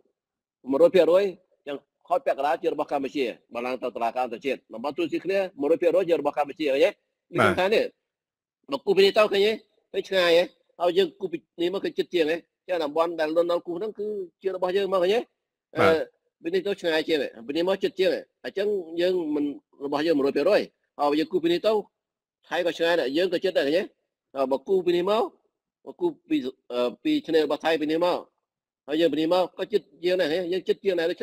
100%ទាំងខូចពាក់កណ្ដាលជារបស់កម្ពុជាបើឡើងទៅតុលាការអន្តរជាតិតំបន់ទូស៊ីគ្នា 100% ជារបស់កម្ពុជាឃើញទេដូចថានេះមកគូពីនេះទៅឃើញទេទៅឆ្ងាយហើយយើងគូពីនេះមកគឺចិត្តជាងទេចាតំបន់ដែលលន់ដល់គូហ្នឹងគឺជារបស់យើងមកឃើញទេពីនេះទៅឆ្ងាយជាងពីនេះមកចិត្តជាងអញ្ចឹងយើងមិនរបស់យើង 100% ហើយយើងគូពីនេះទៅថៃក៏ឆ្ងាយដែរយើងក៏ចិត្តដែរឃើញទេបើគូពីនេះមកគូពីឆ្នេររបស់ថៃពីនេះមកហើយយើងពីនេះមកក៏ចិត្តយើងដែរយើងចិត្តជាងដែរដូច្នេះ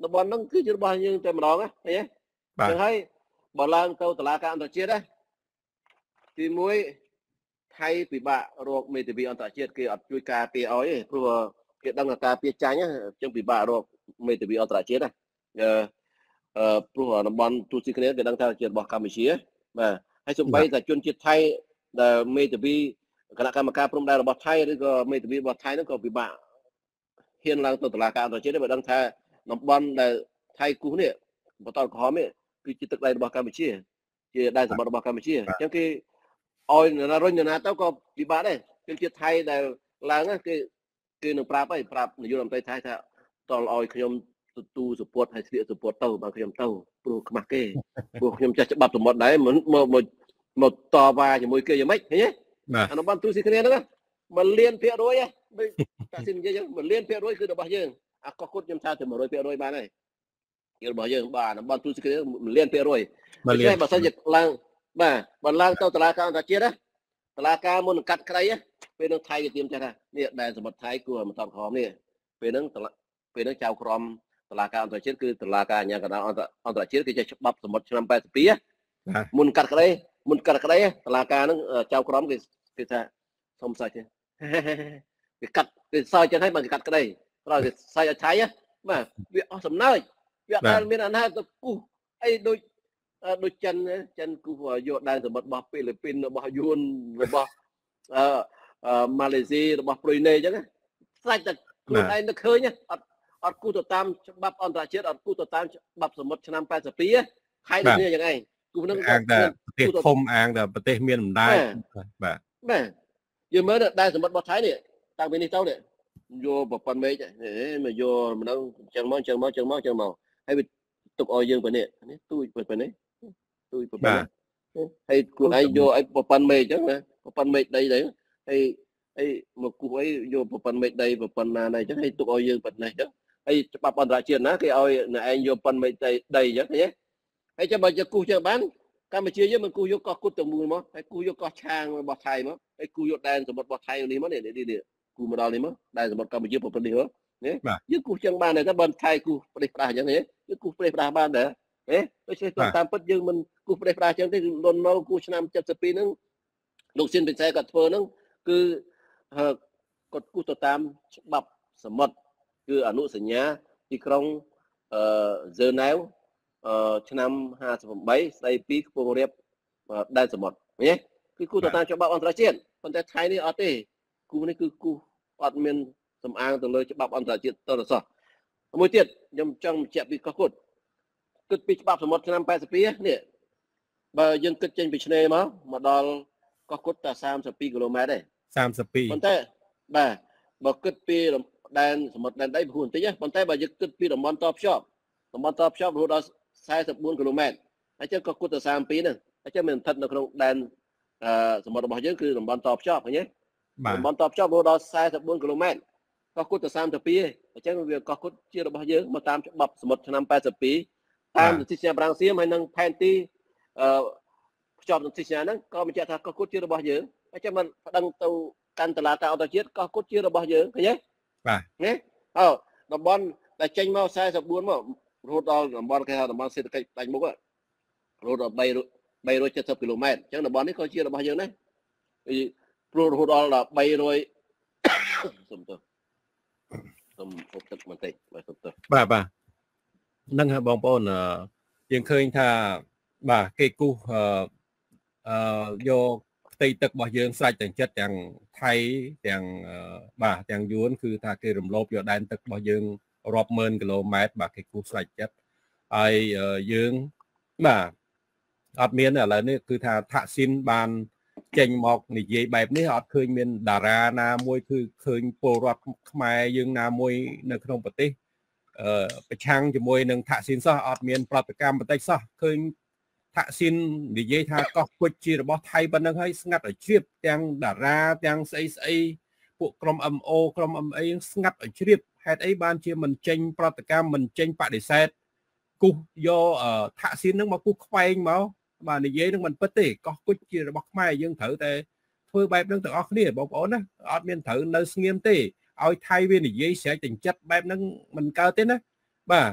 តំបន់ហ្នឹងគឺជារបស់យើងតែម្ដងណាឃើញទេចឹងហើយបើឡើងទៅតុលាការអន្តរជាតិណាទី1ថៃពិបាករកមេធាវីអន្តរជាតិគេអត់ជួយការពារឲ្យទេព្រោះគេដឹងថាការពារចាញ់ចឹងពិបាករកមេធាវីអន្តរជាតិណាព្រោះតំបន់ទូស៊ីគ្នាគេដឹងថាជារបស់កម្ពុជាបាទហើយសូម្បីតែជនជាតិថៃដែលមេធាវីគណៈកម្មការព្រំដែនរបស់ថៃឬក៏មេធាវីរបស់ថៃហ្នឹងក៏ពិបាកហ៊ានឡើងទៅតុលាការអន្តរជាតិទេបើដឹងថាតំបន់ដែលថៃគូសនេះបន្តក្រហមនេះគឺជាទឹកដីរបស់កម្ពុជាជាដែនសម្បត្តិរបស់កម្ពុជាអញ្ចឹងគេឲ្យណារុញណាទៅក៏ពិបាកដែរជនជាតិថៃដែលឡើងគេនឹងប្រាប់នាយករដ្ឋមន្ត្រីថៃថាតលឲ្យខ្ញុំទូសពតហើយស្លៀកសពតទៅបើខ្ញុំទៅព្រោះខ្មាស់គេព្រោះខ្ញុំចេះច្បាប់សមុទ្រដែរមកតវ៉ាជាមួយគេយ៉ាងម៉េចឃើញទេអាតំបន់ទូស៊ីគ្នាហ្នឹង1លាន%ដូចតាស៊ីនិយាយចឹង1លាន%គឺរបស់យើងអាកោះគុតខ្ញុំថាទៅ100%បានហើយជារបស់យើងបាទតំបន់ទូស៊ីគ្នា1លាន%មិនទេបើសិនជាឡើងបាទបើឡើងទៅតុលាការអន្តរជាតិណាតុលាការមុននឹងកាត់ក្តីពេលនឹងថៃគេទៀមចេះថានេះដែនសមុទ្រថៃគួរមកតបក្រហមនេះពេលហ្នឹងចៅក្រមតុលាការអន្តរជាតិគឺតុលាការអាជ្ញាកណ្ដាលអន្តរជាតិគេចេះច្បាប់សមុទ្រឆ្នាំ82មុនកាត់ក្តីតុលាការហ្នឹងចៅក្រមគេថាសុំសាច់ទេគេកាត់គេសើចចឹងហើយបើគេកាត់ក្តីព្រោះគេសាច់ឲ្យថៃបាទវាអស់សំណើចវាអត់ដែលមានអាណាទៅគូសអីដូចចិនគូសយកដែនសមុទ្ររបស់ហ្វីលីពីនរបស់យួនរបស់ម៉ាឡេស៊ីរបស់ប្រ៊ុយណេអញ្ចឹងសាច់តែខ្លួនឯងនឹកឃើញអត់គូសទៅតាមច្បាប់អន្តរជាតិអត់គូសទៅតាមច្បាប់សមុទ្រឆ្នាំ82ខែដូចនេះយ៉ាងឯងគូសនឹងអាងតែប្រទេសធំអាងតែប្រទេសមានអំណាចបាទយើងមើលដែនសមុទ្ររបស់ថៃនេះតាំងពីនេះទៅនេះយកប្រព័ន្ធមេឃមកយកមិនដឹងចឹងមកហើយវាទុកឲ្យយើងប៉ុណ្នេះទូចប៉ុណ្នេះហើយខ្លួនឯងយកឲ្យប្រព័ន្ធមេឃអញ្ចឹងណាប្រព័ន្ធមេឃដីទៅហើយមកគូសអីយកប្រព័ន្ធមេឃដីប្រព័ន្ធណាអញ្ចឹងហើយទុកឲ្យយើងប៉ុណ្ណេះអញ្ចឹងហើយច្បាប់អន្តរជាតិណាគេឲ្យអ្នកឯងយកប៉ុនមេឃដីអញ្ចឹងឃើញទេហើយចាំបើយកគូសចឹងបានកម្ពុជាយើងមិនគូសយកកោះគុតទៅមូលមកហើយគូសយកកោះឆាងរបស់ថៃមកហើយគូសយកដែនសមុទ្ររបស់ថៃនេះមកនេះគូសមកដល់នេះមកដែនសមុទ្រកម្ពុជាប្រពន្ធនេះហ៎យើងគូសចឹងបានតែបើថៃគូសប្រទេសផ្ដាស់អញ្ចឹងយើងគូសប្រទេសផ្ដាស់បានដែរដូច្នេះតាមពិតយើងមិនគូសប្រទេសផ្ដាស់អញ្ចឹងទេលន់មកគូសឆ្នាំ72ហ្នឹងលោកស៊ិនពិសេសគាត់ធ្វើហ្នឹងគឺគាត់គូសទៅតាមច្បាប់សមុទ្រគឺអនុសញ្ញាទីក្រុងហ្សឺណែវឆ្នាំ58ស្ដីពីខ្ពង់រាបដែនសមុទ្រឃើញទេគឺគូសទៅតាមច្បាប់អន្តរជាតិប៉ុន្តែថៃនេះអត់ទេគូនេះគឺគូសអត់មានសំអាងទៅលើច្បាប់អន្តរជាតិទៅសោះមួយទៀតខ្ញុំចង់បញ្ជាក់ពីកោះគុតគិតពីច្បាប់សមុទ្រឆ្នាំ82នេះបើយើងគិតចេញពីឆ្នេរមកដល់កោះគុតតែ32គីឡូម៉ែត្រទេ32ប៉ុន្តែបាទបើគិតពីដែនសមុទ្រដែនដីព្រោះបន្តិចប៉ុន្តែបើយើងគិតពីតំបន់តភ្ជាប់រហូតដល់44គីឡូម៉ែត្រហើយចឹងក៏គិតទៅ32ហ្នឹងហើយចឹងមានស្ថិតនៅក្នុងដែនសមុទ្ររបស់យើងគឺតំបន់តភ្ជាប់ឃើញទេតំបន់តភ្ជាប់រហូតដល់44គីឡូម៉ែត្រក៏គិតទៅ32អញ្ចឹងវាក៏គិតជារបស់យើងមកតាមច្បាប់សមុទ្រឆ្នាំ82តាមសន្ធិសញ្ញាប្រាំងសៀមហើយនឹងផែនទីភ្ជាប់សន្ធិសញ្ញាហ្នឹងក៏បញ្ជាក់ថាក៏គិតជារបស់យើងអញ្ចឹងមិនប្តឹងទៅកាន់តុលាការអន្តរជាតិក៏គិតជារបស់យើងឃើញទេបាទណាតំបន់ដែលចេញមក44មករហូតដល់តំបន់គេហៅតំបន់សេដ្ឋកិច្ចផ្ដាច់មុខរហូតដល់370គីឡូម៉ែត្រអញ្ចឹងតំបន់នេះក៏ជារបស់យើងដែរព្រោះរហូតដល់300សុំហូបទឹកបន្តិចបាទសុំទៅបាទហ្នឹងហើយបងប្អូនយើងឃើញថាបាទគេគូសយកផ្ទៃទឹករបស់យើងស្រេចទាំងចិត្តទាំងថៃទាំងបាទទាំងយួនគឺថាគេរំលោភយកដែនទឹករបស់យើងរាប់ម៉ឺនគីឡូម៉ែត្របាទគេគូសស្រេចចិត្តហើយយើងបាទអត់មានឥឡូវនេះគឺថាថាក់ស៊ីនបានចេញមកនិយាយបែបនេះអត់ឃើញមានតារាណាមួយគឺឃើញពលរដ្ឋខ្មែរយើងណាមួយនៅក្នុងប្រទេសប្រឆាំងជាមួយនឹងថាក់ស៊ីនសោះអត់មានប្រតិកម្មបន្តិចសោះឃើញថាក់ស៊ីននិយាយថាកោះគុជជារបស់ថៃប៉ុណ្ណឹងហើយស្ងាត់ឲ្យជ្រាបទាំងតារាទាំងស្អីពួកក្រុម MO ក្រុម MA ស្ងាត់ឲ្យជ្រាបហេតុអីបានជាមិនចេញប្រតិកម្មមិនចេញបដិសេធគូសយកថាក់ស៊ីននឹងមកគូសខ្វែងមកបាទនិយាយនឹងមិនពិតទេកោះគុជជារបស់ខ្មែរយើងត្រូវតែធ្វើបែបហ្នឹងទាំងអស់គ្នាបងប្អូនណាអត់មានត្រូវនៅស្ងៀមទេឲ្យថៃវានិយាយស្រែកទាំងចិត្តបែបហ្នឹងមិនកើតទេណាបាទអញ្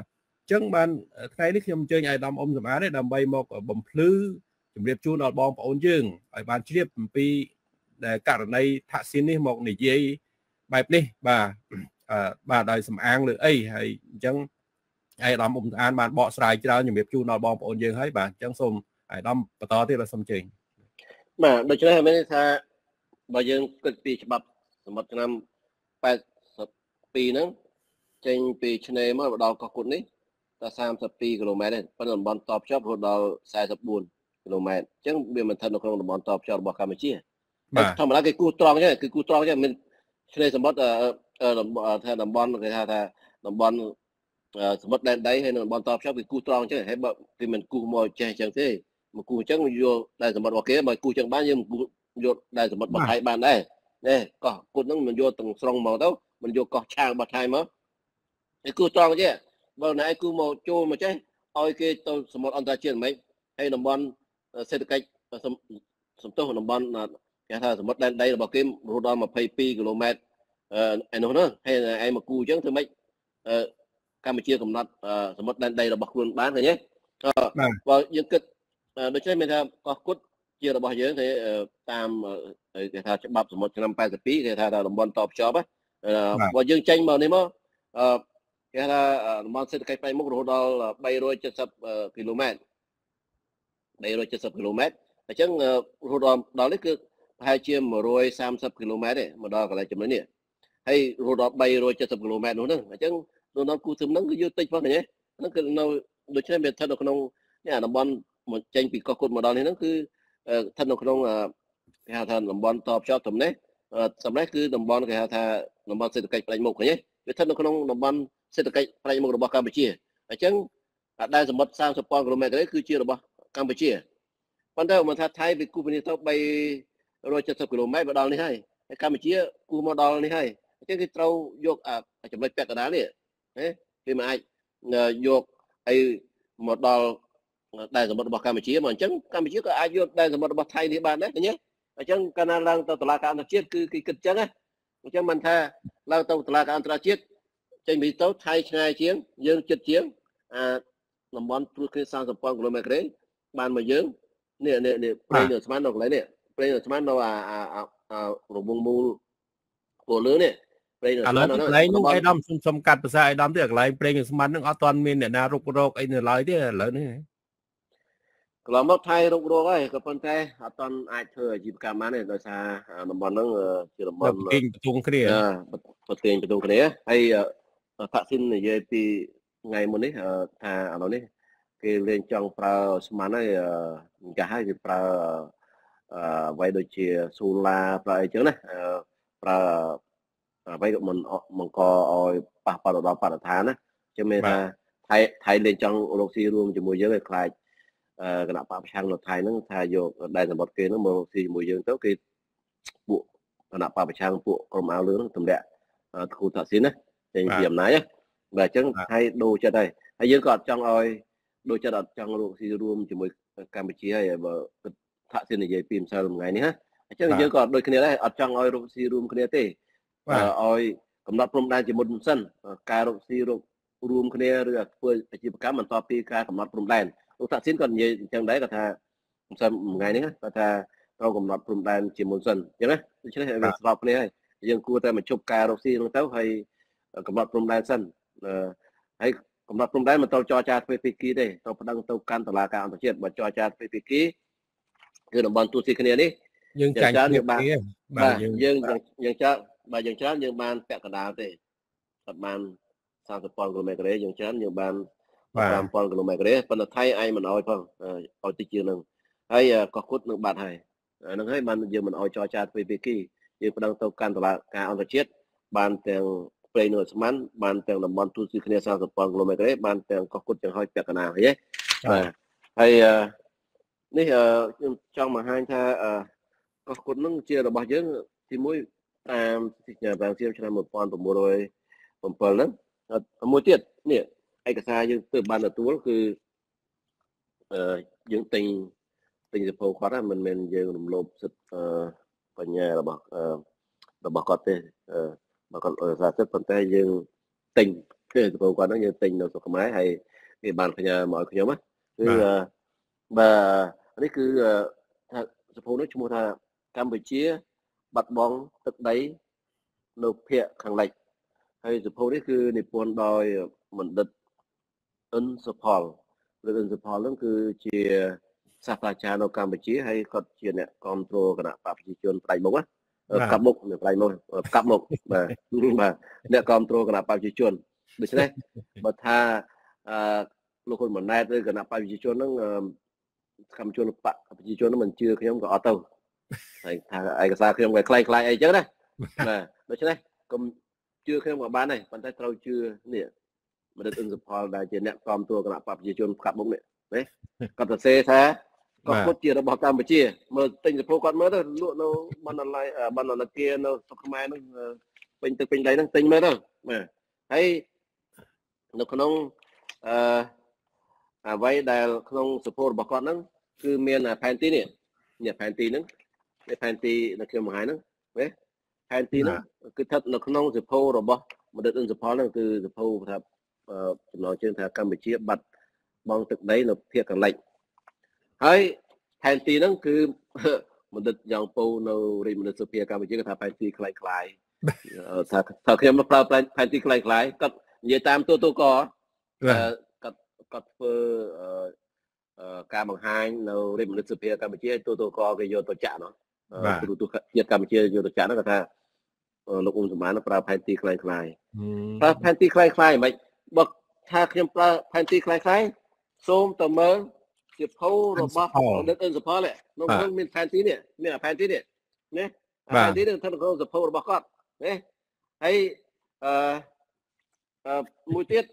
ចឹងបានថ្ងៃនេះខ្ញុំអញ្ជើញអាយដាមអ៊ុំសម្អាតដើម្បីមកបំភ្លឺជំរាបជូនដល់បងប្អូនយើងឲ្យបានជ្រាបអំពីដែលករណីថាក់ស៊ីននេះមកនិយាយបែបនេះបាទដោយសំអាងលើអីហើយអញ្ចឹងអាយដាមអ៊ុំសម្អាតបានបកស្រាយច្រើនជំរាបជូនដល់បងប្អូនយើងហើយបាទអញ្ចឹងសូមអាយដាមបន្តទៀតសូមអញ្ជើញបាទដូច្នេះមានន័យថាបើយើងគិតពីច្បាប់សមុទ្រឆ្នាំ82ហ្នឹងចេញពីឆ្នេរមកដល់កោះគុតនេះតែ32គីឡូម៉ែត្រទេប៉ុន្តែតំបន់តបភ្ជាប់រហូតដល់44គីឡូម៉ែត្រអញ្ចឹងវាមិនស្ថិតនៅក្នុងតំបន់តបភ្ជាប់របស់កម្ពុជាធម្មតាគេគូត្រង់ចឹងគឺគូត្រង់ចឹងមានឆ្នេរសមុទ្រថាតំបន់គេថាតំបន់សមុទ្រដែនដីហើយនៅតំបន់តបភ្ជាប់គឺគូត្រង់ចឹងហើយបើគេមិនគូមកចេះចឹងទេមកគូចឹងយកដែនសមុទ្ររបស់គេបើគូចឹងបានយើងគូយកដែនសមុទ្ររបស់ថៃបានដែរនេះកោះគុតហ្នឹងមិនយកទាំងស្រុងមកទៅមិនយកកោះឆាងរបស់ថៃមកគេគូត្រង់ទេបើណែគូមកចូលមកចេះឲ្យគេទៅសមុទ្រអន្តរជាតិមិនហើយតំបន់សេដ្ឋកិច្ចសំទោសតំបន់គេថាសមុទ្រដែនដីរបស់គេរហូតដល់22គីឡូម៉ែត្រឯនោះហ្នឹងហើយឯមកគូអញ្ចឹងធ្វើម៉េចកម្ពុជាកំណត់សមុទ្រដែនដីរបស់ខ្លួនបានឃើញទេបើយើងគិតដូច្នេះមានថាកោះគុតជារបស់យើងទេតាមគេថាច្បាប់សមុទ្រឆ្នាំ82គេថាតំបន់តបភ្ជាប់បើយើងចេញមកនេះមកគេថាតំបន់សេដ្ឋកិច្ចផ្នែកមុខរហូតដល់370គីឡូម៉ែត្រ370គីឡូម៉ែត្រអញ្ចឹងរហូតដល់នេះគឺប្រហែលជា130គីឡូម៉ែត្រទេមកដល់កន្លែងចំណុចនេះហើយរហូតដល់370គីឡូម៉ែត្រនោះហ្នឹងអញ្ចឹងដល់គូធឹមហ្នឹងគឺយកតិចផងទេហ្នឹងគឺនៅដូច្នេះវាស្ថិតនៅក្នុងនេះតំបន់មកចេញពីកោះគុតមកដល់នេះហ្នឹងគឺស្ថិតនៅក្នុងគេហៅថាតំបន់តបភ្ជាប់ទំនេះសម្រាប់គឺតំបន់គេហៅថាតំបន់សេដ្ឋកិច្ចផ្នែកមុខឃើញទេវាស្ថិតនៅក្នុងតំបន់សេដ្ឋកិច្ចផ្នែកមុខរបស់កម្ពុជាអញ្ចឹងដែនសមុទ្រ30គីឡូម៉ែត្រគឺជារបស់កម្ពុជាប៉ុន្តែមិនថាថៃវាគូពីនេះទៅ370គីឡូម៉ែត្រមកដល់នេះហើយកម្ពុជាគូមកដល់នេះហើយអញ្ចឹងគេត្រូវយកចំណុចពាក់កណ្ដាលនេះគេមិនអាចយកអីមកដល់ដែនសមុទ្ររបស់កម្ពុជាមកអញ្ចឹងកម្ពុជាក៏អាចយកដែនសមុទ្ររបស់ថៃនេះបានដែរឃើញទេអញ្ចឹងកាលណាឡើងទៅតុលាការអន្តរជាតិគឺគេគិតអញ្ចឹងអញ្ចឹងមិនថាឡើងទៅតុលាការអន្តរជាតិចេញពីទៅថៃឆ្ងាយជាងយើងជិតជាងតំបន់ព្រោះគេ30គីឡូម៉ែត្របានមកយើងនេះព្រៃនៅស្មាននៅកន្លែងនេះព្រៃនៅស្មាននៅរង្វង់មូលពលលឿននេះព្រៃនៅស្មានកន្លែងនោះឯដំសុំកាត់ភាសាឯដំទៀតកន្លែងព្រៃនៅស្មានហ្នឹងអត់ទាន់មានអ្នកណារុករកអីនៅឡើយទេឥឡូវនេះកន្លងមកថៃរុករកហើយក៏ប៉ុន្តែអត់ទាន់អាចធ្វើអាជីវកម្មបានទេដោយសារតំបន់ហ្នឹងជាតំបន់ពេញបន្ទុងគ្នាហើយផាក់ស៊ីននិយាយពីថ្ងៃមុននេះថាឥឡូវនេះគេលេងចង់ប្រើស្មានហើយចាស់ហើយគេប្រើអ្វីដូចជាសូឡាប្រើអីចឹងណាប្រើអ្វីក៏មិនបង្កឲ្យប៉ះពាល់ដល់បរិស្ថានណាចឹងមានថាថៃលេងចង់រកស៊ីរួមជាមួយយើងឲ្យខ្លាចគណៈបកប្រឆាំងនៅថៃហ្នឹងថាយកដែនសមុទ្រគេហ្នឹងមករកស៊ីជាមួយយើងទៅគេពួកគណៈបកប្រឆាំងពួកក្រុមអាវលឿនហ្នឹងទម្លាក់គូថាស៊ីនណាចេញពីអំណាចបាទអញ្ចឹងថៃដូរចិត្តហើយយើងក៏អត់ចង់ឲ្យដូរចិត្តអត់ចង់រកស៊ីរួមជាមួយកម្ពុជាហើយបើថាក់ស៊ីននិយាយពីម្សិលថ្ងៃនេះណាអញ្ចឹងយើងក៏អត់ដូចគ្នាដែរអត់ចង់ឲ្យរកស៊ីរួមគ្នាទេឲ្យកំណត់ព្រំដែនជាមុនសិនការរកស៊ីរួមគ្នាឬធ្វើអាជីវកម្មបន្ទាប់ពីការកំណត់ព្រំដែនលោកថាក់ស៊ីនក៏និយាយអញ្ចឹងដែរគាត់ថាម្សិលថ្ងៃនេះគាត់ថាត្រូវកំណត់ព្រំដែនជាមុនសិនអញ្ចឹងណាដូច្នេះវាស្របគ្នាហើយយើងគួរតែមកជប់ការរកស៊ីនោះទៅហើយកំណត់ព្រំដែនសិនហើយកំណត់ព្រំដែនមិនត្រូវចរចាទ្វេភាគីទេត្រូវប្តឹងទៅកាន់តុលាការអន្តរជាតិបើចរចាទ្វេភាគីគឺតំបន់ទូស៊ីគ្នានេះយើងចាញ់គ្នាបាទយើងច្រើនបើយើងច្រើនយើងបានពាក់កណ្ដាលទេអត់បាន30គីឡូម៉ែត្រយើងច្រើនយើងបាន5000គីឡូម៉ែត្រប៉ុន្តែថៃឯងមិនអោយផងឲ្យតិចជាងនឹងហើយកោះគុតនឹងបាត់ហើយហ្នឹងហើយបានយើងមិនអោយចរចាទ្វេភាគីយើងប្តឹងទៅកាន់តុលាការអន្តរជាតិបានទាំងព្រៃនៅស្មានបានទាំងតំបន់ទូស៊ីគ្នា30គីឡូម៉ែត្របានទាំងកោះគុតទាំងហើយពាក់កណ្ដាលឃើញទេបាទហើយនេះខ្ញុំចង់បង្ហាញថាកោះគុតនឹងជារបស់យើងទីមួយតាមសិទ្ធិប្រាំជាឆ្នាំ1907ហ្នឹងមួយទៀតនេះឯកសារយើងទើបបានទទួលគឺយើងទិញសភៅគាត់មិនមែនយើងរំលោភសិទ្ធិបញ្ញារបស់គាត់ទេបើគាត់សារសិទ្ធិប៉ុន្តែយើងទិញគឺសភៅគាត់ហ្នឹងយើងទិញនៅស្រុកខ្មែរហើយគេបានផ្ញើមកឲ្យខ្ញុំណាគឺបាទនេះគឺថាសភៅនោះឈ្មោះថាកម្ពុជាបាត់បង់ទឹកដីនៅភាគខាងលិចហើយសភៅនេះគឺនិពន្ធដោយបណ្ឌិតអ៊ុនសុផលលោកអ៊ុនសុផលហ្នឹងគឺជាសាស្ត្រាចារ្យនៅកម្ពុជាហើយគាត់ជាអ្នកគ្រប់គ្រងគណៈបព្វជិជនផ្ដាច់មុខណាកាប់មុខផ្ដាច់មុខកាប់មុខបាទអ្នកគ្រប់គ្រងគណៈបព្វជិជនដូច្នេះបើថាលោកហ៊ុនម៉ាណែតឬគណៈបព្វជិជនហ្នឹងកម្មជនបព្វជិជនហ្នឹងមិនជឿខ្ញុំក៏អត់ទៅហើយថាឯកសារខ្ញុំក៏ខ្លាំងៗអីចឹងណាបាទដូច្នេះកុំជឿខ្ញុំក៏បានដែរប៉ុន្តែត្រូវជឿនេះបណ្ឌិតអ៊ុនសុផលដែលជាអ្នកគ្រប់គ្រងគណៈបព្វជិជនកាប់មុខនេះណាគាត់សរសេរថាក៏ពុតជារបស់កម្ពុជាមើលទិញសភៅគាត់មើលទៅលក់នៅបណ្ណាល័យបណ្ណាគារនៅស្រុកខ្មែរហ្នឹងពេញទឹកពេញដីហ្នឹងទិញមើលទៅបាទហើយនៅក្នុងអ្វីដែលក្នុងសភៅរបស់គាត់ហ្នឹងគឺមានផែនទីនេះផែនទីហ្នឹងផែនទីនៅខ្ញុំបង្ហាញហ្នឹងណាផែនទីហ្នឹងគឺស្ថិតនៅក្នុងសភៅរបស់បណ្ឌិតអ៊ុនសុផលហ្នឹងគឺសភៅថាចំណងជើងថាកម្ពុជាបាត់បង់ទឹកដីនៅភាគខាងលិចហើយផែនទីហ្នឹងគឺបណ្ឌិតយ៉ាងពៅនៅរាជមន្ត្រីសភាកម្ពុជាគាត់ថាផែនទីคล้ายៗថាខ្ញុំប្រើផែនទីคล้ายៗគាត់និយាយតាមទូកគាត់ធ្វើការបង្ហាញនៅរាជមន្ត្រីសភាកម្ពុជាទូកគេយកទៅចាក់នោះទូជាតិកម្ពុជាយកទៅចាក់នោះគាត់ថាលោកអ៊ុំសំអានប្រើផែនទីคล้ายៗប្រើផែនទីคล้ายៗមិនបើថាខ្ញុំប្រើផែនទីคล้ายៗសូមទៅមើលជាភៅរបស់បណ្ឌិតអ៊ុនសុផលនោះក្នុងមានផែនទីនេះមានផែនទីនេះណាផែនទីនេះក្នុងសភៅរបស់គាត់ណាហើយមួយទៀត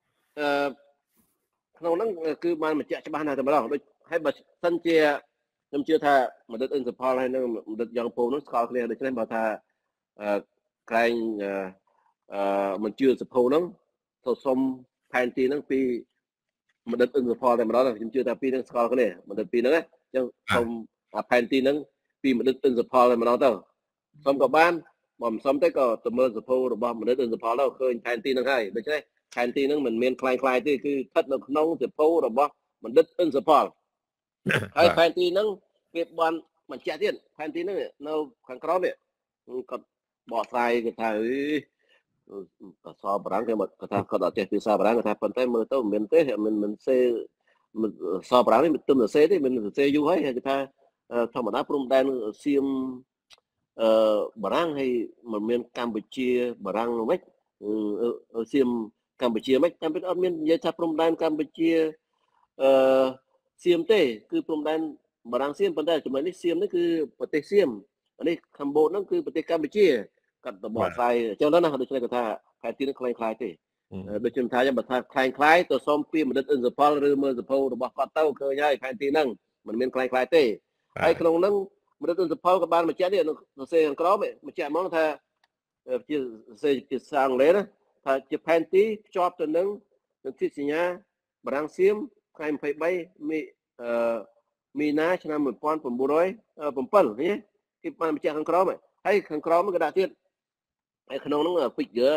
ក្នុងហ្នឹងគឺបានបញ្ជាក់ច្បាស់ណាស់តែម្ដងដូចហើយបើសិនជាខ្ញុំជឿថាបណ្ឌិតអ៊ុនសុផលហើយនឹងបណ្ឌិតយ៉ាងពូនោះស្គាល់គ្នាដូច្នេះបើថាក្រែងមិនជឿសភៅហ្នឹងទៅសុំផែនទីហ្នឹងពីបណ្ឌិតអ៊ុនសុផលតែម្ដងខ្ញុំជឿថាពីរហ្នឹងស្គាល់គ្នាបណ្ឌិតពីរហ្នឹងអញ្ចឹងសុំផែនទីហ្នឹងពីបណ្ឌិតអ៊ុនសុផលតែម្ដងទៅសុំក៏បានបើមិនសុំទេក៏ទៅមើលសភៅរបស់បណ្ឌិតអ៊ុនសុផលទៅឃើញផែនទីហ្នឹងហើយដូច្នេះផែនទីហ្នឹងមិនមានคล้ายៗទេគឺស្ថិតនៅក្នុងសភៅរបស់បណ្ឌិតអ៊ុនសុផលហើយផែនទីហ្នឹងវាបានបញ្ជាក់ទៀតផែនទីហ្នឹងនៅខាងក្រោមនេះគាត់បកស្រាយគេថាអសបារាំងគេមកគាត់ថាគាត់អត់ចេះភាសាបារាំងគាត់ថាប៉ុន្តែមើលទៅមិនមែនទេមិនសេសបារាំងនេះមិនទឹមសរសេរទេមិនសរសេរយូរហើយគេថាធម្មតាព្រំដែនសៀមបារាំងហើយមិនមានកម្ពុជាបារាំងនោះម៉េចសៀមកម្ពុជាម៉េចតាមពិតអត់មាននិយាយថាព្រំដែនកម្ពុជាសៀមទេគឺព្រំដែនបារាំងសៀមប៉ុន្តែចំណុចនេះសៀមនេះគឺប្រទេសសៀមនេះកម្ពុជាហ្នឹងគឺប្រទេសកម្ពុជាគាត់ទៅបកស្រាយអញ្ចឹងណាដូច្នេះគាត់ថាផែនទីនេះคล้ายៗទេដូចខ្ញុំថាបើថាคล้ายៗទៅសុំពីបណ្ឌិតអ៊ុនសុផលឬមើលសភៅរបស់គាត់ទៅឃើញហើយផែនទីហ្នឹងមិនមានคล้ายៗទេហើយក្នុងហ្នឹងបណ្ឌិតអ៊ុនសុផលក៏បានបញ្ជាក់នេះសរសេរខាងក្រោមបញ្ជាក់ហ្មងថាជាសរសេរជាភាសាអង់គ្លេសណាថាជាផែនទីភ្ជាប់ទៅនឹងទិសញ្ញាបារាំងសៀមថ្ងៃ23មីនាឆ្នាំ1907នេះគេបានបញ្ជាក់ខាងក្រោមហើយខាងក្រោមក៏ដាក់ទៀតហើយក្នុងហ្នឹងfigure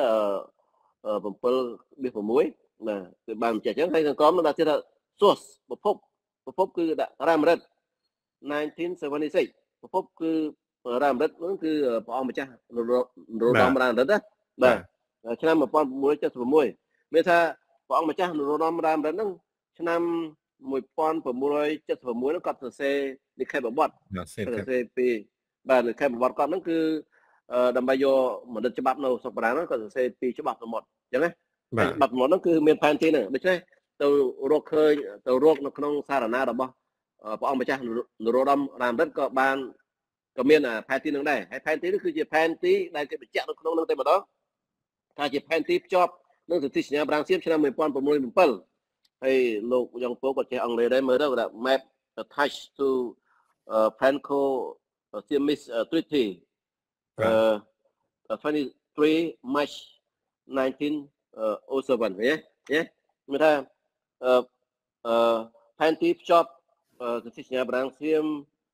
7/6ណាគឺបានបញ្ជាក់អញ្ចឹងហើយខាងក្រោមនឹងដាក់ទៀតថា source ប្រភពគឺដាក់រ៉ាមរិត1976ប្រភពគឺរ៉ាមរិតហ្នឹងគឺព្រះអង្គម្ចាស់នរោត្តមរ៉ាមរិតណាបាទឆ្នាំ1976មានថាព្រះអង្គម្ចាស់នរោត្តមរ៉ាមរិតហ្នឹងឆ្នាំ1976ហ្នឹងគាត់សរសេរនិក្ខេបបទសរសេរពីបាទនិក្ខេបបទគាត់ហ្នឹងគឺដើម្បីយកបណ្ឌិតច្បាប់នៅស្រុកបារាំងហ្នឹងគាត់សរសេរពីច្បាប់សមុទ្រអញ្ចឹងណាច្បាប់សមុទ្រហ្នឹងគឺមានផែនទីហ្នឹងដូច្នេះទៅរកឃើញទៅរកនៅក្នុងសារណារបស់ព្រះអង្គម្ចាស់នរោត្តមរ៉ាមរិតក៏បានក៏មានផែនទីហ្នឹងដែរហើយផែនទីនេះគឺជាផែនទីដែលគេបញ្ជាក់នៅក្នុងហ្នឹងតែម្ដងថាជាផែនទីភ្ជាប់នឹងសន្ធិសញ្ញាបារាំងសៀមឆ្នាំ1907ហើយលោកយ៉ាងពូក៏ចេះអង់គ្លេសដែរមើលទៅគាត់ថា map attached to Franco Siamese Treaty 23 March 1907នេះមានថាផែនទីភ្ជាប់សន្ធិសញ្ញាបារាំងសៀម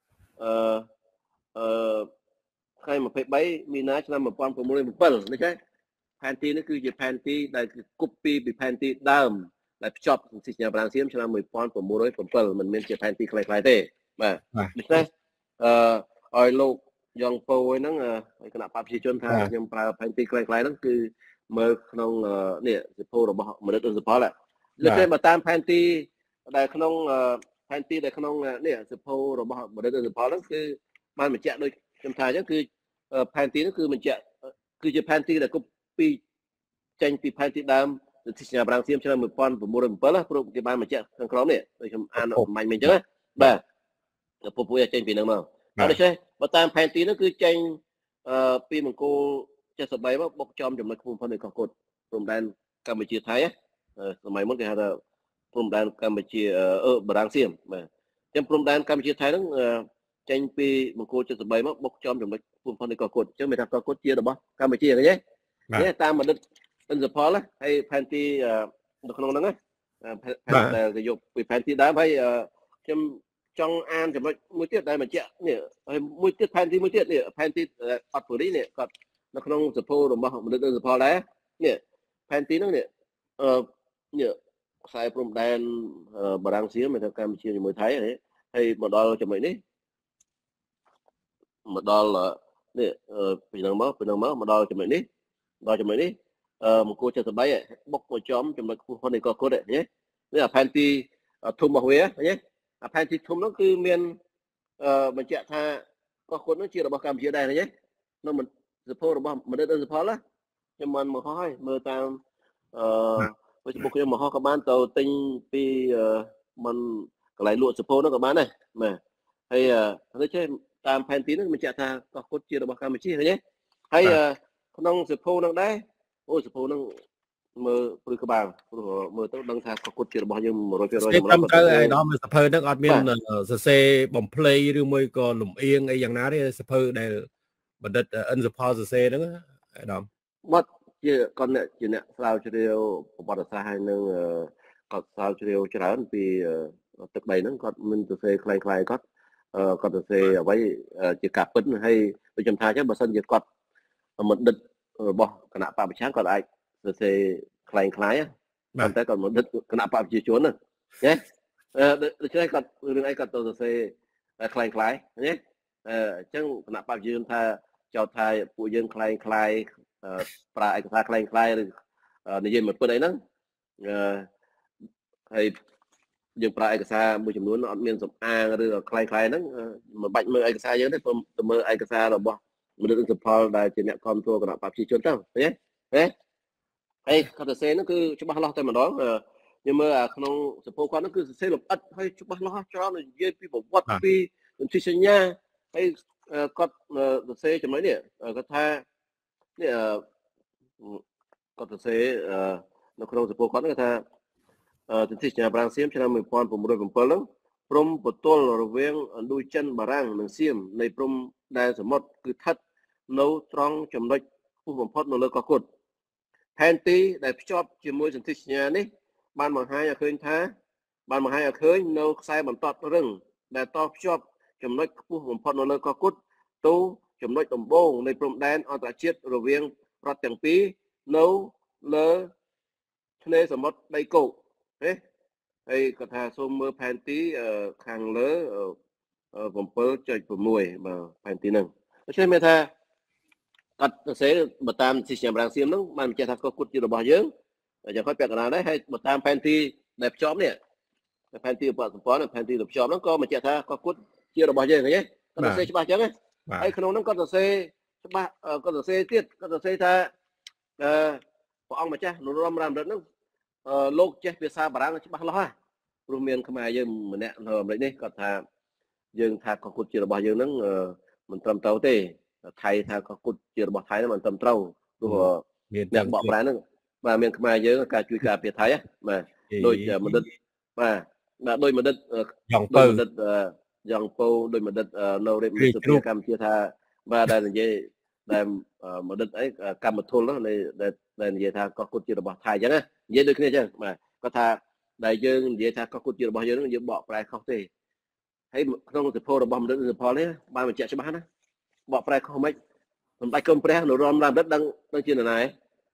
ថ្ងៃ23មីនាឆ្នាំ1907នេះទេផែនទីនេះគឺជាផែនទីដែលគប់ពីផែនទីដើមដែលភ្ជាប់សន្ធិសញ្ញាប្រាំងសៀមឆ្នាំ 1907 មិនមានជាផែនទីខ្លីៗទេបាទដូច្នេះឲ្យលោកយ៉ងពោហ្នឹងគណៈបព្វជិជនថាខ្ញុំប្រើផែនទីខ្លីៗហ្នឹងគឺមើលក្នុងនេះសិភៅរបស់មនិត សផលដូច្នេះបើតាមផែនទីដែលក្នុងផែនទីដែលក្នុងនេះសិភៅរបស់មនិត សផលហ្នឹងគឺបានបញ្ជាក់ដូចខ្ញុំថាអញ្ចឹងគឺផែនទីហ្នឹងគឺបញ្ជាក់គឺជាផែនទីដែលគប់ពីចេញពីផែនទីដើមសន្ធិសញ្ញាប្រាំងសៀមឆ្នាំ 1907 ព្រោះគេបានបញ្ជាក់ខាងក្រោមនេះដូចខ្ញុំអានអំបញ្ញមិញអញ្ចឹងបាទពុយចេញពីហ្នឹងមកដូច្នេះបើតាមផែនទីហ្នឹងគឺចេញពីមង្គល73មកបុកចំចំណុចខ្ពស់បំផុតនៃកោះកុដព្រំដែនកម្ពុជាថៃសម័យមុនគេហៅថាព្រំដែនកម្ពុជាបារាំងសៀមបាទអញ្ចឹងព្រំដែនកម្ពុជាថៃហ្នឹងចេញពីមង្គល73មកបុកចំចំណុចខ្ពស់បំផុតនៃកោះកុដអញ្ចឹងមានថាកោះកុដជារបស់កម្ពុជាឃើញទេនេះតាមមនិត សផលហើយផែនទីនៅក្នុងហ្នឹងផែនដែលគេយកពីផែនទីដើមហើយខ្ញុំចង់អានចំណុចមួយទៀតដែលបញ្ជាក់នេះហើយមួយទៀតផែនទីមួយទៀតនេះផែនទីអត់ពូរីនេះគាត់នៅក្នុងសភៅរបស់មនិត សផលដែរនេះផែនទីហ្នឹងនេះនេះខ្សែព្រំដែនបារាំងសៀមនៅកម្ពុជាជាមួយថៃហើយមកដល់ចំណុចនេះមកដល់នេះពីហ្នឹងមកដល់ចំណុចនេះមង្គល73បុកមកចំចំណុចខ្ពស់នៃកោះកុដនេះផែនទីធំរបស់វាឃើញទេផែនទីធំនោះគឺមានបញ្ជាក់ថាកោះកុដនោះជារបស់កម្ពុជាដែរឃើញទេនៅសភៅរបស់មនិត សផលខ្ញុំមិនមកហោះហើយមើលតាមFacebook ខ្ញុំមកហោះក៏បានទៅទិញពីមិនកន្លែងលក់សភៅនោះក៏បានដែរបាទហើយដូចជាតាមផែនទីនោះបញ្ជាក់ថាកោះកុដជារបស់កម្ពុជាឃើញទេហើយក្នុងសភៅនោះដែរអូសភៅហ្នឹងមើលព្រឹកក្បាលព្រោះមើលទៅដឹងថាកោះកុដជារបស់យើង 100% ត្រឹមត្រូវឯកឧត្តមសភៅហ្នឹងអត់មានសរសេរបំភ្លៃឬមួយក៏លំអៀងអីយ៉ាងណាទេសភៅដែលបណ្ឌិតអិនសផលសរសេរហ្នឹងឯកឧត្តមបាត់ជាគាត់ជាអ្នកស្រាវជ្រាវប្រវត្តិសាស្ត្រហើយនឹងគាត់ស្រាវជ្រាវច្រើនពីទឹកដីហ្នឹងគាត់មិនសរសេរខ្លីៗគាត់សរសេរអ្វីជាការពិតហើយដូចខ្ញុំថាអញ្ចឹងបើសិនជាគាត់បណ្ឌិតរបស់គណៈបព្វជិជនគាត់អាចសរសេរคล้ายៗតែគាត់មកដឹកគណៈបព្វជិជនណាដូច្នេះគាត់រឿងអីគាត់ទៅសរសេរคล้ายៗណាអញ្ចឹងគណៈបព្វជិជនថាចោទថាពួកយើងคล้ายប្រើឯកសារคล้ายឬនិយាយមកពិតអីហ្នឹងហើយយើងប្រើឯកសារមួយចំនួនអត់មានសំអាងឬคล้ายហ្នឹងមិនបាច់មើលឯកសារយើងទេព្រមទៅមើលឯកសាររបស់មនិត សផលដែលជាអ្នកគ្រប់គ្រងគណៈបព្វជិជនទៅឃើញទេហើយគាត់សរសេរហ្នឹងគឺច្បាស់លាស់តែម្ដងខ្ញុំមើលក្នុងសភៅគាត់ហ្នឹងគឺសរសេរលម្អិតហើយច្បាស់លាស់ច្រើននិយាយពីប្រវត្តិពីសន្ធិសញ្ញាហើយគាត់សរសេរចំណុចនេះគាត់ថានេះគាត់សរសេរនៅក្នុងសភៅគាត់ហ្នឹងគាត់ថាសន្ធិសញ្ញាប្រាំងសៀមឆ្នាំ 1907 ហ្នឹងព្រំបទល់រវាងឥណ្ឌូចិនបារាំងនិងសៀមនៃព្រំដែនសមុទ្រគឺស្ថិតនៅត្រង់ចំណុចខ្ពស់បំផុតនៅលើកោះកុដផែនទីដែលភ្ជាប់ជាមួយសន្ធិសញ្ញានេះបានបង្ហាញឲ្យឃើញនៅខ្សែបន្ទាត់រឹងដែលតភ្ជាប់ចំណុចខ្ពស់បំផុតនៅលើកោះកុដទៅចំណុចដំបូងនៃព្រំដែនអន្តរជាតិរវាងរដ្ឋទាំងពីរនៅលើឆ្នេរសមុទ្រដីគោកទេហើយគាត់ថាសូមមើលផែនទីខាងលើ 7.6 បាទផែនទីហ្នឹងដូច្នេះមានថាគាត់សរសេរបើតាមសន្ធិសញ្ញាប្រាំងសៀមហ្នឹងបានបញ្ជាក់ថាកោះកុដជារបស់យើងយ៉ាងហោចពាក់កណ្ដាលដែរហើយបើតាមផែនទីដែលភ្ជាប់នេះផែនទីឧបសម្ព័ន្ធផែនទីដែលភ្ជាប់ហ្នឹងក៏បញ្ជាក់ថាកោះកុដជារបស់យើងឃើញទេគាត់សរសេរច្បាស់អញ្ចឹងហើយក្នុងហ្នឹងគាត់សរសេរច្បាស់គាត់សរសេរទៀតគាត់សរសេរថាព្រះអង្គម្ចាស់នរោត្តមរណរដ្ឋហ្នឹងលោកចេះភាសាបារាំងច្បាស់លាស់ហ่ะព្រោះមានខ្មែរយើងម្នាក់នៅអាមេរិកនេះគាត់ថាយើងថាកោះកុដជារបស់យើងហ្នឹងមិនត្រឹមត្រូវទេថៃថាកោះកុដជារបស់ថៃហ្នឹងមិនត្រឹមត្រូវព្រោះអ្នកបកប្រែហ្នឹងបាទមានខ្មែរយើងការជួយការពារថៃបាទដូចមនិតបាទដូចមនិតយ៉ងពៅដូចមនិតនៅរៀបមានសុភាកម្ពុជាថាបាទដែលនិយាយដែលមនិតអីកម្មធុលដែលនិយាយថាកោះកុដជារបស់ថៃអញ្ចឹងណានិយាយដូចគ្នាអញ្ចឹងបាទគាត់ថាដែលយើងនិយាយថាកោះកុដជារបស់យើងហ្នឹងយើងបកប្រែខុសទេហើយក្នុងសភៅរបស់មនិត សផលនេះបានបញ្ជាក់ច្បាស់ណាបកប្រែខុសមិនបាច់គុំព្រះនរោត្តមរណរដ្ឋដឹងជានរណា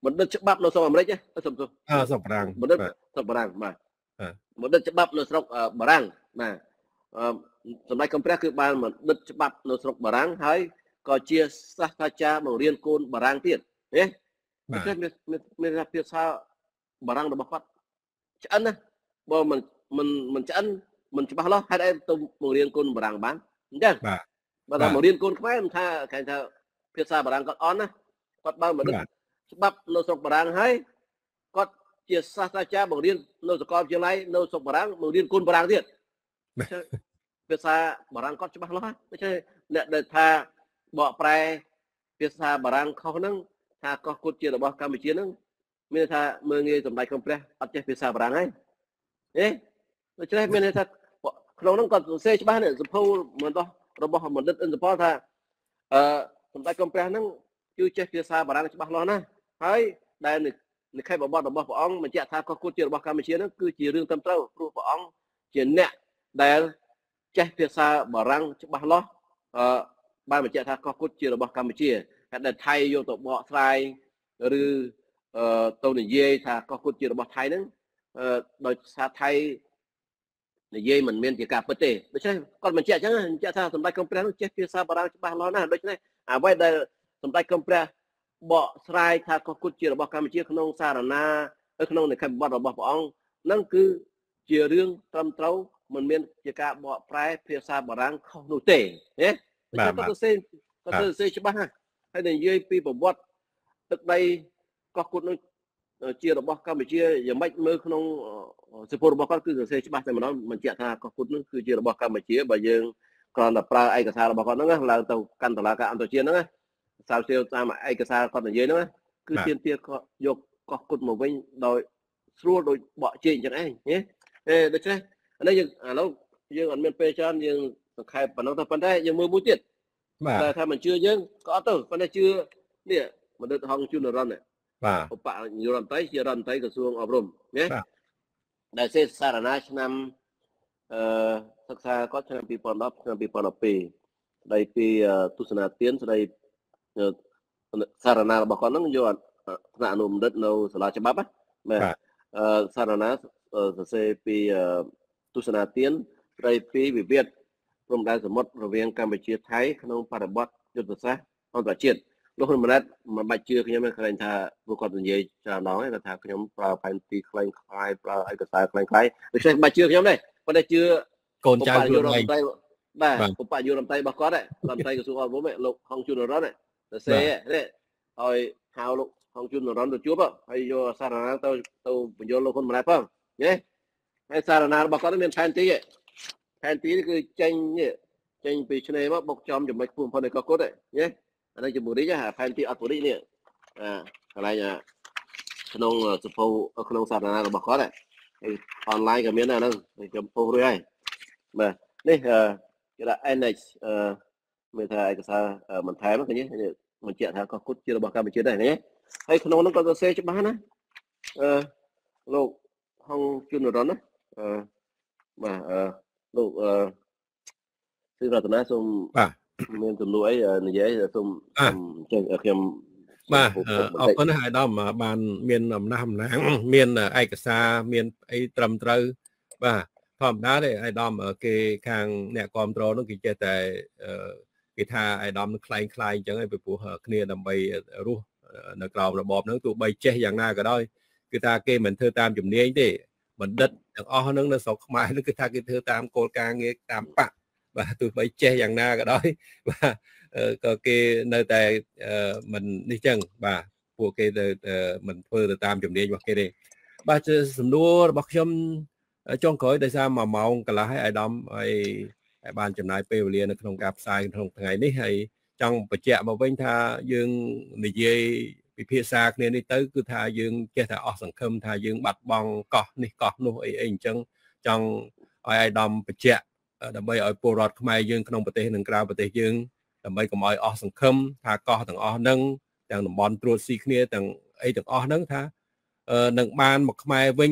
បណ្ឌិតច្បាប់នៅស្រុកអាមេរិកសុំទោសស្រុកបារាំងបណ្ឌិតស្រុកបារាំងបាទបណ្ឌិតច្បាប់នៅស្រុកបារាំងបាទសម្ដេចកុំព្រះគឺបានបណ្ឌិតច្បាប់នៅស្រុកបារាំងហើយក៏ជាសាស្ត្រាចារ្យបង្រៀនកូនបារាំងទៀតណាមានភាសាបារាំងរបស់គាត់ឆ្អិនណាបើមិនឆ្អិនមិនច្បាស់លាស់ហេតុអីទៅបង្រៀនកូនបារាំងបានអញ្ចឹងបើថាបង្រៀនកូនខ្មែរមិនថាគេថាភាសាបារាំងគាត់អន់ណាគាត់បានបណ្ឌិតច្បាប់នៅស្រុកបារាំងហើយគាត់ជាសាស្ត្រាចារ្យបង្រៀននៅសាកលវិទ្យាល័យនៅស្រុកបារាំងបង្រៀនកូនបារាំងទៀតភាសាបារាំងគាត់ច្បាស់លាស់ដូច្នេះអ្នកដែលថាបកប្រែភាសាបារាំងខុសហ្នឹងថាកោះគុតជារបស់កម្ពុជាហ្នឹងមានថាមើងងាយសម្ដេចកុំព្រះអត់ចេះភាសាបារាំងហើយដូច្នេះមានថាក្នុងហ្នឹងគាត់សរសេរច្បាស់នេះសភៅរបស់បណ្ឌិតអិនសផលថាសម្ដេចកុំព្រះហ្នឹងគឺចេះភាសាបារាំងច្បាស់លាស់ណាស់ហើយដែលនិក្ខេបបទរបស់ព្រះអង្គបញ្ជាក់ថាកោះគុតជារបស់កម្ពុជាហ្នឹងគឺជារឿងត្រឹមត្រូវព្រោះព្រះអង្គជាអ្នកដែលចេះភាសាបារាំងច្បាស់លាស់បានបញ្ជាក់ថាកោះគុតជារបស់កម្ពុជាហើយដែលថៃយកទៅបកស្រាយឬទៅនិយាយថាកោះគុតជារបស់ថៃហ្នឹងដោយសារថៃនិយាយមិនមានជាការពិតទេដូច្នេះគាត់បញ្ជាក់អញ្ចឹងបញ្ជាក់ថាសម្ដេចកុំព្រះនោះចេះភាសាបារាំងច្បាស់លាស់ណាស់ដូច្នេះអ្វីដែលសម្ដេចកុំព្រះបកស្រាយថាកោះគុតជារបស់កម្ពុជាក្នុងសារណាក្នុងនិក្ខេបបទរបស់ព្រះអង្គហ្នឹងគឺជារឿងត្រឹមត្រូវមិនមានជាការបកប្រែភាសាបារាំងខុសនោះទេណាគាត់ទៅសេច្បាស់ហើយនិយាយពីប្រវត្តិទឹកដីកោះគុតនោះជារបស់កម្ពុជាយ៉ាងម៉េចមើលក្នុងសិភៅរបស់គាត់គឺសរសេរច្បាស់តែម្ដងបញ្ជាក់ថាកោះគុតនោះគឺជារបស់កម្ពុជាបើយើងគ្រាន់តែប្រើឯកសាររបស់គាត់ហ្នឹងឡើងទៅកាន់តុលាការអន្តរជាតិហ្នឹងសាលសៀវតាមឯកសារគាត់និយាយហ្នឹងគឺទាមទារយកកោះគុតមកវិញដោយស្រួលដោយបកជែកអញ្ចឹងឯងដូច្នេះឥឡូវយើងយើងអត់មានពេលច្រើនយើងសង្ខេបប៉ុណ្ណឹងទៅប៉ុន្តែយើងមើលមួយទៀតតែថាមិនជឿយើងក៏អត់ទៅប៉ុន្តែជឿនេះបណ្ឌិតហងជុនរ៉នបាទឧបនាយករដ្ឋមន្ត្រីជារដ្ឋមន្ត្រីក្រសួងអប់រំណាដែលសេសារណាឆ្នាំសិក្សាគាត់ឆ្នាំ2010ឆ្នាំ2012ស្ដីពីទស្សនៈទានស្ដីសារណារបស់គាត់ហ្នឹងយកថ្នាក់អនុបណ្ឌិតនៅសាលាច្បាប់បាទសារណាសរសេរពីទស្សនៈទានស្ដីពីវិវាទព្រំដែនសមុទ្ររវាងកម្ពុជាថៃក្នុងបរិបទយុទ្ធសាស្ត្រអន្តរជាតិលោកហ៊ុនម៉ាណែតមិនបាច់ជឿខ្ញុំទេឃើញថាពួកគាត់និយាយច្រើនដងគាត់ថាខ្ញុំប្រើផែនទីខ្លែងខ្លាយប្រើឯកសារខ្លែងខ្លាយដូច្នេះមិនបាច់ជឿខ្ញុំទេប៉ុន្តែជឿកូនចៅខ្លួនឯងបាទឧបនាយករដ្ឋមន្ត្រីរបស់គាត់រដ្ឋមន្ត្រីក្រសួងអប់រំលោកហងជុនរ៉នសរសេរនេះឲ្យហៅលោកហងជុនរ៉នទៅជួបហើយយកសារណាទៅបញ្យល់លោកហ៊ុនម៉ាណែតផងណាហើយសារណារបស់គាត់មានផែនទីគឺចេញពីឆ្នេរមកបុកចំចំណុចខ្ពស់បំផុតនៃកោះគុតណាអានេះជាមួយនេះផែនទីអត់ពូរីនេះកន្លែងក្នុងសភៅក្នុងសារណារបស់គាត់ហើយអនឡាញក៏មានដែរហ្នឹងខ្ញុំពោលរួចហើយបាទនេះគេថា NH មានថាឯកសារបន្ថែមឃើញទេបញ្ជាក់ថាកោះគុតជារបស់កម្ពុជាដែរណាហើយក្នុងហ្នឹងក៏សរសេរច្បាស់ណាលោកហងជុនរ៉នណាបាទលោកសិរតនាសូមបាទមានចំនួនអីនិយាយសូមចេញខ្ញុំបាទអរគុណហើយដល់បានមានអំណះអំណាងមានឯកសារមានអីត្រឹមត្រូវបាទធម្មតាទេអាយដាមគេខាងអ្នកគ្រប់គ្រងនោះគេចេះតែគេថាអាយដាមនឹងខ្លែងខ្លាយអញ្ចឹងឯងពីព្រោះគ្នាដើម្បីរស់នៅក្រោមរបបហ្នឹងទោះបីចេះយ៉ាងណាក៏ដោយគឺថាគេមិនធ្វើតាមជំនាញទេបណ្ឌិតទាំងអស់ហ្នឹងនៅស្រុកខ្មែរហ្នឹងគឺថាគេធ្វើតាមគោលការណ៍ងារតាមបកបាទទោះបីចេះយ៉ាងណាក៏ដោយបាទក៏គេនៅតែមិននេះចឹងបាទពួកគេទៅមិនធ្វើទៅតាមជំនាញរបស់គេទេបាទសំណួររបស់ខ្ញុំចុងក្រោយដោយសារ1ម៉ោងកន្លះហើយអាយដាមហើយបានចំណាយពេលវេលានៅក្នុងការផ្សាយក្នុងថ្ងៃនេះហើយចង់បញ្ជាក់មកវិញថាយើងនិយាយពិភាក្សាគ្នានេះទៅគឺថាយើងចេះតែអស់សង្ឃឹមថាយើងបាត់បង់កោះនេះកោះនោះអីអញ្ចឹងចង់ឲ្យអាយដាមបញ្ជាក់ដើម្បីឲ្យពលរដ្ឋខ្មែរយើងក្នុងប្រទេសនិងក្រៅប្រទេសយើងដើម្បីកុំឲ្យអស់សង្ឃឹមថាកោះទាំងអស់ហ្នឹងទាំងតំបន់ត្រួតស៊ីគ្នាទាំងអីទាំងអស់ហ្នឹងថានឹងបានមកខ្មែរវិញ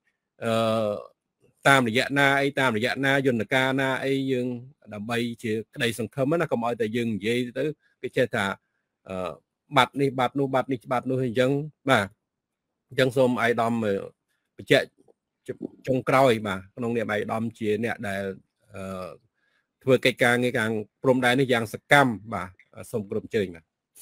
តាមរយៈណាអីតាមរយៈណាយន្តការណាអីយើងដើម្បីជាក្តីសង្ឃឹមណាកុំឲ្យតែយើងនិយាយទៅគេចេះថាបាត់នេះបាត់នោះបាត់នេះច្បាត់នោះអញ្ចឹងបាទអញ្ចឹងសូមអាយដាមបញ្ជាក់ចុងក្រោយបាទក្នុងនាមអាយដាមជាអ្នកដែលធ្វើកិច្ចការងារខាងព្រំដែននេះយ៉ាងសកម្មបាទសូមក្រុមជើញ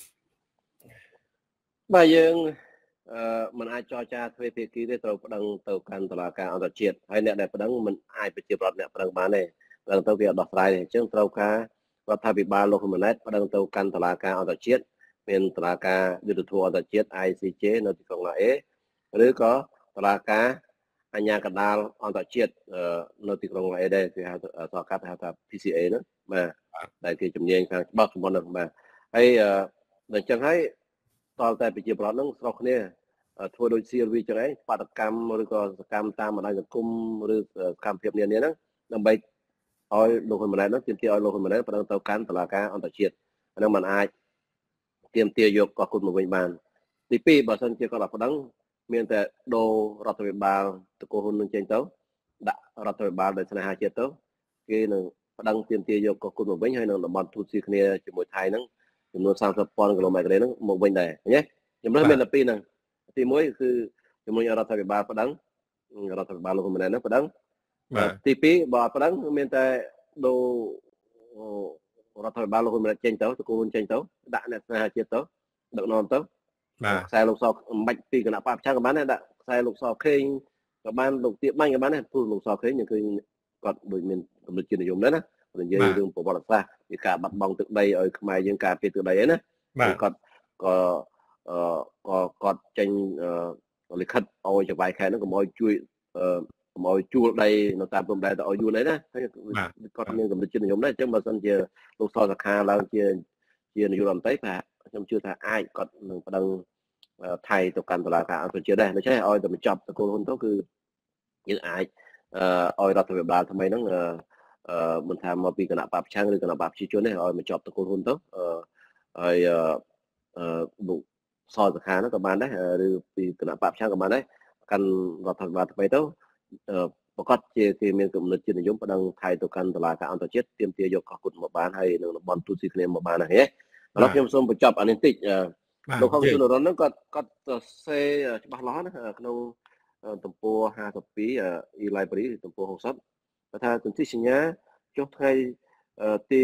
បាទយើងមិនអាចចរចាទ្វេភាគីទេត្រូវប្តឹងទៅកាន់តុលាការអន្តរជាតិហើយអ្នកដែលប្តឹងមិនអាចប្រជាប្រដ្ឋអ្នកប្តឹងបានទេប្តឹងទៅគេអត់ដោះស្រាយទេអញ្ចឹងត្រូវការរដ្ឋាភិបាលលោកហ៊ុនម៉ាណែតប្តឹងទៅកាន់តុលាការអន្តរជាតិមានតុលាការយុត្តិធម៌អន្តរជាតិ ICJ នៅទីក្រុងឡាអេឬក៏តុលាការអាជ្ញាកណ្ដាលអន្តរជាតិនៅទីក្រុងឡាអេដែរគេហៅតុលាការហៅថា PCA ហ្នឹងបាទដែលគេជំនាញខាងច្បាប់របស់ហ្នឹងបាទហើយអញ្ចឹងហើយតលតែប្រជាប្រដ្ឋហ្នឹងស្រុកគ្នាធ្វើដូចសៀលវាចឹងឯងបាតកម្មឬក៏សកម្មតាមបណ្ដាញសង្គមឬសកម្មភាពនានាហ្នឹងដើម្បីឲ្យលោកហ៊ុនម៉ាណែតហ្នឹងទាមទារឲ្យលោកហ៊ុនម៉ាណែតប្តឹងទៅកាន់តុលាការអន្តរជាតិអាហ្នឹងมันអាចទាមទារយកកោះគុតមកវិញបានទី2បើសិនជាគាត់អត់ប្តឹងមានតែដូររដ្ឋាភិបាលតកូលហ៊ុននឹងចេញទៅដាក់រដ្ឋាភិបាលដោយស្នេហាជាតិទៅគេនឹងប្តឹងទាមទារយកកោះគុតមកវិញហើយនឹងតំបន់ទូតស៊ីគ្នាជាមួយថៃហ្នឹងចំនួន 30,000 គីឡូម៉ែត្រហ្នឹងមកវិញដែរឃើញទេជំរឿនមានតែពីរហ្នឹងទី1គឺជំនួយរដ្ឋាភិបាលប្តឹងរដ្ឋាភិបាលលោកហ៊ុនម៉ាណែតហ្នឹងប្តឹងទី2បើអត់ប្តឹងមានតែដូររដ្ឋាភិបាលលោកហ៊ុនម៉ាណែតចេញទៅតកូលហ៊ុនចេញទៅដាក់អ្នកស្នេហាជាតិទៅដឹកនាំទៅខ្សែលោកសមិនបាច់ពីគណៈបព្វប្រឆាំងក៏បានដែរដាក់ខ្សែលោកសខេងក៏បានលោកទៀបបាញ់ក៏បានដែរព្រោះលោកសខេងយើងឃើញគាត់ដូចមានកម្រិតជាតិនិយមដែរណានិយាយរឿងប្រវត្តិសាស្ត្រពីការបាត់បង់ទឹកដីឲ្យខ្មែរយើងការពារទឹកដីហ្នឹងណាគាត់គាត់ចេញលិខិតឲ្យចង្វាយខេត្តហ្នឹងកុំឲ្យជួយកុំឲ្យជួលដីនៅតាមព្រំដែនទៅឲ្យយួនអីណាហើយគាត់មានកម្រិតជាតិនិយមដែរអញ្ចឹងបើសិនជាលោកសសខាឡើងជានាយករដ្ឋមន្ត្រីខ្ញុំជឿថាអាចគាត់នឹងប្តឹងថៃទៅកាន់តុលាការអន្តរជាតិដែរដូច្នេះឲ្យតែបញ្ចប់តកូលហ៊ុនទៅគឺយើងអាចឲ្យរដ្ឋាភិបាលថ្មីហ្នឹងមិនថាមកពីគណៈបព្វប្រឆាំងឬគណៈបព្វប្រជាជនទេឲ្យបញ្ចប់តកូលហ៊ុនទៅហើយលោកសសខាហ្នឹងក៏បានដែរឬពីគណៈបព្វប្រឆាំងក៏បានដែរកាន់រដ្ឋាភិបាលថ្មីទៅប្រកាសជាគេមានគំនិតជាតិនិយមប្តឹងថៃទៅកាន់តុលាការអន្តរជាតិទាមទារយកកោះគុតមកបានហើយនឹងតំបន់ទូតស៊ីគ្នាមកបានហើយឥឡូវខ្ញុំសូមបញ្ចប់អានេះបន្តិចលោកហុកស៊ុនរ៉ុនហ្នឹងគាត់សេច្បាស់លាស់ណាក្នុងទំព័រ52 e-library ទំព័រ60គាត់ថាទន្ទឹងសញ្ញាចុះថ្ងៃទី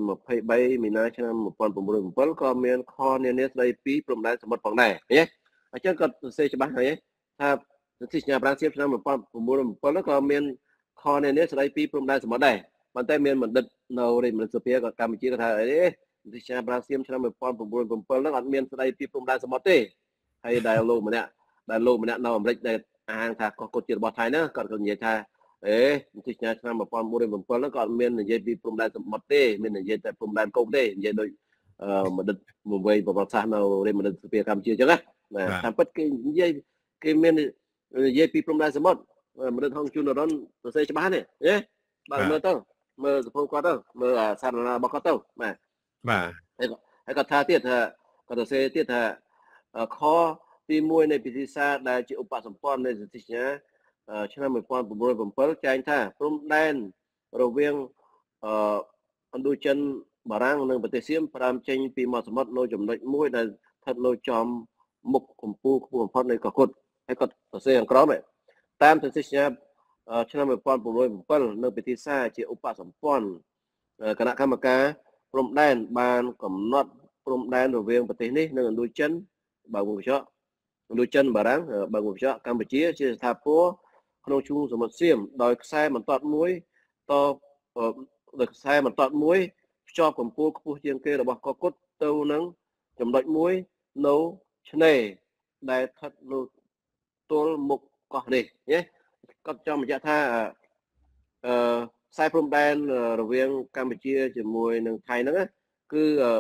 23មីនាឆ្នាំ1997ក៏មានខនានាស្ដីពីព្រំដែនសមុទ្រផងដែរឃើញទេអញ្ចឹងគាត់សរសេរច្បាស់ហើយថាទន្ទឹងសញ្ញាប្រាំងសៀបឆ្នាំ1997ក៏មានខនានាស្ដីពីព្រំដែនសមុទ្រដែរប៉ុន្តែមានបណ្ឌិតនៅរដ្ឋមន្ត្រីសភាក៏កម្ពុជាគាត់ថាអីទន្ទឹងសញ្ញាប្រាំងសៀបឆ្នាំ1997ហ្នឹងអត់មានស្ដីពីព្រំដែនសមុទ្រទេហើយដែលលោកម្នាក់នៅអាមេរិកដែលអាងថាកោះគុតជារបស់ថៃហ្នឹងគាត់ក៏និយាយថាទន្ទឹងសញ្ញាឆ្នាំ1997ហ្នឹងក៏អត់មាននិយាយពីព្រំដែនសមុទ្រទេមាននិយាយតែព្រំដែនគោកទេនិយាយដូចបណ្ឌិតមួយវ័យប្រវត្តិសាស្ត្រនៅរដ្ឋមន្ត្រីសភាកម្ពុជាអញ្ចឹងណាតាមពិតគេនិយាយគេមាននិយាយពីព្រំដែនសមុទ្រមនិតហុងជុនរ៉ុនសរសេរច្បាស់នេះបាទមើលទៅមើលសភៅគាត់ទៅមើលសារណារបស់គាត់ទៅបាទហើយគាត់ថាទៀតថាគាត់សរសេរទៀតថាខទី1នៃពិធីសារដែលជាឧបសម្ព័ន្ធនៃសន្ធិសញ្ញាឆ្នាំ1997ចែងថាព្រំដែនរវាងឥណ្ឌូចិនបារាំងនិងប្រទេសសៀមផ្ដើមចេញពីមាត់សមុទ្រនៅចំណុចមួយដែលស្ថិតនៅចំមុខកំពូលខ្ពស់បំផុតនៃកោះគុតហើយគាត់សរសេរខាងក្រោមតាមសន្ធិសញ្ញាឆ្នាំ1997នៅពិធីសារជាឧបសម្ព័ន្ធគណៈកម្មការព្រំដែនបានកំណត់ព្រំដែនរវាងប្រទេសនេះនិងឥណ្ឌូចិនបើងកញ្ចក់ឥណ្ឌូចិនបារាំងបើងកញ្ចក់កម្ពុជាជាស្ថាពរក្នុងឈូងសមុទ្រសៀមដោយខ្សែបន្ទាត់មួយភ្ជាប់កំពូលខ្ពស់ជាងគេរបស់កោះគុតទៅនឹងចំណុចមួយនៅឆ្នេរដែលស្ថិតនៅទល់មុខកោះនេះគាត់ចង់បញ្ជាក់ថាខ្សែព្រំដែនរវាងកម្ពុជាជាមួយនឹងថៃហ្នឹងគឺ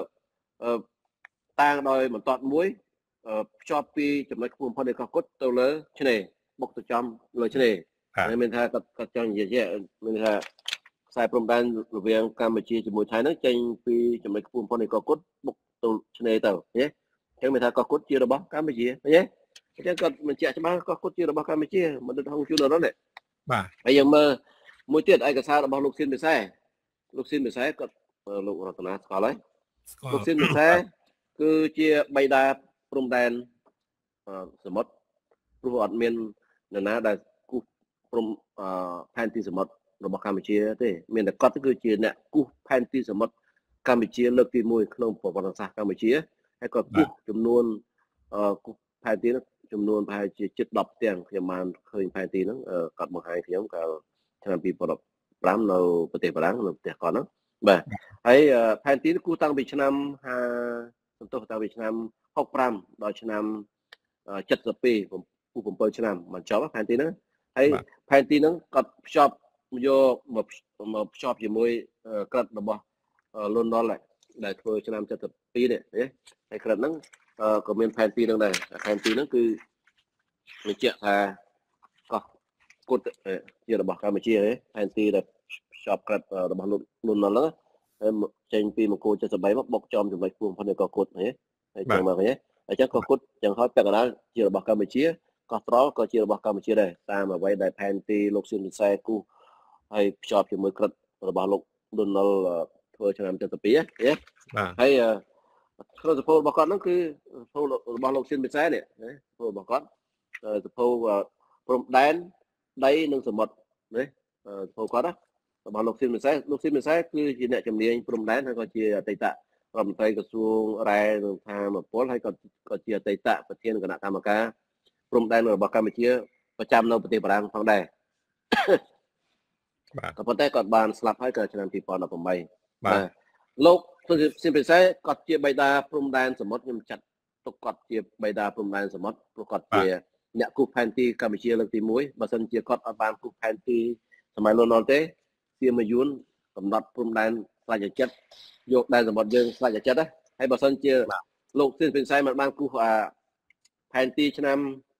តាំងដោយបន្ទាត់មួយភ្ជាប់ពីចំណុចខ្ពស់បំផុតនៃកោះគុតទៅលើឆ្នេរបុកទៅចំលើឆ្នេរហើយមានថាគាត់ចង់និយាយមានថាខ្សែព្រំដែនរវាងកម្ពុជាជាមួយថៃហ្នឹងចេញពីចំណុចខ្ពស់បំផុតនៃកោះគុតបុកទៅឆ្នេរទៅអញ្ចឹងមានថាកោះគុតជារបស់កម្ពុជាឃើញទេអញ្ចឹងគាត់បញ្ជាក់ច្បាស់កោះគុតជារបស់កម្ពុជាមនិតហុងជុនរ៉ុនបាទហើយយើងមើលមួយទៀតឯកសាររបស់លោកស៊ិនពិសេសគាត់លោករតនាស្គាល់ហើយលោកស៊ិនពិសេសគឺជាបៃតាព្រំដែនសមុទ្រព្រោះអត់មាននរណាដែលគូសព្រំផែនទីសមុទ្ររបស់កម្ពុជាទេមានតែគាត់គឺជាអ្នកគូសផែនទីសមុទ្រកម្ពុជាលើកទី1ក្នុងប្រវត្តិសាស្ត្រកម្ពុជាហើយក៏គូសចំនួនគូសផែនទីនោះចំនួនប្រហែលជាជិត10ផ្ទាំងខ្ញុំបានឃើញផែនទីហ្នឹងគាត់បង្ហាញខ្ញុំកាលឆ្នាំ2015នៅប្រទេសបារាំងនៅផ្ទះគាត់ហ្នឹងបាទហើយផែនទីនេះគូសតាំងពីឆ្នាំតាំងពីឆ្នាំ65ដល់ឆ្នាំ72គូ7ឆ្នាំមិនចប់ផែនទីហ្នឹងហើយផែនទីហ្នឹងគាត់ភ្ជាប់យកមកភ្ជាប់ជាមួយក្រិតរបស់លន់នល់ដែលធ្វើឆ្នាំ72នេះហើយក្រិតហ្នឹងក៏មានផែនទីហ្នឹងដែរផែនទីហ្នឹងគឺបញ្ជាក់ថាកោះគុតជារបស់កម្ពុជាផែនទីដែលភ្ជាប់ក្រិតរបស់លោកលន់នល់ហ្នឹងចេញពីមង្គល73មកបុកចំចំណុចខ្ពស់បំផុតនៃកោះគុតហើយចឹងមកវិញអញ្ចឹងកោះគុតចឹងហើយពាក់កណ្ដាលជារបស់កម្ពុជាកោះត្រល់ក៏ជារបស់កម្ពុជាដែរតាមអ្វីដែលផែនទីលោកស៊ិនពិសែគូសហើយភ្ជាប់ជាមួយក្រិតរបស់លោកលន់នល់ធ្វើឆ្នាំ72ហើយក្នុងសភៅរបស់គាត់ហ្នឹងគឺសភៅរបស់លោកស៊ិនពិសែនេះសភៅរបស់គាត់សភៅព្រំដែនដីនិងសមុទ្រណាសភៅគាត់របស់លោកស៊ិនពិសែគឺជាអ្នកជំនាញព្រំដែនហើយក៏ជាអតីតរដ្ឋមន្ត្រីក្រសួងរ៉ែនិងធម្មពលហើយក៏ជាអតីតប្រធានគណៈកម្មការព្រំដែនរបស់កម្ពុជាប្រចាំនៅប្រទេសបារាំងផងដែរក៏ប៉ុន្តែគាត់បានស្លាប់ហើយកាលឆ្នាំ2018បាទលោកស៊ិនពិសែគាត់ជាបិតាព្រំដែនសមុទ្រខ្ញុំចាត់ទុកគាត់ជាបិតាព្រំដែនសមុទ្រព្រោះគាត់ជាអ្នកគូសផែនទីកម្ពុជាលើកទី1បើសិនជាគាត់អត់បានគូសផែនទីសម័យលន់នល់ទេសៀមយួនកំណត់ព្រំដែនស្រេចចិត្តយកដែនសមុទ្រយើងស្រេចចិត្តហើយបើសិនជាលោកស៊ិនពិសែមិនបានគូសផែនទីឆ្នាំ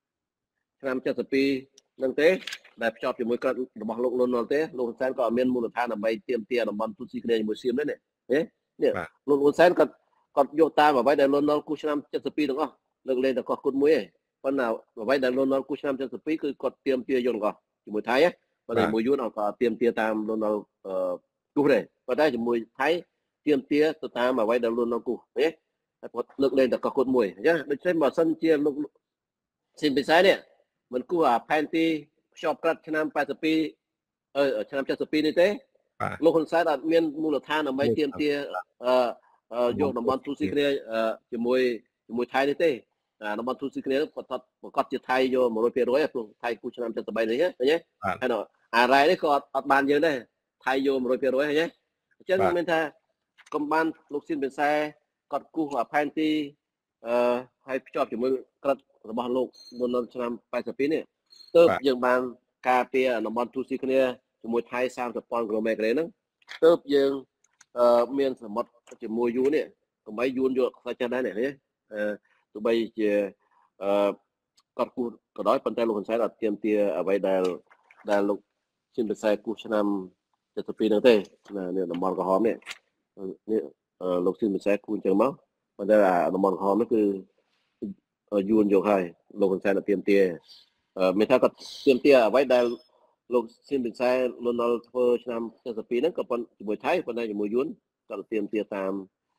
72នឹងទេដែលភ្ជាប់ជាមួយក្រិតរបស់លោកលន់នល់ទេលោកហ៊ុនសែនក៏អត់មានមូលដ្ឋានដើម្បីទាមទារតំបន់ទូស៊ីគ្នាជាមួយសៀមដែរនេះលោកហ៊ុនសែនគាត់យកតាមអ្វីដែលលន់នល់គូសឆ្នាំ72ទាំងអស់លើកលែងតែកោះគុតមួយឯងប៉ុន្តែអ្វីដែលលន់នល់គូសឆ្នាំ72គឺគាត់ទាមទារយកទាំងអស់ជាមួយថៃប៉ុន្តែជាមួយយួនក៏ទាមទារតាមលន់នល់គូសដែរប៉ុន្តែជាមួយថៃទាមទារទៅតាមអ្វីដែលលន់នល់គូសហើយគាត់លើកលែងតែកោះគុតមួយអញ្ចឹងដូច្នេះបើសិនជាលោកស៊ិនពិសែនេះមិនគូសផែនទីភ្ជាប់ក្រិតឆ្នាំ82ឆ្នាំ72នេះទេលោកហ៊ុនសែនអត់មានមូលដ្ឋានដើម្បីទាមទារយកតំបន់ទូស៊ីគ្នាជាមួយថៃនេះទេតំបន់ទូស៊ីគ្នាប្រកាសជាថៃយក 100% ព្រោះថៃគូឆ្នាំ73នេះឃើញទេហើយអារ៉ៃនេះក៏អត់បានយើងដែរថៃយក 100% ឃើញទេអញ្ចឹងមានថាកុំបានលោកស៊ិនពិសែគាត់គូសផែនទីហើយភ្ជាប់ជាមួយក្រិតរបស់លោកនៅឆ្នាំ82នេះទើបយើងបានការពារតំបន់ទូស៊ីគ្នាជាមួយថៃ 30,000 គីឡូម៉ែត្រហ្នឹងទើបយើងមានសមុទ្រជាមួយយួននេះកុំឲ្យយួនយកខ្សែចិត្តដែរនេះទោះបីជាគាត់គូសក៏ដោយប៉ុន្តែលោកហ៊ុនសែនអត់ទាមទារអ្វីដែលលោកស៊ិនពិសែគូសឆ្នាំ72ហ្នឹងទេនេះតំបន់ក្រហមនេះលោកស៊ិនពិសែគូសអញ្ចឹងមកប៉ុន្តែតំបន់ក្រហមនេះគឺយួនយកហើយលោកហ៊ុនសែនអត់ទាមទារមានថាគាត់ទាមទារអ្វីដែលលោកស៊ិនពិសែលន់នល់ធ្វើឆ្នាំ72ហ្នឹងក៏ប៉ុន្តែជាមួយថៃប៉ុន្តែជាមួយយួនគាត់ទាមទារតាម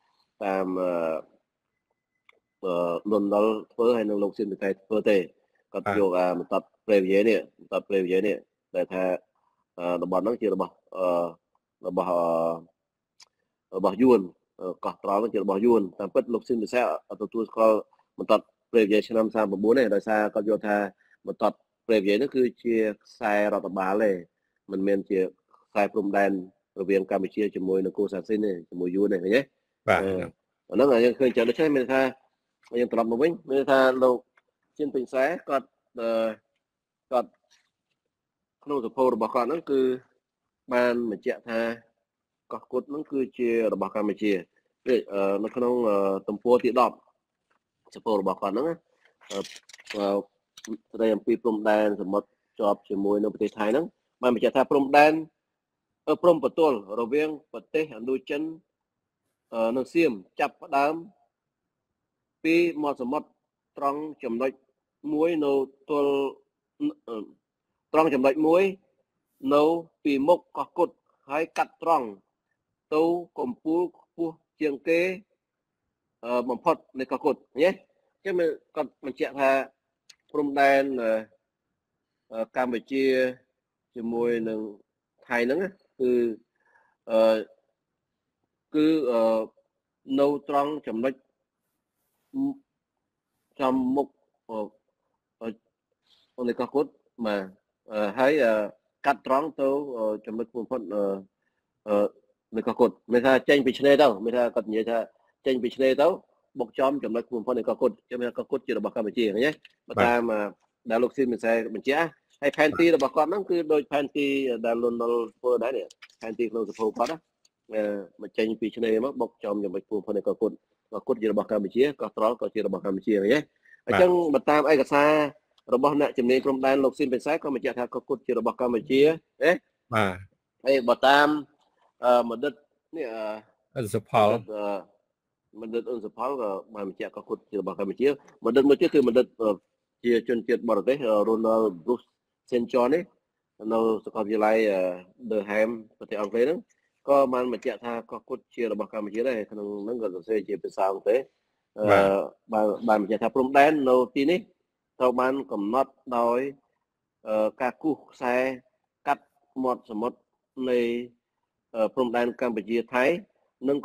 លន់នល់ធ្វើហើយនឹងលោកស៊ិនពិសែធ្វើទេគាត់យកបន្ទាត់ព្រៃវិយានេះដែលថាតំបន់ហ្នឹងជារបស់យួនកោះត្រល់ហ្នឹងជារបស់យួនតាមពិតលោកស៊ិនពិសែអត់ទទួលស្គាល់បន្ទាត់ព្រៃវិយាឆ្នាំ39ទេដោយសារគាត់យល់ថាបន្ទាត់ព្រៃវិយានេះគឺជាខ្សែរដ្ឋបាលទេមិនមែនជាខ្សែព្រំដែនរវាងកម្ពុជាជាមួយនគរសាស៊ីនទេជាមួយយួនទេឃើញទេបាទអាហ្នឹងយើងឃើញចឹងដូច្នេះមានថាយើងត្រឡប់មកវិញមានថាលោកស៊ិនពិសែគាត់ក្នុងសភៅរបស់គាត់ហ្នឹងគឺបានបញ្ជាក់ថាកោះគុតហ្នឹងគឺជារបស់កម្ពុជានៅក្នុងទំព័រទី10សភៅរបស់គាត់ហ្នឹងស្ដីអំពីព្រំដែនសមុទ្រជាប់ជាមួយនៅប្រទេសថៃហ្នឹងបានបញ្ជាក់ថាព្រំដែនព្រំប្រទល់រវាងប្រទេសឥណ្ឌូចិននិងសៀមចាប់ផ្ដើមពីមាត់សមុទ្រត្រង់ចំណុចមួយនៅទល់ត្រង់ចំណុចមួយនៅពីមុខកោះគុតហើយកាត់ត្រង់ទៅកំពូលខ្ពស់ជាងគេបំផុតនៃកោះកុដញ៉េចឹងគាត់បញ្ជាក់ថាព្រំដែនកម្ពុជាជាមួយនឹងថៃហ្នឹងគឺនៅត្រង់ចំណុចចំមុខនៃកោះកុដបាទហើយកាត់ត្រង់ទៅចំណុចបំផុតនៃកោះកុដមានថាចេញពីឆ្នេរទៅមានថាគាត់និយាយថាចេញពីឆ្នេរទៅបុកចំចំណុចបំផុតនៃកោះកុដចឹងមានកោះកុដជារបស់កម្ពុជាឃើញទេបើតាមដែលលោកស៊ីនមានខ្សែបញ្ជាក់ហើយផែនទីរបស់គាត់ហ្នឹងគឺដូចផែនទីដែលលន់នល់ធ្វើដែរនេះផែនទីក្នុងសភៅគាត់ណាមកចេញពីឆ្នេរមកបុកចំចំណុចបំផុតនៃកោះកុដជារបស់កម្ពុជាកោះត្រល់ក៏ជារបស់កម្ពុជាឃើញទេអញ្ចឹងបើតាមឯកសាររបស់អ្នកជំនាញព្រំដែនលោកស៊ីនពិសេសក៏បញ្ជាក់ថាកោះកុដជារបស់កម្ពុជាណាបាទហើយបើតាមបណ្ឌិតនេះអនុផលបណ្ឌិតអនុផលក៏បានបញ្ជាក់កោះកុដជារបស់កម្ពុជាបណ្ឌិតមួយទៀតគឺបណ្ឌិតជាជនជាតិបរទេស Ronald Bruce St John នេះនៅសាកលវិទ្យាល័យ Durham ប្រទេសអង់គ្លេសហ្នឹងក៏បានបញ្ជាក់ថាកោះកុដជារបស់កម្ពុជាដែរក្នុងហ្នឹងក៏សរសេរជាភាសាអង់គ្លេសបានបញ្ជាក់ថាព្រំដែននៅទីនេះត្រូវបានកំណត់ដោយការគូសខ្សែកាត់មាត់សមុទ្រនៃព្រំដែនកម្ពុជាថៃនិង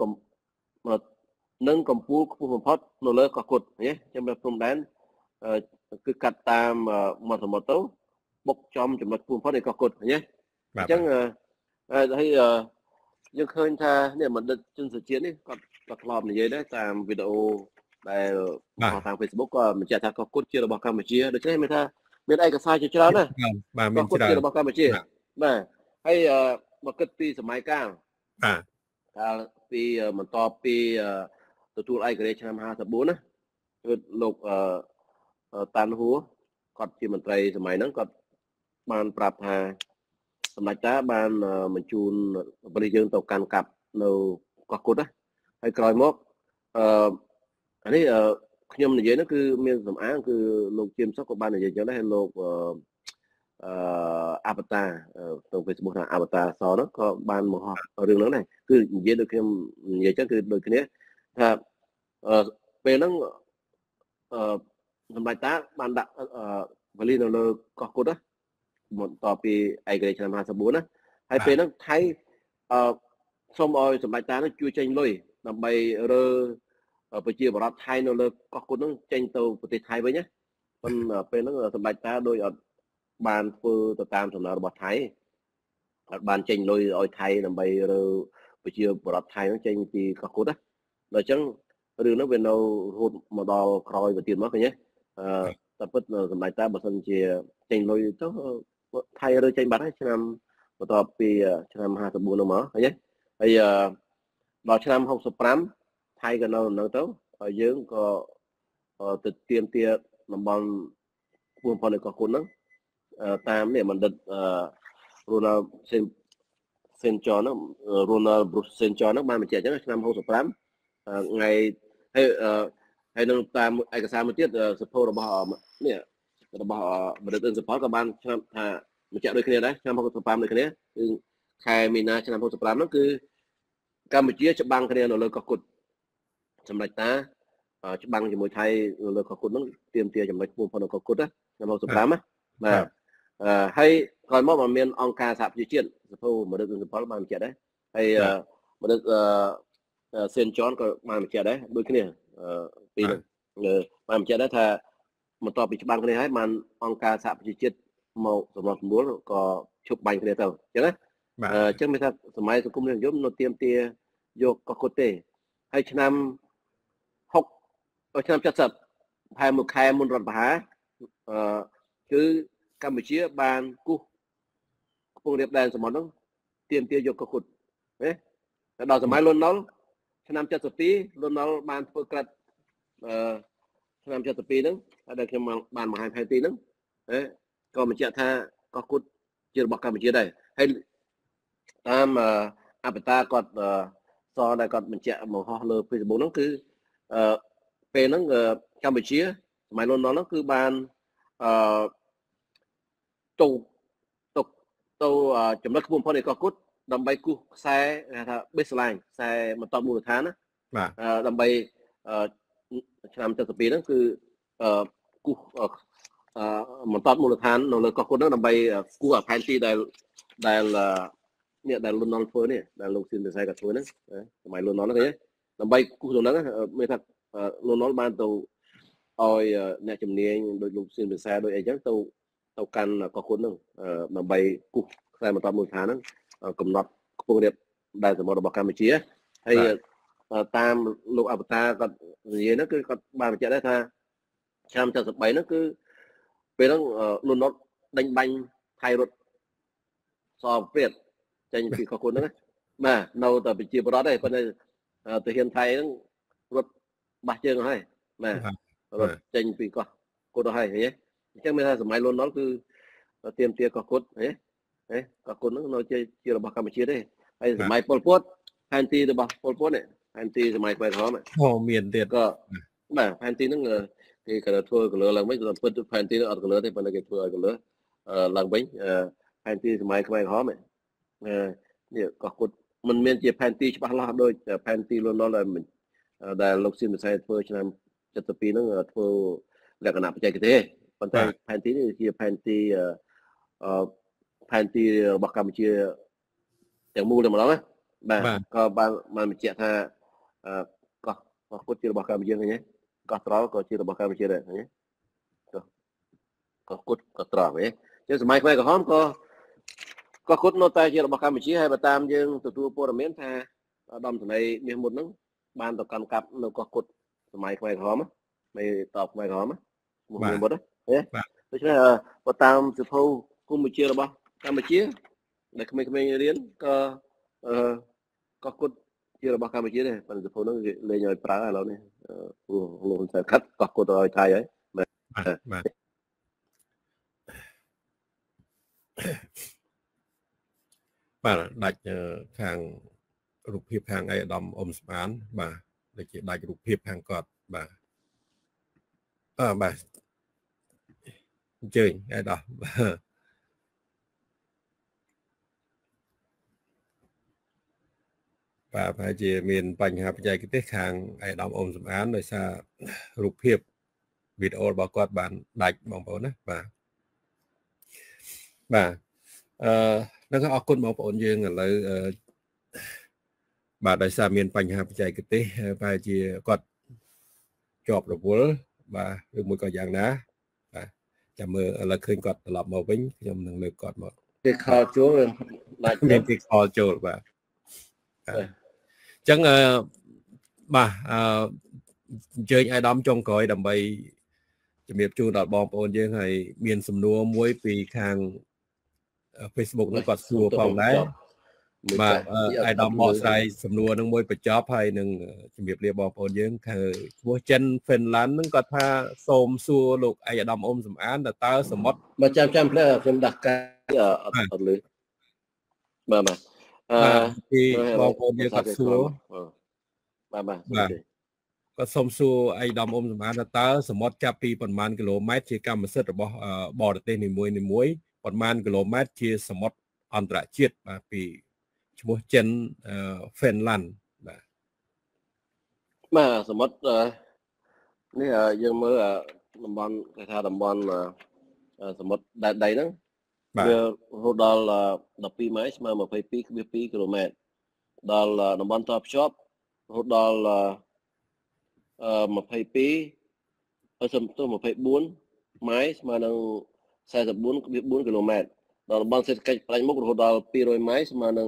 កម្ពូលខ្ពស់បំផុតនៅលើកោះកុដណាចាំព្រំដែនគឺកាត់តាមមាត់សមុទ្រទៅបុកចំចំណុចខ្ពស់បំផុតនៃកោះកុដណាអញ្ចឹងហើយយើងឃើញថានេះបណ្ឌិតជនសជាតិនេះគាត់ធ្លាប់និយាយដែរតាមវីដេអូដែលតាម Facebook ក៏បញ្ជាក់ថាកោះកុដជារបស់កម្ពុជាដូច្នេះមានថាមានឯកសារជាច្រើនណាបាទមានច្រើនជារបស់កម្ពុជាបាទហើយមកគិតពីសម័យកាលកាលពីបន្ទាប់ពីទទួលឯករាជ្យឆ្នាំ54ណាគឺលោកតាន់ហួរគាត់ជាមន្ត្រីសម័យហ្នឹងគាត់បានប្រាប់ថាសម្ដេចតាបានបញ្ជូនពលរដ្ឋយើងទៅកាន់កាប់នៅកោះកុដណាហើយក្រោយមកអានេះខ្ញុំនិយាយហ្នឹងគឺមានសំអាងគឺលោកជាមសុខក៏បាននិយាយចឹងដែរហើយលោកអវតាក្នុង Facebook ថាអវតាសហ្នឹងក៏បានមករឿងហ្នឹងដែរគឺនិយាយដូចខ្ញុំនិយាយចឹងគឺដូចគ្នាថាពេលហ្នឹងសម្ដេចតាបានដាក់វលីនៅលើកោះកុដណាបន្ទាប់ពីឯករាជ្យឆ្នាំ54ណាហើយពេលហ្នឹងថៃសូមឲ្យសម្ដេចតានឹងជួយចេញលុយដើម្បីរើប្រជាបរតថៃនៅលើកោះកុដហ្នឹងចេញទៅប្រទេសថៃវិញណាប៉ុន្តែពេលហ្នឹងសម្ដេចតាដោយអត់បានធ្វើទៅតាមសំណើរបស់ថៃអត់បានចេញលុយឲ្យថៃដើម្បីរើប្រជាបរតថៃហ្នឹងចេញពីកោះកុដណាដល់អញ្ចឹងរឿងហ្នឹងវានៅរហូតមកដល់ក្រោយទៅទៀតមកឃើញទេតែពិតសម្ដេចតាបើសិនជាចេញលុយទៅថៃរើចេញបាត់ហើយឆ្នាំបន្ទាប់ពីឆ្នាំ54នោះមកឃើញទេហើយដល់ឆ្នាំ65ថៃក៏នៅហ្នឹងទៅហើយយើងក៏ទៅទៀមទាតំបន់ពួងប៉ុននៃកោះកុដហ្នឹងតាមនេះបណ្ឌិតRonald St John ហ្នឹង Ronald Bruce St John ហ្នឹងបានបញ្ជាក់អញ្ចឹងឆ្នាំ65ថ្ងៃហើយនឹងតាមឯកសារមួយទៀតសភៅរបស់នេះរបស់បណ្ឌិតអ៊ិនសុផលក៏បានឆ្នាំថាបញ្ជាក់ដូចគ្នាដែរឆ្នាំ65ដូចគ្នាគឺខែមីនាឆ្នាំ65ហ្នឹងគឺកម្ពុជាច្បាំងគ្នានៅលើកោះកុដសម្ដេចតាច្បាំងជាមួយថៃនៅលើកោះកុដហ្នឹងទាមទារចំណុចខ្ពស់នៅកោះកុដណាឆ្នាំ65ណាបាទហើយក្រោយមកបានមានអង្គការសហប្រជាជាតិសភៅបណ្ឌិតអ៊ិនសុផលបានបញ្ជាក់ដែរហើយបណ្ឌិតសេនចនក៏បានបញ្ជាក់ដែរដូចគ្នាពីហ្នឹងបានបញ្ជាក់ដែរថាបន្ទាប់ពីច្បាំងគ្នាហើយបានអង្គការសហប្រជាជាតិមកសម្រាប់សម្រួលក៏ឈប់បាញ់គ្នាទៅអញ្ចឹងណាអញ្ចឹងមានថាសម័យសង្គមនិយមនៅទាមទារយកកោះកុដទេហើយឆ្នាំ70ហើយមួយខែមុនរដ្ឋប្រហារគឺកម្ពុជាបានគូសខ្ពង់រាបដែនសមុទ្រហ្នឹងទាមទារយកកោះកុដណាដល់សម័យលន់នល់ឆ្នាំ72លន់នល់បានធ្វើក្រិតឆ្នាំ72ហ្នឹងដែលខ្ញុំបានបង្ហាញផែនទីហ្នឹងក៏បញ្ជាក់ថាកោះកុដជារបស់កម្ពុជាដែរហើយតាមអបតាគាត់ដែលគាត់បញ្ជាក់មកហោះលើ Facebook ហ្នឹងគឺពេលហ្នឹងកម្ពុជាសម័យលន់នល់ហ្នឹងគឺបានទៅចំណុចខ្ពស់បំផុតនៃកោះកុដដើម្បីគូសខ្សែថា baseline ខ្សែបន្តមូលដ្ឋានណាបាទដើម្បីឆ្នាំ72ហ្នឹងគឺគូបន្តមូលដ្ឋាននៅលើកោះគុតហ្នឹងដើម្បីគូអផែនទីដែលនេះដែលលន់នល់ធ្វើនេះដែលលោកស៊ីនពិស័យក៏ធ្វើហ្នឹងសម័យលន់នល់ហ្នឹងដើម្បីគូទៅហ្នឹងមានថាលន់នល់បានទៅឲ្យអ្នកជំនាញដូចលោកស៊ីនពិស័យដូចអីចឹងទៅកាន់កោះគុតហ្នឹងដើម្បីគូខ្សែបន្តមូលដ្ឋានហ្នឹងកំណត់ខ្ពង់រាបដែនសមុទ្ររបស់កម្ពុជាហើយតាមលោកអបតាគាត់និយាយហ្នឹងគឺគាត់បានបញ្ជាក់ដែរថាឆ្នាំ73ហ្នឹងគឺពេលហ្នឹងលន់នល់ដេញបាញ់ថៃរត់សពព្រាតចេញពីកោះគុតហ្នឹងបាទនៅតែប្រជាពលរដ្ឋទេប៉ុន្តែទាហានថៃហ្នឹងរត់បាសជើងហើយបាទរត់ចេញពីកោះគុតហើយឃើញទេអញ្ចឹងមានថាសម័យលន់នល់គឺទៀមទាកោះគុតហ៎កោះគុតហ្នឹងនៅជារបស់កម្ពុជាទេហើយសម័យប៉ុលពតផែនទីរបស់ប៉ុលពតនេះផែនទីសម័យខ្មែរក្រហមមានទៀតក៏បាទផែនទីហ្នឹងគេក៏ធ្វើកលឺឡើងវិញទៅពិតផែនទីហ្នឹងអត់កលឺទេប៉ុន្តែគេធ្វើឲ្យកលឺឡើងវិញផែនទីសម័យខ្មែរក្រហមនេះកោះគុតមិនមានជាផែនទីច្បាស់លាស់ដូចផែនទីលន់នល់ដែលលោកស៊ីនពិស័យធ្វើឆ្នាំ72ហ្នឹងធ្វើលក្ខណៈបច្ចេកទេសប៉ុន្តែផែនទីនេះជាផែនទីរបស់កម្ពុជាទាំងមូលតែម្ដងណាបាទក៏បានបញ្ជាក់ថាកោះគុតជារបស់កម្ពុជាឃើញទេកោះត្រល់ក៏ជារបស់កម្ពុជាដែរឃើញទេកោះគុតក៏ត្រល់ឃើញទេចឹងសម័យខ្មែរក្រហមក៏កោះគុតនៅតែជារបស់កម្ពុជាហើយបើតាមយើងទទួលព័ត៌មានថាឧត្តមសេនីយ៍មាសមុតហ្នឹងបានទៅកាន់កាប់នៅកោះគុតសម័យខ្មែរក្រហមមេតបខ្មែរក្រហមមាសមុតហ៎ដូច្នេះបើតាមសិភៅគុំវិជារបស់កម្ពុជាដែលក្មេងៗរៀនក៏កោះគុតជារបស់កម្ពុជាដែរប៉ុន្តែសិភៅហ្នឹងគេលេងឲ្យប្រើឥឡូវនេះព្រោះលោកហ៊ុនសែនខាត់កោះគុតឲ្យថៃហើយបាទដាច់ខាងរូបភាពខាងឯកឧត្តមអ៊ុំស្មានបាទដូចជាដាច់រូបភាពខាងគាត់បាទបាទអញ្ជើញឯកឧត្តមបាទប្រហែលជាមានបញ្ហាបច្ចេកទេសខាងឯកឧត្តមអ៊ុំសំអានដោយសាររូបភាពវីដេអូរបស់គាត់បានដាច់បងប្អូនណាបាទនឹងអរគុណបងប្អូនយើងឥឡូវបាទដោយសារមានបញ្ហាបច្ចេកទេសប្រហែលជាគាត់ជាប់រវល់បាទឬមួយក៏យ៉ាងណាបាទចាំមើលឥឡូវឃើញគាត់ត្រឡប់មកវិញខ្ញុំនឹងលើកគាត់មកគេខលចូលដាច់មានគេខលចូលបាទអញ្ចឹងបាទអញ្ជើញអាយដាមចុងក្រោយដើម្បីជំរាបជូនដល់បងប្អូនយើងហើយមានសំណួរមួយពីខាង Facebook នោះគាត់សួរផងដែរបាទអាយដាមបកស្រាយសំណួរនឹងមួយបញ្ចប់ហើយនឹងជំរាបលាបងប្អូនយើងគឺឈ្មោះចិនហ្វិនឡាន់នឹងគាត់ថាសូមសួរលោកអាយដាមអ៊ុំសំអានតើសមុទ្របើចាំផ្លែខ្ញុំដាក់ការអត់លឺបាទពីបងប្អូនយើងគាត់សួរបាទគាត់សូមសួរអាយដាមអ៊ុំសំអានតើសមុទ្រចាប់ពីប៉ុន្មានគីឡូម៉ែត្រជាកម្មសិទ្ធិរបស់បរទេសនីមួយប៉ុន្មានគីឡូម៉ែត្រជាសមុទ្រអន្តរជាតិបាទពីឈ្មោះចិនហ្វិនឡាន់បាទសមុទ្រនេះយើងមើលតំបន់គេថាតំបន់សមុទ្រដែនដីហ្នឹងវារហូតដល់12ម៉ៃស្មើ 22.2 គីឡូម៉ែត្រដល់តំបន់តភ្ជាប់រហូតដល់24ម៉ៃស្មើនឹង44.4 គីឡូម៉ែត្រដល់តំបន់សេដ្ឋកិច្ចផ្ដាច់មុខរហូតដល់200ម៉ៃស្មើនឹង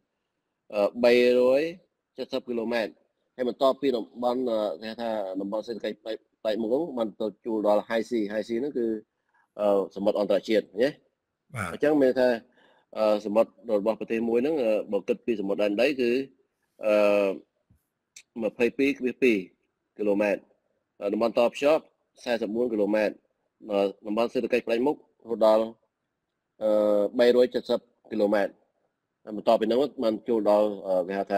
370 គីឡូម៉ែត្រហើយបន្តពីតំបន់គេថាតំបន់សេដ្ឋកិច្ចផ្ដាច់មុខហ្នឹងបានទៅជួលដល់ High Sea ហ្នឹងគឺសមុទ្រអន្តរជាតិណាអញ្ចឹងមានថាសមុទ្ររបស់ប្រទេសមួយហ្នឹងបើគិតពីសមុទ្រដែនដីគឺ22.2 គីឡូម៉ែត្រតំបន់តភ្ជាប់44 គីឡូម៉ែត្រតំបន់សេដ្ឋកិច្ចផ្ដាច់មុខរហូតដល់370 គីឡូម៉ែត្របន្ទាប់ពីនោះបានចូលដល់គេហៅ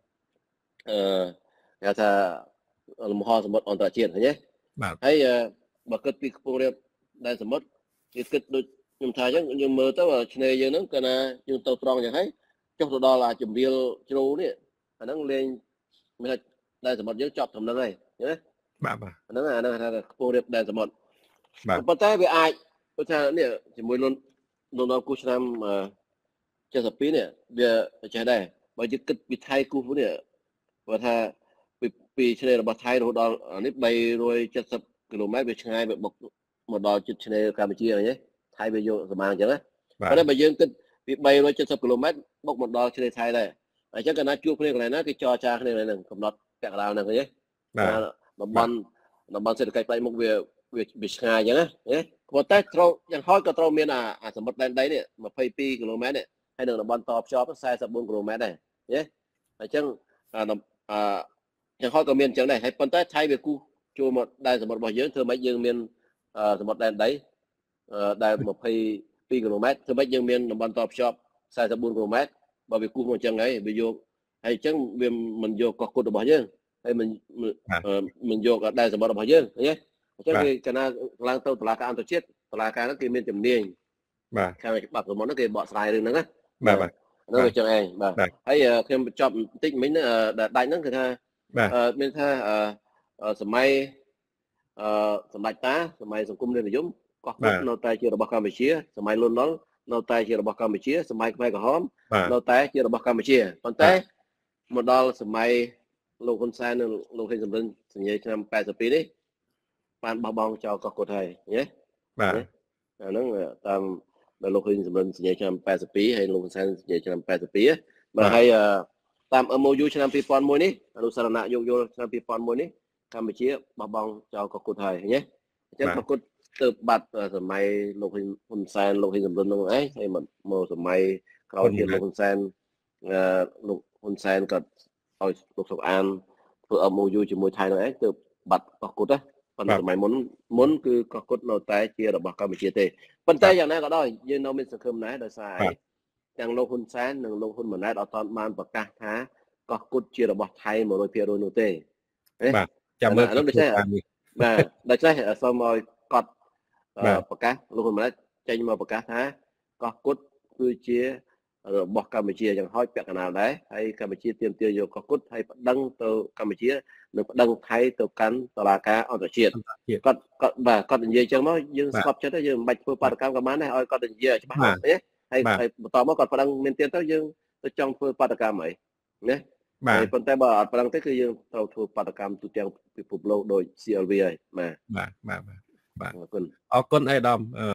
ថាលំហសមុទ្រអន្តរជាតិឃើញទេហើយបើគិតពីខ្ពង់រាបដែនសមុទ្រគេគិតដូចខ្ញុំថាអញ្ចឹងយើងមើលទៅឆ្នេរយើងហ្នឹងកាលណាយើងទៅត្រង់យ៉ាងហើយចុះទៅដល់ជំរាលជ្រៅនេះអាហ្នឹងលេងមានដែនសមុទ្រយើងចប់ត្រឹមហ្នឹងហើយណាបាទបាទហ្នឹងអាហ្នឹងថាខ្ពង់រាបដែនសមុទ្របាទប៉ុន្តែវាអាចព្រោះថានេះជាមួយលន់ដល់គូឆ្នាំ72នេះវាចេះដែរបើយើងគិតពីថៃគូនេះបើថាពីឆ្នេររបស់ថៃរហូតដល់នេះ370គីឡូម៉ែត្រវាឆ្ងាយវាបុកមកដល់ជិតឆ្នេរកម្ពុជាហ្នឹងថៃវាយកសម្អាងអញ្ចឹងណាប៉ុន្តែបើយើងគិតពី370គីឡូម៉ែត្របុកមកដល់ឆ្នេរថៃដែរអញ្ចឹងកាលណាជួបគ្នាកន្លែងណាគេចរចាគ្នាហ្នឹងកំណត់ពាក់កណ្ដាលហ្នឹងឃើញទេតំបន់សេដ្ឋកិច្ចផ្នែកមុខវាឆ្ងាយអញ្ចឹងណាប៉ុន្តែត្រូវយ៉ាងហោចក៏ត្រូវមានអាសមុទ្រដែនដីនេះ22គីឡូម៉ែត្រនេះហើយនឹងតំបន់តភ្ជាប់44គីឡូម៉ែត្រដែរអញ្ចឹងយ៉ាងហោចក៏មានអញ្ចឹងដែរហើយប៉ុន្តែថៃវាគូសចូលមកដែនសមុទ្ររបស់យើងធ្វើម៉េចយើងមានសមុទ្រដែនដីដែល22គីឡូម៉ែត្រធ្វើម៉េចយើងមានតំបន់តភ្ជាប់44គីឡូម៉ែត្របើវាគូសមកអញ្ចឹងហើយវាយកហើយអញ្ចឹងវាមិនយកកោះគុតរបស់យើងហើយមិនយកដែនសមុទ្ររបស់យើងឃើញទេអញ្ចឹងគេកាលណាឡើងទៅតុលាការអន្តរជាតិតុលាការហ្នឹងគេមានជំនាញបាទខាងច្បាប់សមុទ្រហ្នឹងគេបកស្រាយរឿងហ្នឹងណាបាទហ្នឹងអញ្ចឹងឯងបាទហើយខ្ញុំបញ្ចប់បន្តិចមិញដាច់ហ្នឹងគឺថាមានថាសម័យសម្ដេចតាសម័យសង្គមរាស្ត្រនិយមកោះគុតនៅតែជារបស់កម្ពុជាសម័យលន់នល់នៅតែជារបស់កម្ពុជាសម័យខ្មែរក្រហមនៅតែជារបស់កម្ពុជាប៉ុន្តែមកដល់សម័យលោកហ៊ុនសែននិងលោកហ៊ុនសំរិនសញ្ញាឆ្នាំ82នេះបានបោះបង់ចោលកោះគុតហើយណាបាទអាហ្នឹងតាមដល់លោកហ៊ុនសំរិនសញ្ញាឆ្នាំ82ហើយលោកហ៊ុនសែនសញ្ញាឆ្នាំ82បាទហើយតាម MOU ឆ្នាំ2001នេះអនុសារណៈយោគយល់ឆ្នាំ2001នេះកម្ពុជាបោះបង់ចោលកោះគុតហើយណាអញ្ចឹងកោះគុតទើបបាត់សម័យលោកហ៊ុនសែនលោកហ៊ុនសំរិននោះឯងហើយមកសម័យក្រោយទៀតលោកហ៊ុនសែនលោកហ៊ុនសែនក៏ឲ្យលោកសុកអានធ្វើ MOU ជាមួយថៃនោះឯងទើបបាត់កោះគុតណាប៉ុន្តែសម័យមុនគឺកោះគុតនៅតែជារបស់កម្ពុជាទេប៉ុន្តែយ៉ាងណាក៏ដោយយើងនៅមានសង្ឃឹមដែរដោយសារទាំងលោកហ៊ុនសែននិងលោកហ៊ុនម៉ាណែតអត់ទាន់បានប្រកាសថាកោះគុតជារបស់ថៃ 100% នោះទេបាទចាំមើលដូច្នេះបាទដូច្នេះសូមឲ្យកត់ប្រកាសលោកហ៊ុនម៉ាណែតចេញមកប្រកាសថាកោះគុតគឺជារបស់កម្ពុជាយ៉ាងហោចពាក់កណ្ដាលដែរហើយកម្ពុជាទាមទារយកកោះគុតហើយប្តឹងទៅកម្ពុជានិងប្តឹងថៃទៅកាន់តុលាការអន្តរជាតិគាត់និយាយអញ្ចឹងមកយើងស្កប់ចិត្តទៅយើងមិនបាច់ធ្វើបាតកម្មក៏បានដែរឲ្យគាត់និយាយច្បាស់ទេហើយបន្តមកគាត់ប្តឹងមានទៀតទៅយើងទៅចង់ធ្វើបាតកម្មអីណាហើយប៉ុន្តែបើអត់ប្តឹងទេគឺយើងត្រូវធ្វើបាតកម្មទូទាំងពិភពលោកដោយ CLV ហើយបាទអរគុណអេដាម